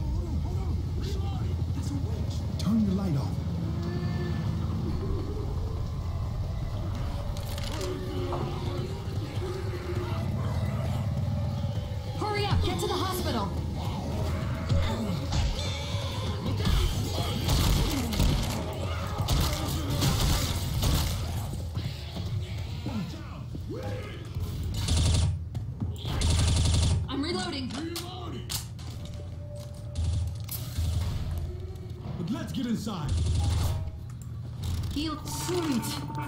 Turn your light off. Hurry up. Get to the hospital. I'm reloading. Reloading. But let's get inside. Heal. Sweet.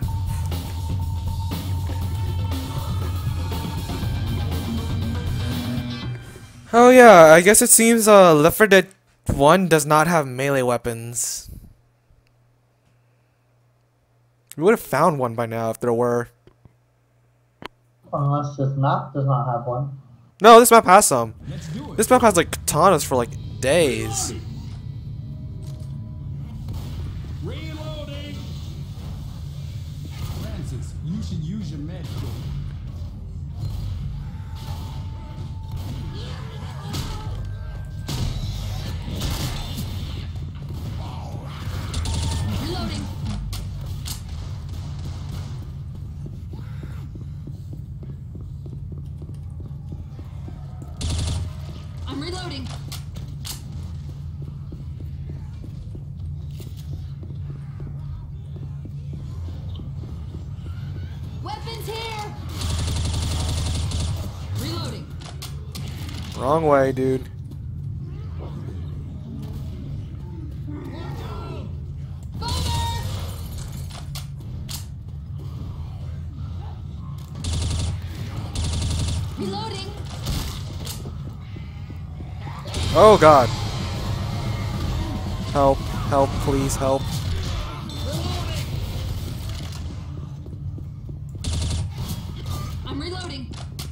Oh yeah, I guess it seems uh, Left four Dead one does not have melee weapons. We would have found one by now if there were. Unless this map does not have one. No, this map has some. Let's do it. This map has like katanas for like days. Reloading. Francis, you should use your med kit. Reloading. I'm reloading. Weapons here. Reloading. Wrong way, dude. Boomer. Reloading. Oh god. Help, help, please help. I'm reloading.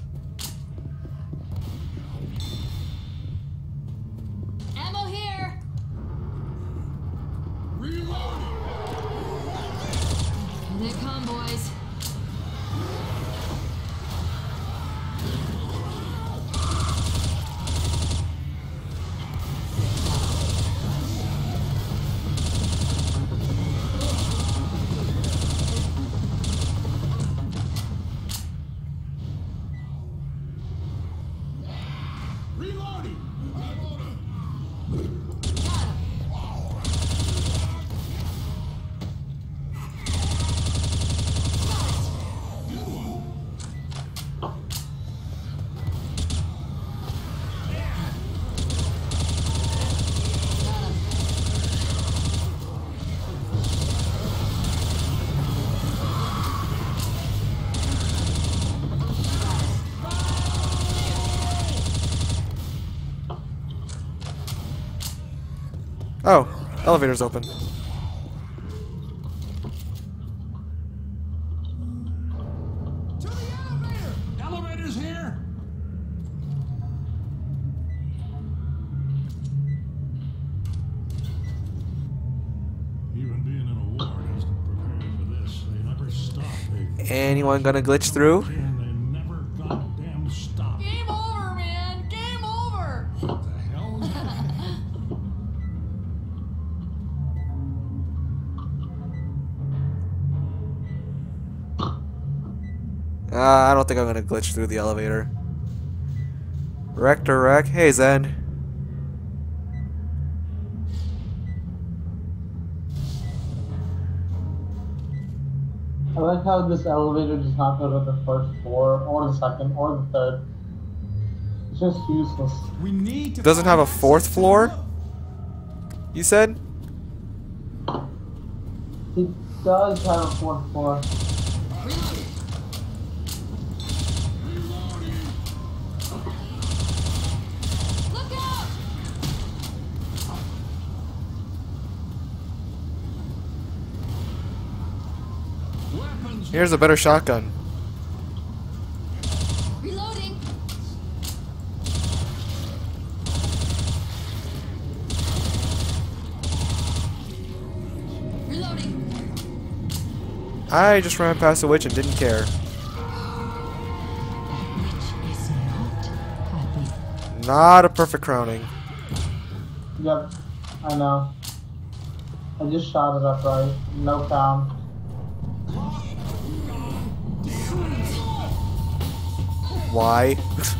Ammo here. Here they come, boys. Oh, elevator's open. To the elevator! Elevator's here! Even being in a war doesn't prepare you for this. They never stop. They Anyone gonna glitch through? and they never goddamn stop. Game over, man. Game over. What the hell is that? Uh, I don't think I'm gonna glitch through the elevator. Wreck to wreck. Hey, Zen. I like how this elevator does not go to the first floor, or the second, or the third. It's just useless. We need to Doesn't have a find fourth access to floor? the roof. You said? It does have a fourth floor. Look out! Weapons. Here's a better shotgun. Reloading. Reloading. I just ran past a witch and didn't care. Is not happy. Not a perfect crowning. Yep, I know. I just shot it up right. No count. Why?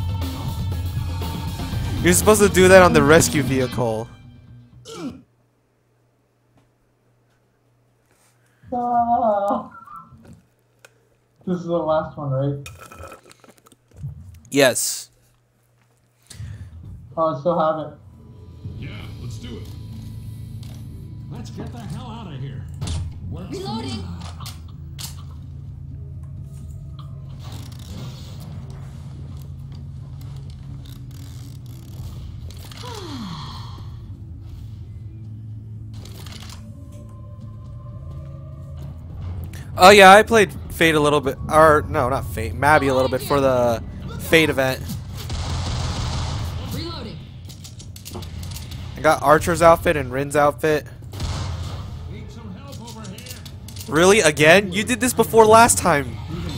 You're supposed to do that on the rescue vehicle. Ah. This is the last one, right? Yes. Oh, I still have it. Yeah, let's do it. Let's get the hell out of here. Where's the Reloading. Oh yeah, I played Fate a little bit, or no, not Fate, Mabby a little bit for the Fate event. Reloading. I got Archer's outfit and Rin's outfit. Need some help over here. Really? Again? You did this before last time.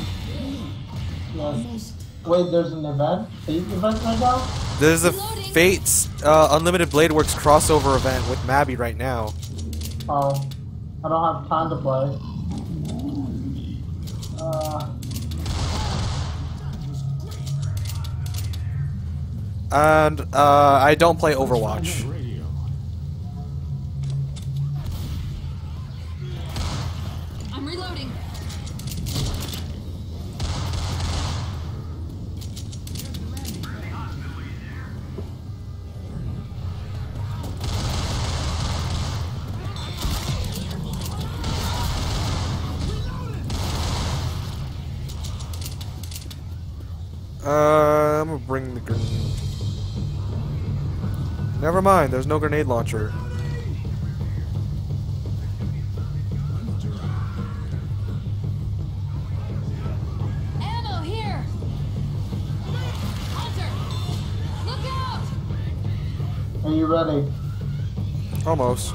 Yes. Wait, there's an event? Fate event right now? There's a Fate's uh, Unlimited Blade Works crossover event with Mabby right now. Oh. I don't have time to play. Uh, And uh, I don't play Overwatch. Radio. I'm reloading. Uh, I'm gonna bring the grenade. Never mind, there's no grenade launcher. Ammo here. Hunter. Look out. are you ready? Almost.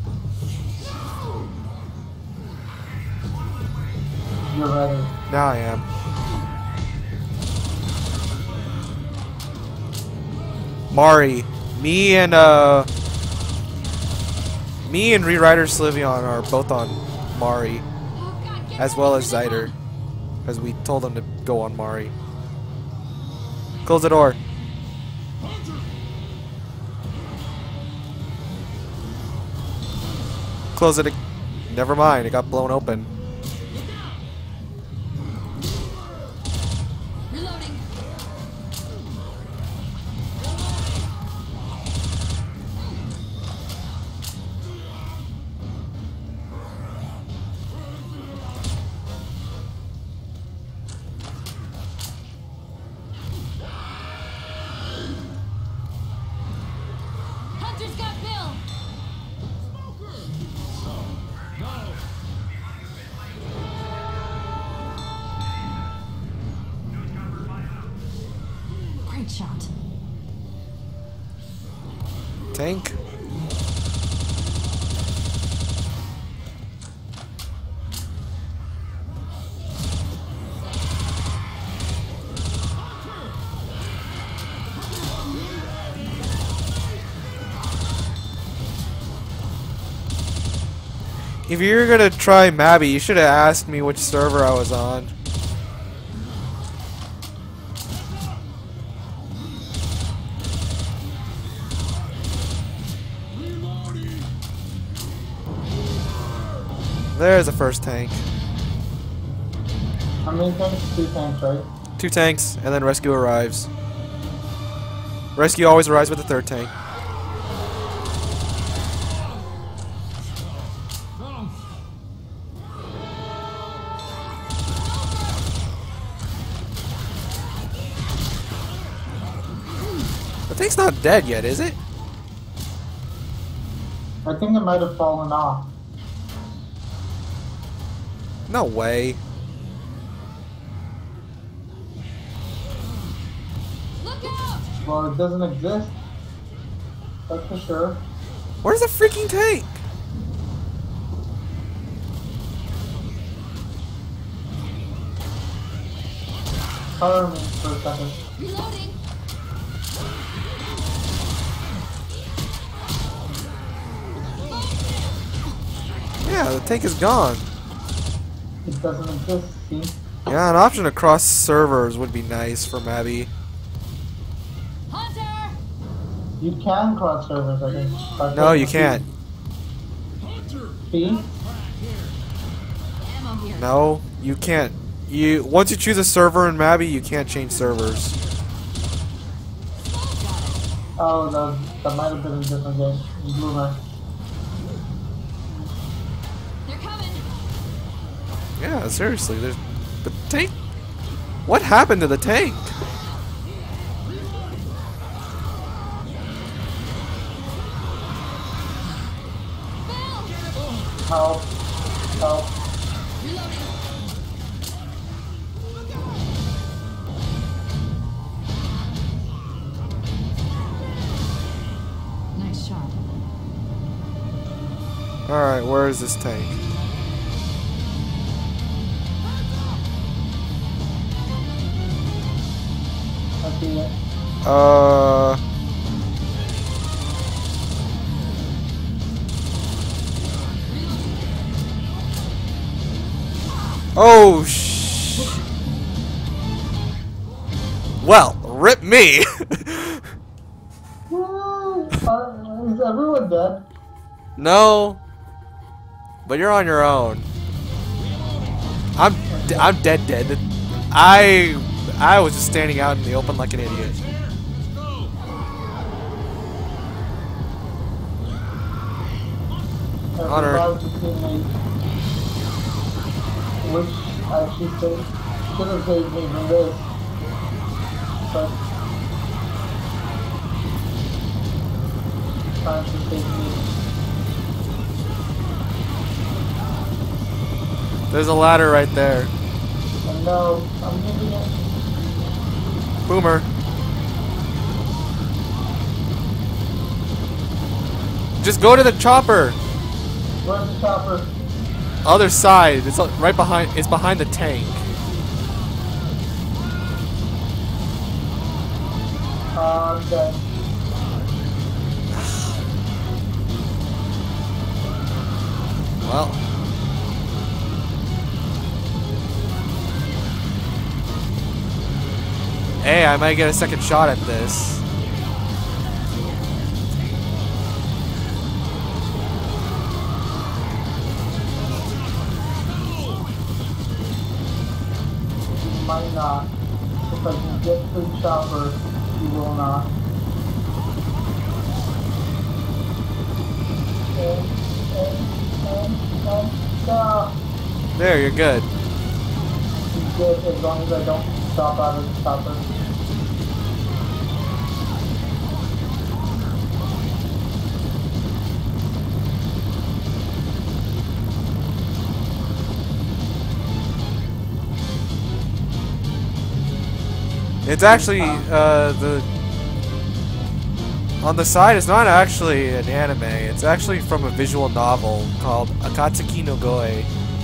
You're ready. Now I am. Mari, me and uh, me and Rewriter Slivion are both on Mari, Oh God, get as well as Zyder, as we told them to go on Mari. Close the door. Close it. ag- Never mind, it got blown open. Reloading. Hunter's got Bill. Great shot. Tank. If you were gonna try Mabby, you should have asked me which server I was on. There's the first tank. How many tanks? Two tanks, right? Two tanks, and then rescue arrives. Rescue always arrives with the third tank. The tank's not dead yet, is it? I think it might have fallen off. No way. Look out! Well, it doesn't exist. That's for sure. Where's the freaking tank? Cover me for a second. Reloading. Yeah, the tank is gone. It doesn't exist, see? Yeah, an option across servers would be nice for Mabby. Hunter! You can cross servers, I think. By No, you clicking can't. C. Ammo here. No, you can't. You once you choose a server in Mabby, you can't change servers. Oh, no, that might have been a different game. Bloomer. They're coming. Yeah, seriously, there's the tank. What happened to the tank? Help. Help. Nice shot. Alright, where is this tank? I see it. Uh. Oh, sh. Well, rip me. Woo! Uh, is everyone dead? No. But you're on your own. I'm d I'm dead dead. I I was just standing out in the open like an idiot. Honor. Everybody teammate. Which actually saved, should have saved me from this. But trying to save me. There's a ladder right there. And no, I'm using it. Boomer. Just go to the chopper. Where's the chopper? Other side. It's uh, right behind. It's behind the tank. Uh, I'm dead. Well. Hey, I might get a second shot at this. You might not. If I can get to the chopper, you will not. And, and, and, and, stop. There, you're good. He's good as long as I don't stop out of the chopper. It's actually uh, the on the side. It's not actually an anime. It's actually from a visual novel called Akatsuki no Goe.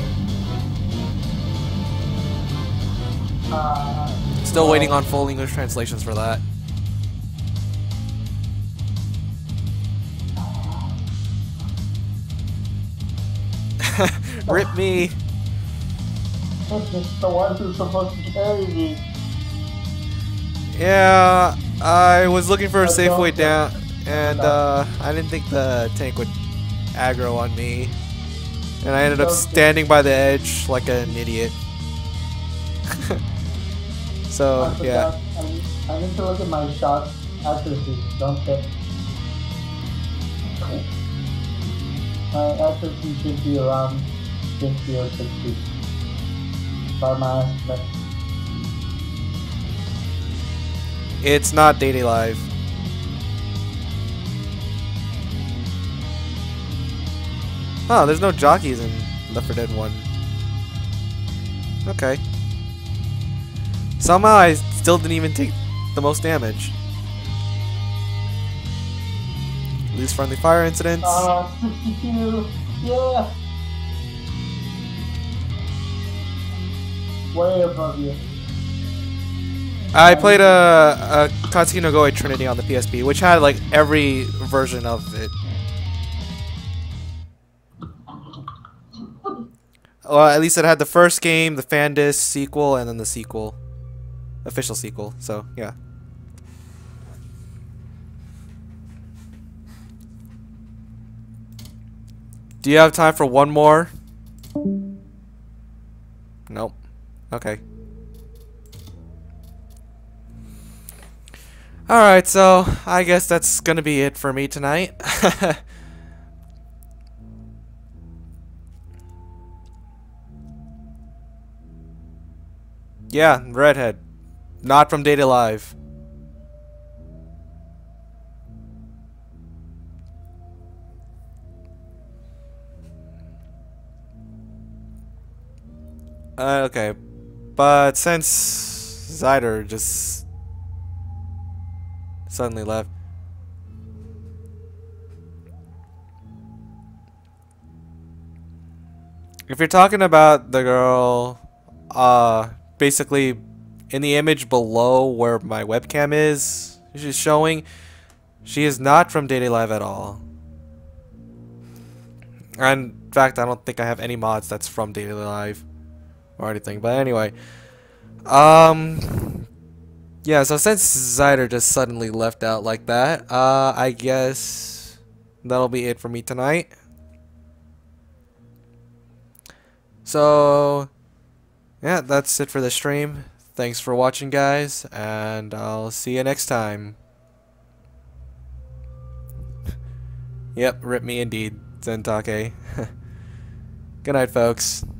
Uh, Still well, waiting on full English translations for that. Rip me. The one who's supposed to carry me. Yeah, I was looking for a I safe way don't- down, and uh, I didn't think the tank would aggro on me, and I ended up Okay. standing by the edge like an idiot. So I yeah, forgot. I need, I need to look at my shot accuracy. Don't hit. My accuracy should be around fifty or sixty. By my estimate. it's not Daily Live. Oh, there's no jockeys in Left four Dead one. Okay. Somehow I still didn't even take the most damage. Least friendly fire incidents. Uh, sixty-two. Yeah. Way above you. I played a, a Katsuki no Goe Trinity on the P S P, which had like every version of it. Well, at least it had the first game, the fan disc sequel, and then the sequel, official sequel. So yeah. Do you have time for one more? Nope. Okay. Alright, so I guess that's gonna be it for me tonight. Yeah, redhead. Not from Data Live. Uh, okay. But since Zyder just suddenly left. If you're talking about the girl, uh, basically in the image below where my webcam is, she's showing, she is not from Data Live at all. And in fact, I don't think I have any mods that's from Data Live or anything. But anyway, um, yeah. So since Zyder just suddenly left out like that, uh, I guess that'll be it for me tonight. So yeah, that's it for the stream. Thanks for watching, guys, and I'll see you next time. Yep, rip me indeed, Zentake. Good night, folks.